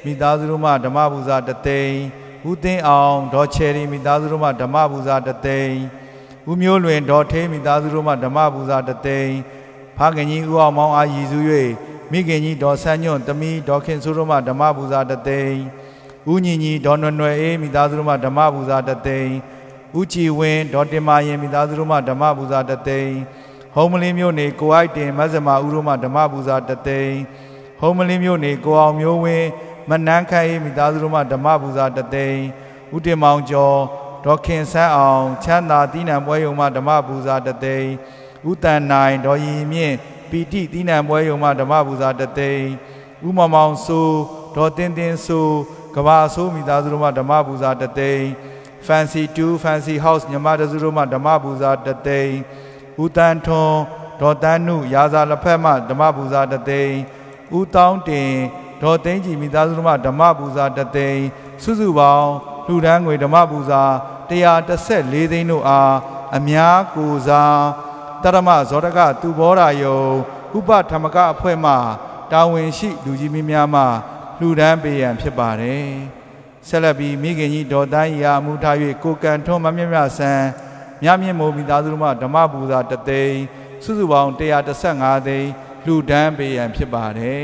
မိသားစုတို့မှဓမ္မပူဇာတသိန်းဦးသိန်းအောင်ဒေါ်ချယ်ရီမိသားစုတို့မှဓမ္မပူဇာတသိန်းဦးမျိုးလွင်ဒေါ်ထေးမိသားစုတို့မှဓမ္မပူဇာတသိန်းဖခင်ကြီးဦးအောင်မောင်အားရည်စူး၍မိခင်ကြီးဒေါ်ဆန်းညွန့်သမီးဒေါ်ခင်စိုးတို့မှဓမ္မပူဇာတသိန်းဦးညီညီဒေါ်နွယ်နွယ်အေးမိသားစုတို့မှဓမ္မပူဇာတသိန်းဦးကြည်ဝင်းဒေါ်တင်မာရင်မိသားစုတို့မှဓမ္မပူဇာတသိန်းဟုံးမလင်းမြို့နေကိုအိုက်တင်မဇ္ဇမာဦးတို့မှဓမ္မပူဇာတသိန်းဟုံးမလင်းမြို့နေကိုအောင်မျိုးဝင်းမနန်းခန့်အေးမိသားစုတို့မှဓမ္မပူဇာတသိန်းဦးတင်မောင်ကျော်ဒေါ်ခင်ဆန်းအောင်ချမ်းသာတိနံပွဲယုံမှဓမ္မပူဇာတသိန်းဦးတန်နိုင်ဒေါ်ရီမြင့်ပီတိတိနံပွဲယုံမှဓမ္မပူဇာတသိန်းဦးမောင်မောင်စိုးဒေါ်တင်းတင်းစိုးကဘာဆိုးမိသားစုတို့မှဓမ္မပူဇာတသိန်း Fancy two Fancy House ညမတစုတို့မှဓမ္မပူဇာတသိန်းဦးတန်းထွန်းဒေါ်တန်းနုရာဇာလက်ဖက်မှဓမ္မပူဇာတသိန်းဦးတောင်းတင်ဒေါ်သိန်းကြည်မိသားစုတို့မှဓမ္မပူဇာတသိန်းစုစုပေါင်းလူဒန်းငွေဓမ္မပူဇာone hundred thirty-fourသိန်းတို့အားအများကိုစားတရမဇောတကသူဘောရာယုံဥပဓမ္မကအဖွဲ့မှတာဝန်ရှိလူကြီးမင်းများမှလူဒန်းပေးရန်ဖြစ်ပါတယ်ဆက်လက်ပြီးမိခင်ကြီးဒေါ်တန်းရာအမှုထား၍ကိုကန်ထွန်းမမြမြဆန်းမြမြင့်မိုးမိသားစုတို့မှဓမ္မပူဇာတသိန်းစုစုပေါင်းone hundred thirty-fiveသိန်းလူဒန်းပေးရန်ဖြစ်ပါတယ်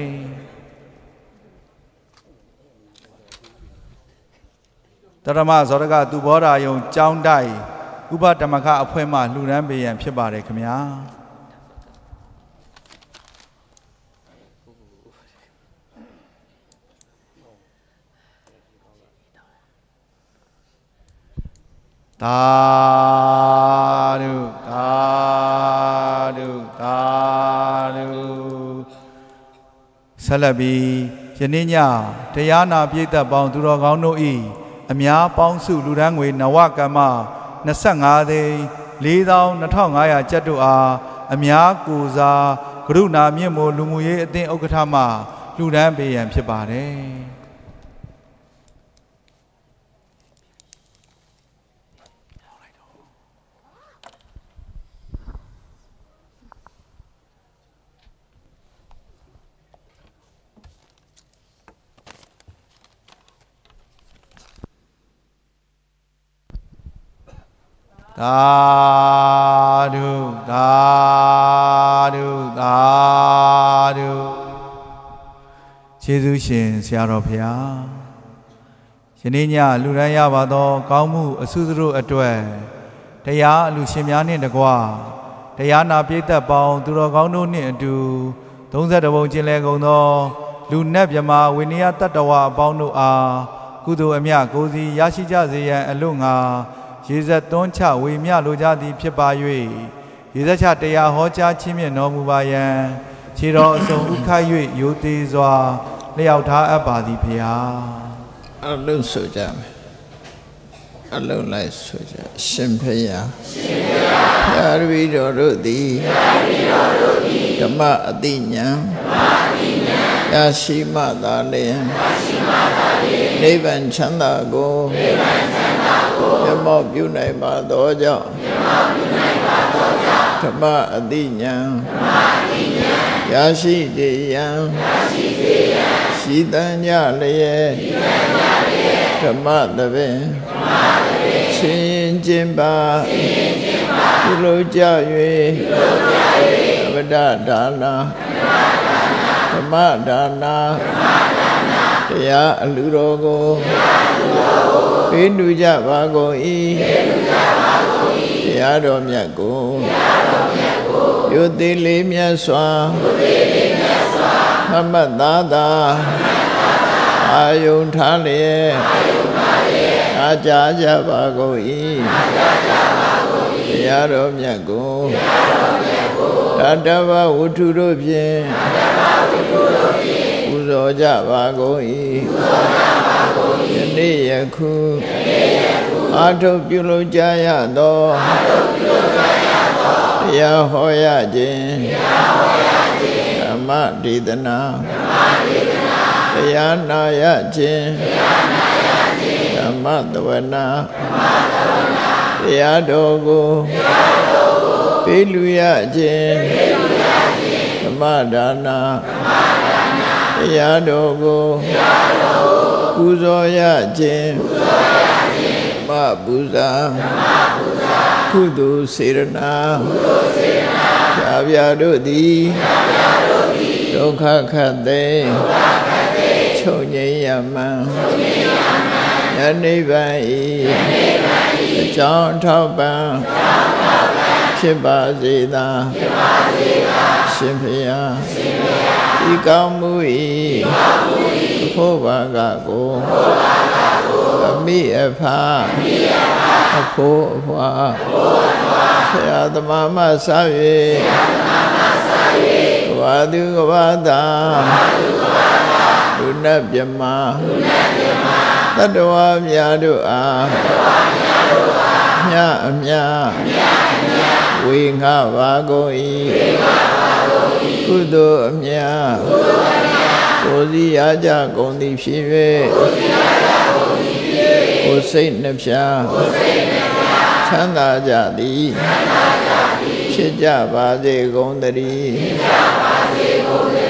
တရမဇောတကသူဘောရာယုံကျောင်းတိုက်ဥပဓမ္မကအဖွဲ့မှလူဒန်းပေးရန်ဖြစ်ပါတယ်ခင်ဗျာသာဓုသာဓုသာဓုဆက်လက်ပြီးယနေ့ညတရားနာပြည့်သက်ပေါင်းသူတော်ကောင်းတို့ဤအများပေါင်းစုလူဒန်းငွေနဝကမ္မtwenty-fiveသိန်းfour thousand two thousand five hundredကျပ်တို့အားအများကိုစားကရုဏာမြင့်မို့လူမှုရေးအသင်းဥက္ကဋ္ဌမှလူဒန်းပေးရန်ဖြစ်ပါတယ်သာဓုသာဓုသာဓုကျေးဇူးရှင်ဆရာတော်ဘုရားယနေ့ညလူရန်ရပါသောကောင်းမှုအဆုစုတို့အတွက်တရားအလူရှင်များနှင့်တကွတရားနာပိဋကပေါင်းသူတော်ကောင်းတို့နှင့်အတူthirty-twoပုံကျင်လည်ကုန်သောလူနတ်မြမဝိနည်းတတ္တဝအပေါင်းတို့အားကုသိုလ်အမြတ်ကိုယ်စီရရှိကြစေရန်အလို့ငါရေဇက်သွန်းချဝေမျှလိုကြသည်ဖြစ်ပါ၍ရေဇက်ချတရားဟောကြားခြင်းမြင့်တော်မူပါယံခြေတော်အစုံဥခိုက်၍ရိုသေးစွာလျှောက်ထားအပ်ပါသည်ဖေဟာအလုံးဆိုကြမယ်အလုံးလိုက်ဆိုကြရှင်ဖေဟာရှင်ဖေဟာဘုရားတပည့်တော်တို့သည်ဘုရားတပည့်တော်တို့သည်ဓမ္မအတိညာဓမ္မအတိညာရရှိမှသာလျှင်ရရှိမှသာလျှင်နိဗ္ဗာန်ချမ်းသာကိုနိဗ္ဗာန်ချမ်းသာကိုမြတ်မောပြုနိုင်ပါသောကြောင့်မြတ်မောပြုနိုင်ပါသောကြောင့်ဓမ္မအတိညာဓမ္မအတိညာရရှိစေရန်ရရှိစေရန်ရှိတန်ကြလျက်ရှိတန်ကြလျက်ဓမ္မသဘင်ဓမ္မသဘင်ရှင်ကျင်ပါရှင်ကျင်ပါပြုလို့ကြ၍ပြုလို့ကြ၍ဗဒဒါနာဓမ္မဒါနာတရားအလူတော်ကိုပေးလူကြပါကုန်၏တရားတော်မြတ်ကိုယုတိလေးမြတ်စွာမမတ်သားသာအာယုန်ထားလျက်အားကြကြပါကုန်၏တရားတော်မြတ်ကိုတတဝဝုထုတို့ဖြင့်ပူဇော်ကြပါကုန်၏ယနေ့ယခုအာထုပ်ပြုလုပ်ကြရသောတရားဟောရခြင်းဓမ္မဒေသနာတရားနာရခြင်းဓမ္မသဝနာတရားတော်ကိုပေးလူရခြင်းဓမ္မဒါနာတရားတော်ကိုပူဇော်ရခြင်းဓမ္မပူဇာကုသိုလ်စေရနာဖြာပြတို့သည်ဒုက္ခခတ်သိချုပ်ငြိမ်းရမှန်ယနေ့ပိုင်းဤအကြောင်းထောက်ပံ့ဖြစ်ပါစေသာရှင်ဖျားဤကောင်းမှုဤအဖို့ဘာကကိုအမိအဖအဖို့အဖွာဆရာသမားမဆာ၍ဝါသူကဘာသာလူနတ်မြမတတ္တဝါများတို့အားမြအမြဝေငှပါကုန်၏ကုသိုလ်အမြကိုယ်စီရကြကုန်သည်ဖြစ်၍ကိုယ်စိတ်နှဖျားချမ်းသာကြသည်ဖြစ်ကြပါစေကုန်သတည်း